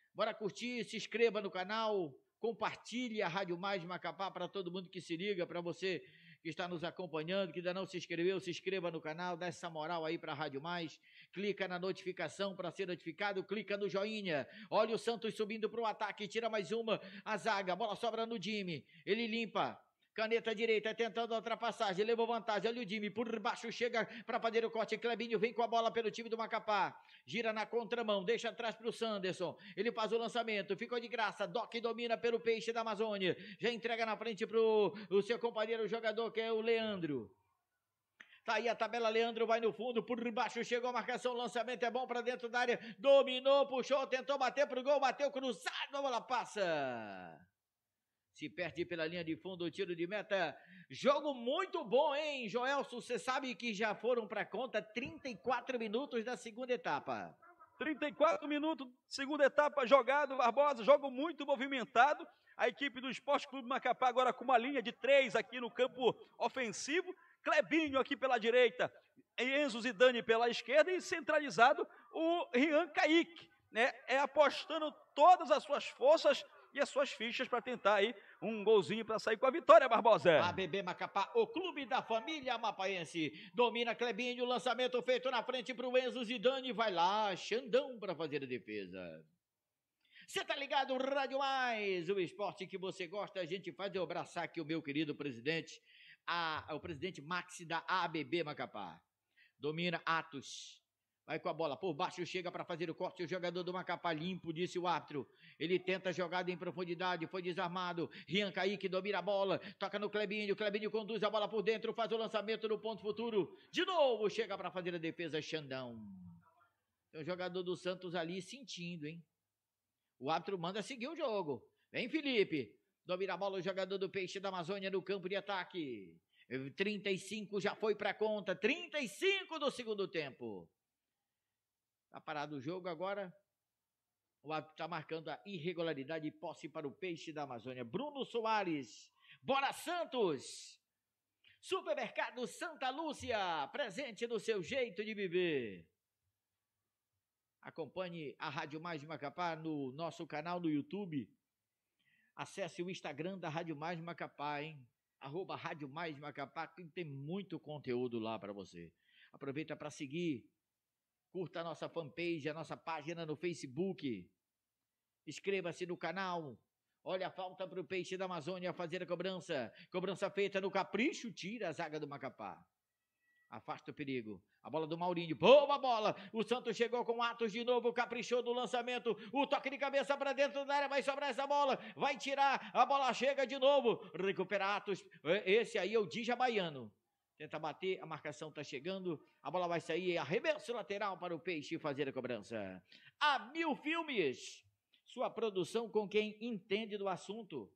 se inscreva no canal, compartilhe a Rádio Mais Macapá para todo mundo que se liga, para você que está nos acompanhando, que ainda não se inscreveu, se inscreva no canal, dá essa moral aí para a Rádio Mais, clica na notificação para ser notificado, clica no joinha. Olha o Santos subindo para o ataque, tira mais uma, a zaga, bola sobra no Jimmy, ele limpa. Caneta direita, tentando a ultrapassagem, levou vantagem, olha o Jimmy, por baixo chega para fazer o corte, Clebinho vem com a bola pelo time do Macapá, gira na contramão, deixa atrás para o Sanderson, ele faz o lançamento, ficou de graça, Doc domina pelo Peixe da Amazônia, já entrega na frente para o seu companheiro, o jogador que é o Leandro. Tá aí a tabela, Leandro vai no fundo, por baixo chegou a marcação, lançamento é bom para dentro da área, dominou, puxou, tentou bater pro gol, bateu cruzado, a bola passa. se perde pela linha de fundo, o tiro de meta. Jogo muito bom, hein, Joelson? Você sabe que já foram para conta 34 minutos da segunda etapa. 34 minutos, segunda etapa jogado, Barbosa, jogo muito movimentado. A equipe do Esporte Clube Macapá agora com uma linha de 3 aqui no campo ofensivo. Clebinho aqui pela direita, Enzo Zidane pela esquerda e centralizado o Rian Kaique, né? Apostando todas as suas forças e as suas fichas para tentar aí um golzinho para sair com a vitória, Barbosa. ABB Macapá, o clube da família mapaense. Domina Clebinho, lançamento feito na frente para o Enzo Zidane. Vai lá, Xandão para fazer a defesa. Você tá ligado, Rádio Mais, o esporte que você gosta. A gente faz. Eu abraçar aqui o meu querido presidente, o presidente Maxi da ABB Macapá. Domina Atos. Vai com a bola por baixo, chega para fazer o corte. O jogador do Macapá limpo, disse o árbitro. Ele tenta a jogada em profundidade, foi desarmado. Rian Kaique domina a bola, toca no Clebinho. Clebinho conduz a bola por dentro, faz o lançamento no ponto futuro. De novo, chega para fazer a defesa, Xandão. Tem um jogador do Santos ali sentindo, hein? O árbitro manda seguir o jogo. Vem Felipe. Domina a bola o jogador do Peixe da Amazônia no campo de ataque. 35 já foi para conta. 35 do segundo tempo. Tá parado o jogo agora. O árbitro está marcando a irregularidade e posse para o Peixe da Amazônia. Bruno Soares. Bora Santos! Supermercado Santa Lúcia. Presente no seu jeito de viver. Acompanhe a Rádio Mais de Macapá no nosso canal no YouTube. Acesse o Instagram da Rádio Mais de Macapá, hein? @Rádio Mais de Macapá, que tem muito conteúdo lá para você. Aproveita para seguir. Curta a nossa fanpage, a nossa página no Facebook. Inscreva-se no canal. Olha a falta para o Peixe da Amazônia fazer a cobrança. Cobrança feita no capricho, tira a zaga do Macapá. Afasta o perigo. A bola do Maurinho. Boa bola. O Santos chegou com Atos de novo. Caprichou do lançamento. O toque de cabeça para dentro da área. Vai sobrar essa bola. Vai tirar. A bola chega de novo. Recupera Atos. Esse aí é o Dija Baiano. Tenta bater. A marcação está chegando. A bola vai sair. Arremesso lateral para o Peixe fazer a cobrança. A Mil Filmes. Sua produção com quem entende do assunto.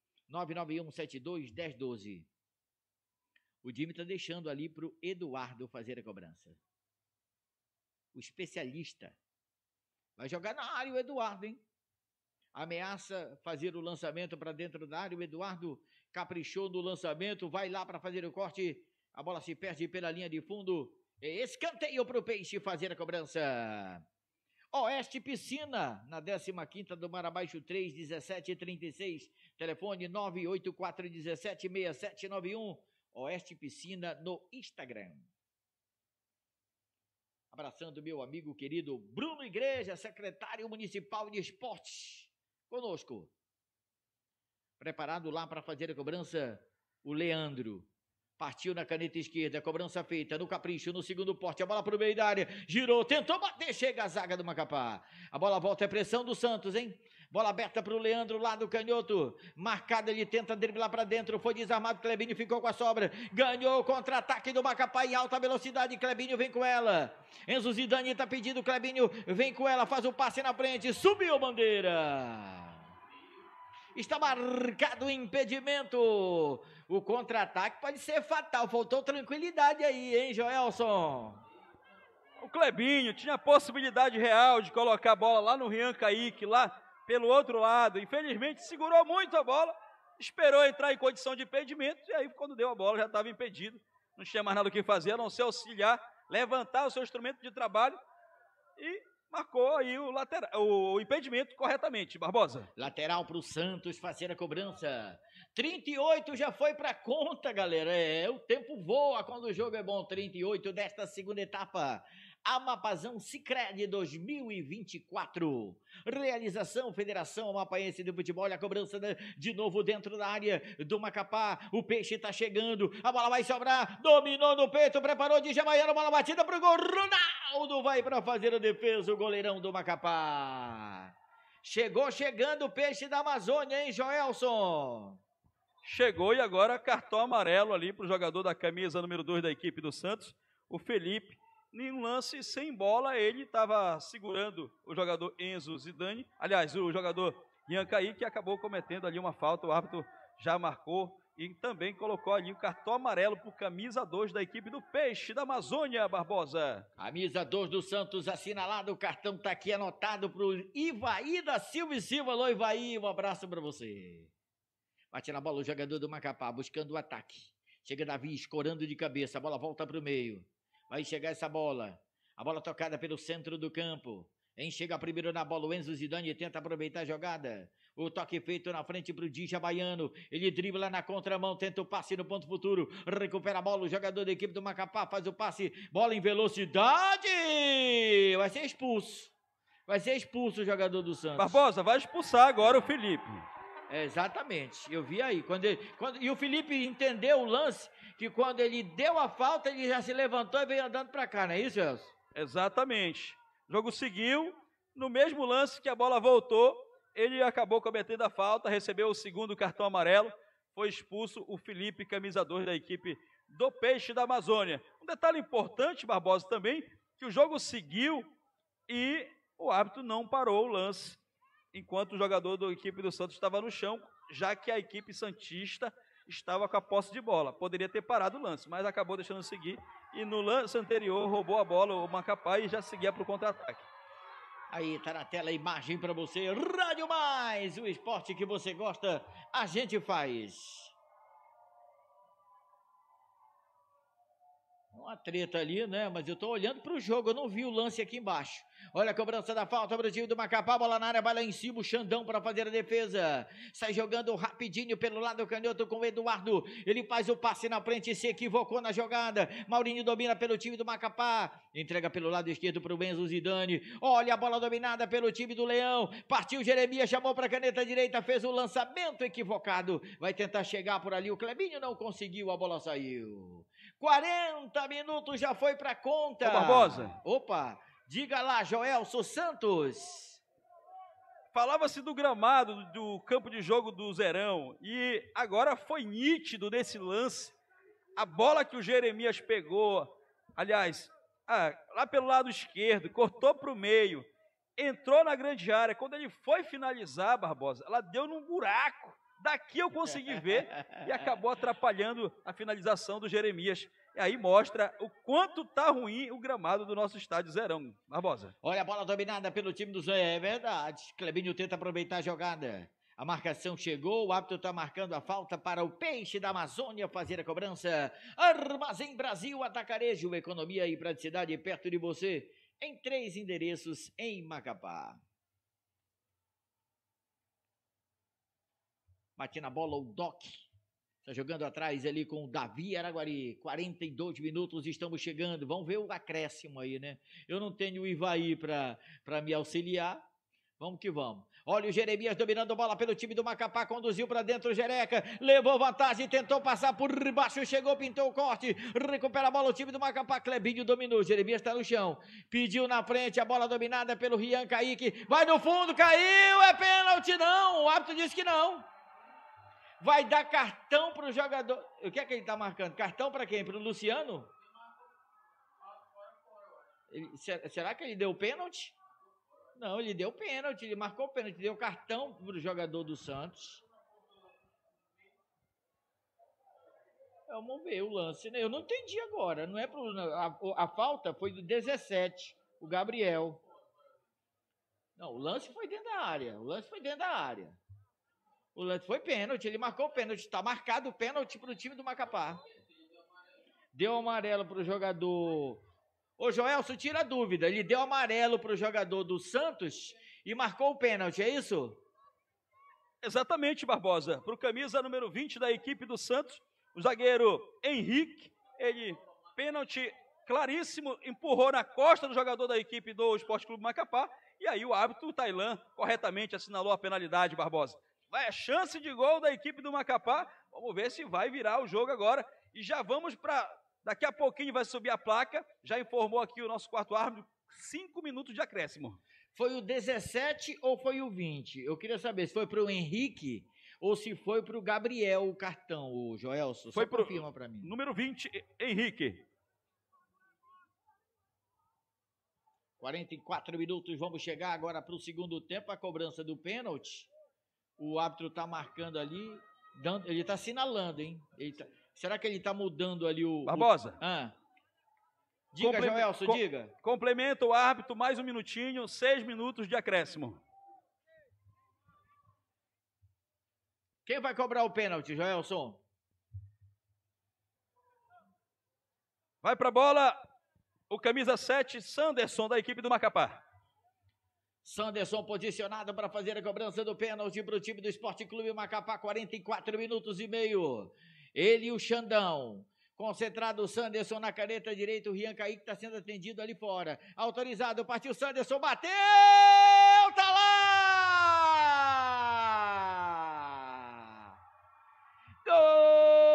991721012. O Jimmy está deixando ali para o Eduardo fazer a cobrança. O especialista. Vai jogar na área o Eduardo, hein? Ameaça fazer o lançamento para dentro da área. O Eduardo caprichou no lançamento. Vai lá para fazer o corte. A bola se perde pela linha de fundo. Escanteio para o Peixe fazer a cobrança. Oeste Piscina, na 15ª do Mar Abaixo 3, 1736. Telefone 984176791. Oeste Piscina no Instagram. Abraçando meu amigo querido Bruno Igreja, secretário municipal de esportes, conosco. Preparado lá para fazer a cobrança, o Leandro. Partiu na caneta esquerda, cobrança feita no capricho, no segundo porte, a bola para o meio da área, girou, tentou bater, chega a zaga do Macapá. A bola volta, é pressão do Santos, hein? Bola aberta para o Leandro, lá do canhoto. Marcado, ele tenta driblar para dentro. Foi desarmado, Clebinho ficou com a sobra. Ganhou o contra-ataque do Macapá em alta velocidade. Clebinho vem com ela. Enzo Zidane está pedindo, Clebinho vem com ela, faz o passe na frente. Subiu bandeira. Está marcado o impedimento. O contra-ataque pode ser fatal. Faltou tranquilidade aí, hein, Joelson? O Clebinho tinha possibilidade real de colocar a bola lá no Rian Kaique, lá pelo outro lado. Infelizmente, segurou muito a bola, esperou entrar em condição de impedimento, e aí, quando deu a bola, já estava impedido. Não tinha mais nada o que fazer, a não ser auxiliar, levantar o seu instrumento de trabalho e marcou aí o impedimento corretamente, Barbosa. Lateral para o Santos fazer a cobrança. 38 já foi para conta, galera. O tempo voa quando o jogo é bom. 38 desta segunda etapa. Amapazão Sicredi 2024. Realização Federação Amapaense de Futebol. A cobrança de novo dentro da área do Macapá. O Peixe está chegando. A bola vai sobrar. Dominou no peito. Preparou de Jamaiana. Bola batida para o gol. Ronaldo vai para fazer a defesa. O goleirão do Macapá. Chegou chegando o Peixe da Amazônia, hein, Joelson? Chegou e agora cartão amarelo ali para o jogador da camisa número 2 da equipe do Santos, o Felipe. Em um lance sem bola, ele estava segurando o jogador Enzo Zidane, aliás, o jogador Rian Kaique acabou cometendo ali uma falta, o árbitro já marcou e também colocou ali o cartão amarelo por camisa 2 da equipe do Peixe da Amazônia, Barbosa. Camisa 2 do Santos assinalado, o cartão tá aqui anotado pro Ivaí da Silva e Silva. Alô, Ivaí, um abraço para você. Bate na bola o jogador do Macapá, buscando o ataque. Chega Davi, escorando de cabeça, a bola volta pro meio. Vai chegar essa bola. A bola tocada pelo centro do campo. Chega primeiro na bola o Enzo Zidane, tenta aproveitar a jogada. O toque feito na frente pro Dija Baiano. Ele dribla na contramão, tenta o passe no ponto futuro. Recupera a bola, o jogador da equipe do Macapá faz o passe. Bola em velocidade. Vai ser expulso. Vai ser expulso o jogador do Santos. Barbosa, vai expulsar agora o Felipe. Exatamente, eu vi aí. E o Felipe entendeu o lance, que quando ele deu a falta, ele já se levantou e veio andando pra cá, não é isso, Elcio? Exatamente. O jogo seguiu, no mesmo lance que a bola voltou, ele acabou cometendo a falta, recebeu o segundo cartão amarelo, foi expulso o Felipe, camisa 2 da equipe do Peixe da Amazônia. Um detalhe importante, Barbosa, também, que o jogo seguiu e o árbitro não parou o lance, enquanto o jogador da equipe do Santos estava no chão, já que a equipe santista estava com a posse de bola. Poderia ter parado o lance, mas acabou deixando seguir. E no lance anterior, roubou a bola o Macapá e já seguia para o contra-ataque. Aí, tá na tela a imagem para você. Rádio Mais, o esporte que você gosta, a gente faz. Uma treta ali, né? Mas eu tô olhando pro jogo, eu não vi o lance aqui embaixo. Olha a cobrança da falta para o time do Macapá, bola na área, vai lá em cima, o Xandão para fazer a defesa. Sai jogando rapidinho pelo lado canhoto com o Eduardo. Ele faz o passe na frente e se equivocou na jogada. Maurinho domina pelo time do Macapá. Entrega pelo lado esquerdo para o Enzo Zidane. Olha a bola dominada pelo time do Leão. Partiu Jeremias, chamou para a caneta direita, fez o lançamento equivocado. Vai tentar chegar por ali, o Clebinho não conseguiu, a bola saiu. 40 minutos já foi para conta. Ô, Barbosa. Opa, diga lá, Joelson Santos. Falava-se do gramado do campo de jogo do Zerão e agora foi nítido nesse lance. A bola que o Jeremias pegou, aliás, lá pelo lado esquerdo, cortou para o meio, entrou na grande área. Quando ele foi finalizar, Barbosa, ela deu num buraco. Daqui eu consegui ver e acabou atrapalhando a finalização do Jeremias. E aí mostra o quanto tá ruim o gramado do nosso estádio Zerão. Barbosa. Olha a bola dominada pelo time do Zé, é verdade. Clebinho tenta aproveitar a jogada. A marcação chegou, o árbitro está marcando a falta para o Peixe da Amazônia fazer a cobrança. Armazém Brasil, Atacarejo, economia e praticidade perto de você, em 3 endereços em Macapá. Bate na bola o Doc. Está jogando atrás ali com o Davi Araguari. 42 minutos, estamos chegando. Vamos ver o acréscimo aí, né? Eu não tenho o Ivaí para me auxiliar. Vamos que vamos. Olha o Jeremias dominando a bola pelo time do Macapá. Conduziu para dentro o Jereca. Levou vantagem, tentou passar por baixo. Chegou, pintou o corte. Recupera a bola o time do Macapá. Clebinho dominou. Jeremias está no chão. Pediu na frente a bola dominada pelo Rian Kaique. Vai no fundo, caiu. É pênalti, não. O árbitro disse que não. Vai dar cartão para o jogador. O que é que ele está marcando? Cartão para quem? Para o Luciano? Será que ele deu pênalti? Não, ele deu pênalti. Ele marcou pênalti. Deu cartão para o jogador do Santos. Vamos ver o lance, né? Eu não entendi agora. Não é a falta foi do 17, o Gabriel. Não, o lance foi dentro da área. O lance foi pênalti, ele marcou o pênalti, está marcado o pênalti para o time do Macapá. Deu amarelo para o jogador. Ô Joelson, tira a dúvida, ele deu amarelo para o jogador do Santos e marcou o pênalti, é isso? Exatamente, Barbosa. Para o camisa número 20 da equipe do Santos, o zagueiro Henrique, ele, pênalti claríssimo, empurrou na costa do jogador da equipe do Esporte Clube Macapá, e aí o árbitro, o Tailan, corretamente assinalou a penalidade, Barbosa. Vai a chance de gol da equipe do Macapá. Vamos ver se vai virar o jogo agora. E já vamos para... Daqui a pouquinho vai subir a placa. Já informou aqui o nosso quarto árbitro. 5 minutos de acréscimo. Foi o 17 ou foi o 20? Eu queria saber se foi para o Henrique ou se foi para o Gabriel o cartão, o Joelson. Foi para confirma para mim. Número 20, Henrique. 44 minutos. Vamos chegar agora para o segundo tempo. A cobrança do pênalti. O árbitro tá marcando ali, ele tá assinalando, hein? Será que ele tá mudando ali o... Barbosa. Diga, Joelson, diga. Complementa o árbitro, mais um minutinho, 6 minutos de acréscimo. Quem vai cobrar o pênalti, Joelson? Vai pra bola o camisa 7, Sanderson, da equipe do Macapá. Sanderson posicionado para fazer a cobrança do pênalti para o time do Esporte Clube Macapá, 44 minutos e meio. Ele e o Xandão. Concentrado o Sanderson na caneta direita, o Rian Kaique está sendo atendido ali fora. Autorizado, partiu o Sanderson, bateu, tá lá! Gol!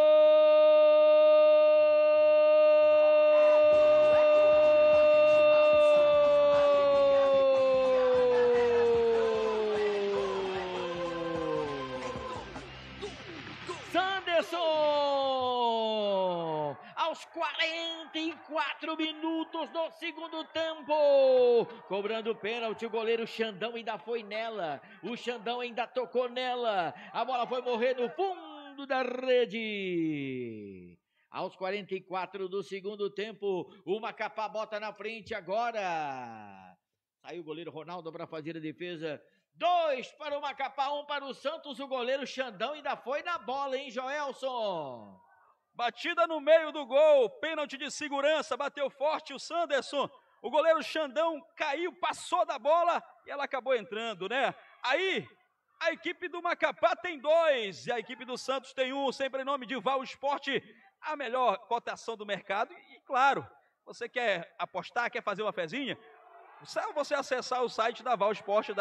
Aos 44 minutos do segundo tempo, cobrando pênalti, o goleiro Xandão ainda foi nela, o Xandão ainda tocou nela, a bola foi morrer no fundo da rede. Aos 44 do segundo tempo, o Macapá bota na frente agora. Saiu o goleiro Ronaldo para fazer a defesa. 2 para o Macapá, 1 para o Santos, o goleiro Xandão ainda foi na bola, hein, Joelson? Batida no meio do gol, pênalti de segurança, bateu forte o Sanderson, o goleiro Xandão caiu, passou da bola e ela acabou entrando, né? Aí, a equipe do Macapá tem 2 e a equipe do Santos tem 1, sempre em nome de Val Esporte, a melhor cotação do mercado. E claro, você quer apostar, quer fazer uma fezinha? Só você acessar o site da Val Esporte,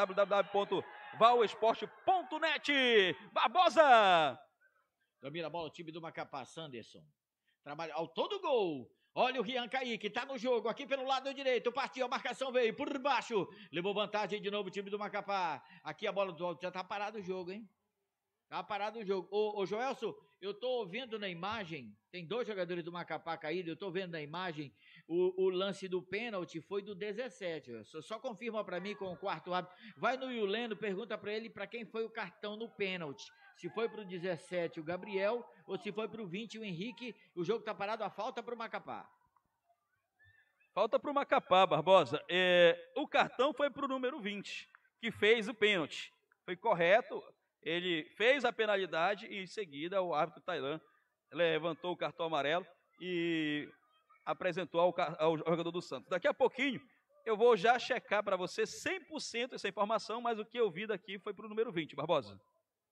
www.valesporte.net. Barbosa! Domina a bola o time do Macapá, Sanderson. Trabalha ao todo gol. Olha o Rian Kaique, tá no jogo, aqui pelo lado direito, partiu, a marcação veio por baixo. Levou vantagem de novo o time do Macapá. Aqui a bola do alto, já tá parado o jogo, hein? Tá parado o jogo. Ô Joelson, eu tô vendo na imagem, tem 2 jogadores do Macapá caídos, eu tô vendo na imagem, o lance do pênalti foi do 17. Só confirma pra mim com o quarto árbitro. Vai no Yuleno, pergunta pra ele pra quem foi o cartão no pênalti. Se foi pro 17 o Gabriel, ou se foi pro 20 o Henrique, o jogo tá parado, a falta pro Macapá. Falta pro Macapá, Barbosa. O cartão foi pro número 20, que fez o pênalti. Foi correto, ele fez a penalidade e em seguida o árbitro Tailan levantou o cartão amarelo e apresentou ao jogador do Santos. Daqui a pouquinho eu vou já checar para você 100% essa informação, mas o que eu vi daqui foi pro número 20, Barbosa.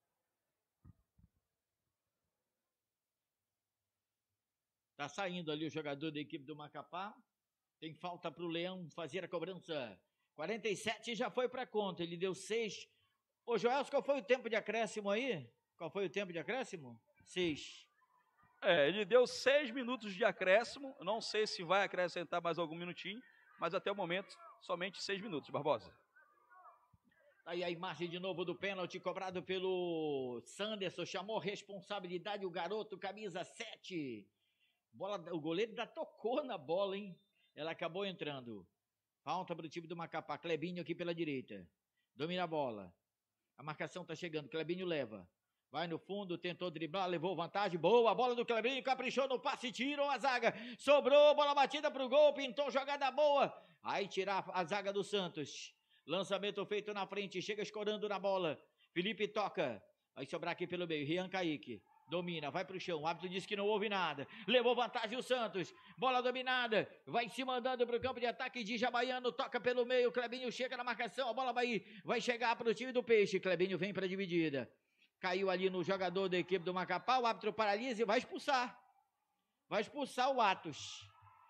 Tá saindo ali o jogador da equipe do Macapá. Tem falta para o Leão fazer a cobrança. 47 já foi para conta. Ele deu 6. Ô, Joelson, qual foi o tempo de acréscimo aí? Qual foi o tempo de acréscimo? 6. Ele deu 6 minutos de acréscimo. Não sei se vai acrescentar mais algum minutinho, mas até o momento, somente 6 minutos, Barbosa. Aí a imagem de novo do pênalti cobrado pelo Sanderson. Chamou responsabilidade o garoto, camisa 7. Bola, o goleiro ainda tocou na bola, hein? Ela acabou entrando. Falta para o time do Macapá. Clebinho aqui pela direita. Domina a bola. A marcação tá chegando. Clebinho leva. Vai no fundo, tentou driblar, levou vantagem. Boa, a bola do Clebinho, caprichou no passe, tirou a zaga. Sobrou, bola batida pro gol, pintou jogada boa. Aí tirar a zaga do Santos. Lançamento feito na frente, chega escorando na bola. Felipe toca. Vai sobrar aqui pelo meio. Rian Kaique. Domina, vai pro chão, o árbitro disse que não houve nada, levou vantagem o Santos, bola dominada, vai se mandando pro campo de ataque de Jabaiano, toca pelo meio, Clebinho chega na marcação, a bola vai chegar pro time do Peixe, Clebinho vem pra dividida, caiu ali no jogador da equipe do Macapá, o árbitro paralisa e vai expulsar o Atos,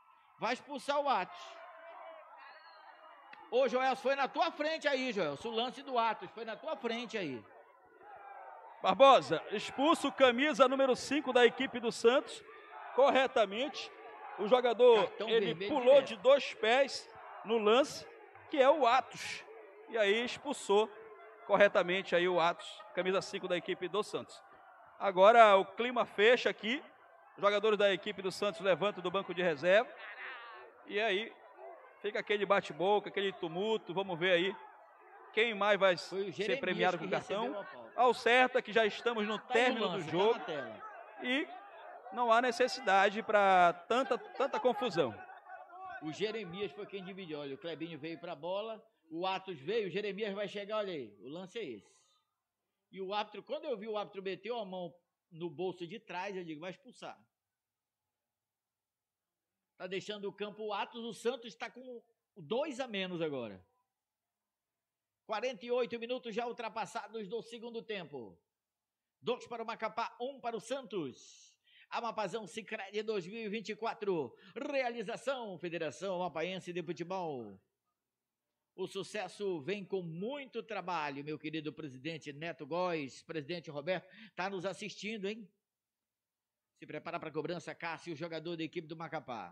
Ô Joelson, foi na tua frente aí, Joelson, o lance do Atos, foi na tua frente aí. Barbosa, expulso camisa número 5 da equipe do Santos, corretamente. O jogador, Cartão ele vermelho pulou direto. de 2 pés no lance, que é o Atos. E aí expulsou corretamente aí o Atos, camisa 5 da equipe do Santos. Agora o clima fecha aqui, os jogadores da equipe do Santos levantam do banco de reserva. E aí fica aquele bate-boca, aquele tumulto, vamos ver aí quem mais vai ser premiado com o cartão. Ao certo é que já estamos no término do jogo e não há necessidade para tanta confusão. O Jeremias foi quem dividiu. Olha, o Clebinho veio para a bola, o Atos veio, o Jeremias vai chegar, olha aí, o lance é esse. E o árbitro, quando eu vi o árbitro meteu a mão no bolso de trás, eu digo, vai expulsar. Tá deixando o campo o Atos, o Santos está com 2 a menos agora. 48 minutos já ultrapassados do segundo tempo. 2 para o Macapá, 1 para o Santos. Amapazão Sicredi 2024. Realização Federação Amapaense de Futebol. O sucesso vem com muito trabalho, meu querido presidente Neto Góes, presidente Roberto, está nos assistindo, hein? Se prepara para a cobrança, Cássio, jogador da equipe do Macapá.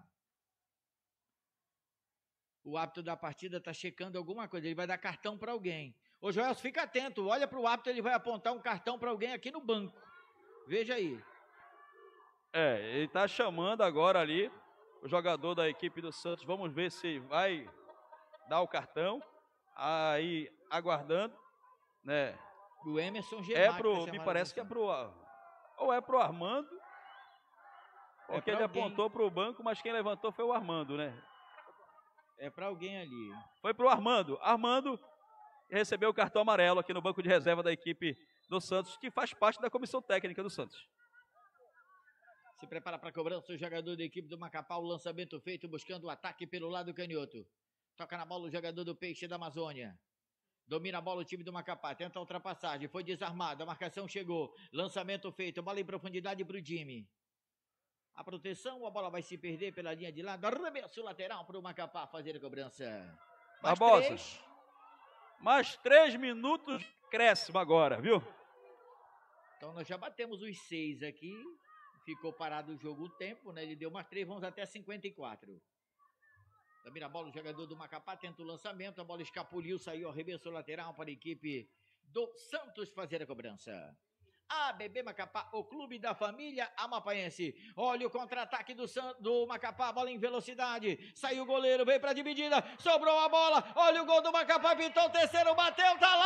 O árbitro da partida está checando alguma coisa, ele vai dar cartão para alguém. Ô Joelson, fica atento, olha para o árbitro, ele vai apontar um cartão para alguém aqui no banco. Veja aí. Ele está chamando agora ali o jogador da equipe do Santos. Vamos ver se vai dar o cartão. Aí, aguardando, né? O Emerson Gemac. Me parece que é pro... Ou é pro Armando, porque ele apontou pro banco, mas quem levantou foi o Armando, né? É para alguém ali. Foi pro Armando. Armando recebeu o cartão amarelo aqui no banco de reserva da equipe do Santos, que faz parte da comissão técnica do Santos. Se prepara para a cobrança o jogador da equipe do Macapá, o lançamento feito buscando o ataque pelo lado canhoto. Toca na bola o jogador do Peixe da Amazônia. Domina a bola o time do Macapá, tenta a ultrapassagem, foi desarmado, a marcação chegou. Lançamento feito, bola em profundidade para o time. A proteção, a bola vai se perder pela linha de lado. Arremesso lateral para o Macapá fazer a cobrança. Barbosa, mais 3 minutos, crescimo agora, viu? Então nós já batemos os 6 aqui. Ficou parado o jogo um tempo, né? Ele deu mais 3, vamos até 54. Domina a bola o jogador do Macapá, tenta o lançamento, a bola escapuliu, saiu, arremesso lateral para a equipe do Santos fazer a cobrança. ABB Macapá, o clube da família amapaense. Olha o contra-ataque do Macapá, bola em velocidade. Saiu o goleiro, veio para a dividida, sobrou a bola. Olha o gol do Macapá, pintou o terceiro, bateu, tá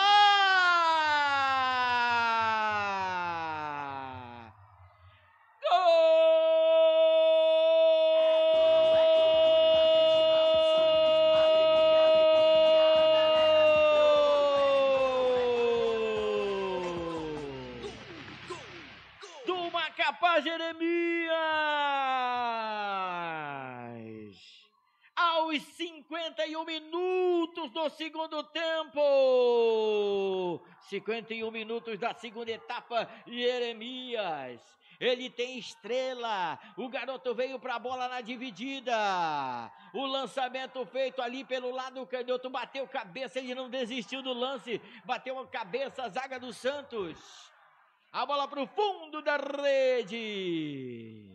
lá! Gol! Do Macapá, Jeremias! Aos 51 minutos do segundo tempo! 51 minutos da segunda etapa, Jeremias. Ele tem estrela, o garoto veio para a bola na dividida, o lançamento feito ali pelo lado canhoto, bateu cabeça, ele não desistiu do lance, bateu a cabeça a zaga do Santos, a bola para o fundo da rede.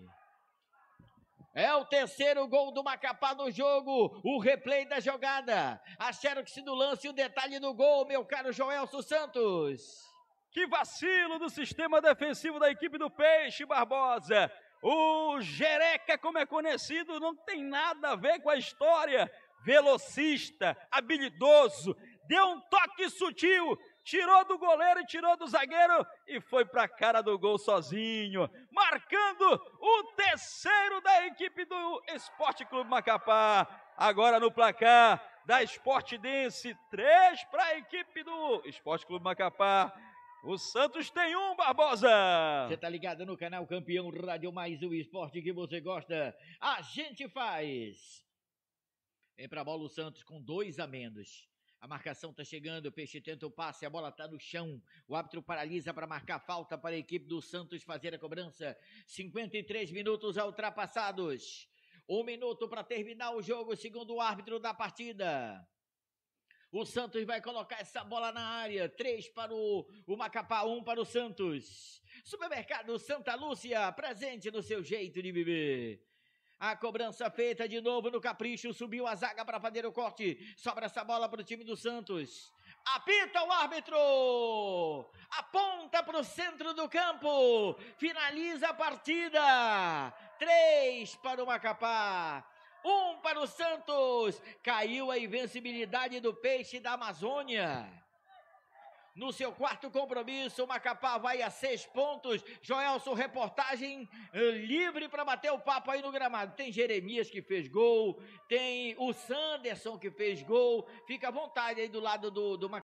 É o terceiro gol do Macapá no jogo, o replay da jogada, a xerox do lance e o detalhe do gol, meu caro Joelson Santos. Que vacilo do sistema defensivo da equipe do Peixe, Barbosa. O Jereca, como é conhecido, não tem nada a ver com a história. Velocista, habilidoso, deu um toque sutil, tirou do goleiro e tirou do zagueiro e foi para a cara do gol sozinho, marcando o terceiro da equipe do Esporte Clube Macapá. Agora no placar da Esportidense, 3 para a equipe do Esporte Clube Macapá. O Santos tem 1, Barbosa. Você tá ligado no canal Campeão Rádio Mais, o esporte que você gosta, a gente faz. Vem pra bola o Santos com 2 a menos. A marcação tá chegando, o Peixe tenta o passe, a bola tá no chão. O árbitro paralisa para marcar falta para a equipe do Santos fazer a cobrança. 53 minutos ultrapassados. 1 minuto para terminar o jogo, segundo o árbitro da partida. O Santos vai colocar essa bola na área. 3 para o Macapá, 1 para o Santos. Supermercado Santa Lúcia, presente no seu jeito de viver. A cobrança feita de novo no capricho. Subiu a zaga para fazer o corte. Sobra essa bola para o time do Santos. Apita o árbitro. Aponta para o centro do campo. Finaliza a partida. 3 para o Macapá. 1 para o Santos, caiu a invencibilidade do Peixe da Amazônia. no seu quarto compromisso. O Macapá vai a 6 pontos. Joelson, reportagem livre para bater o papo aí no gramado. Tem Jeremias que fez gol, tem o Sanderson que fez gol. Fica à vontade aí do lado do Macapá.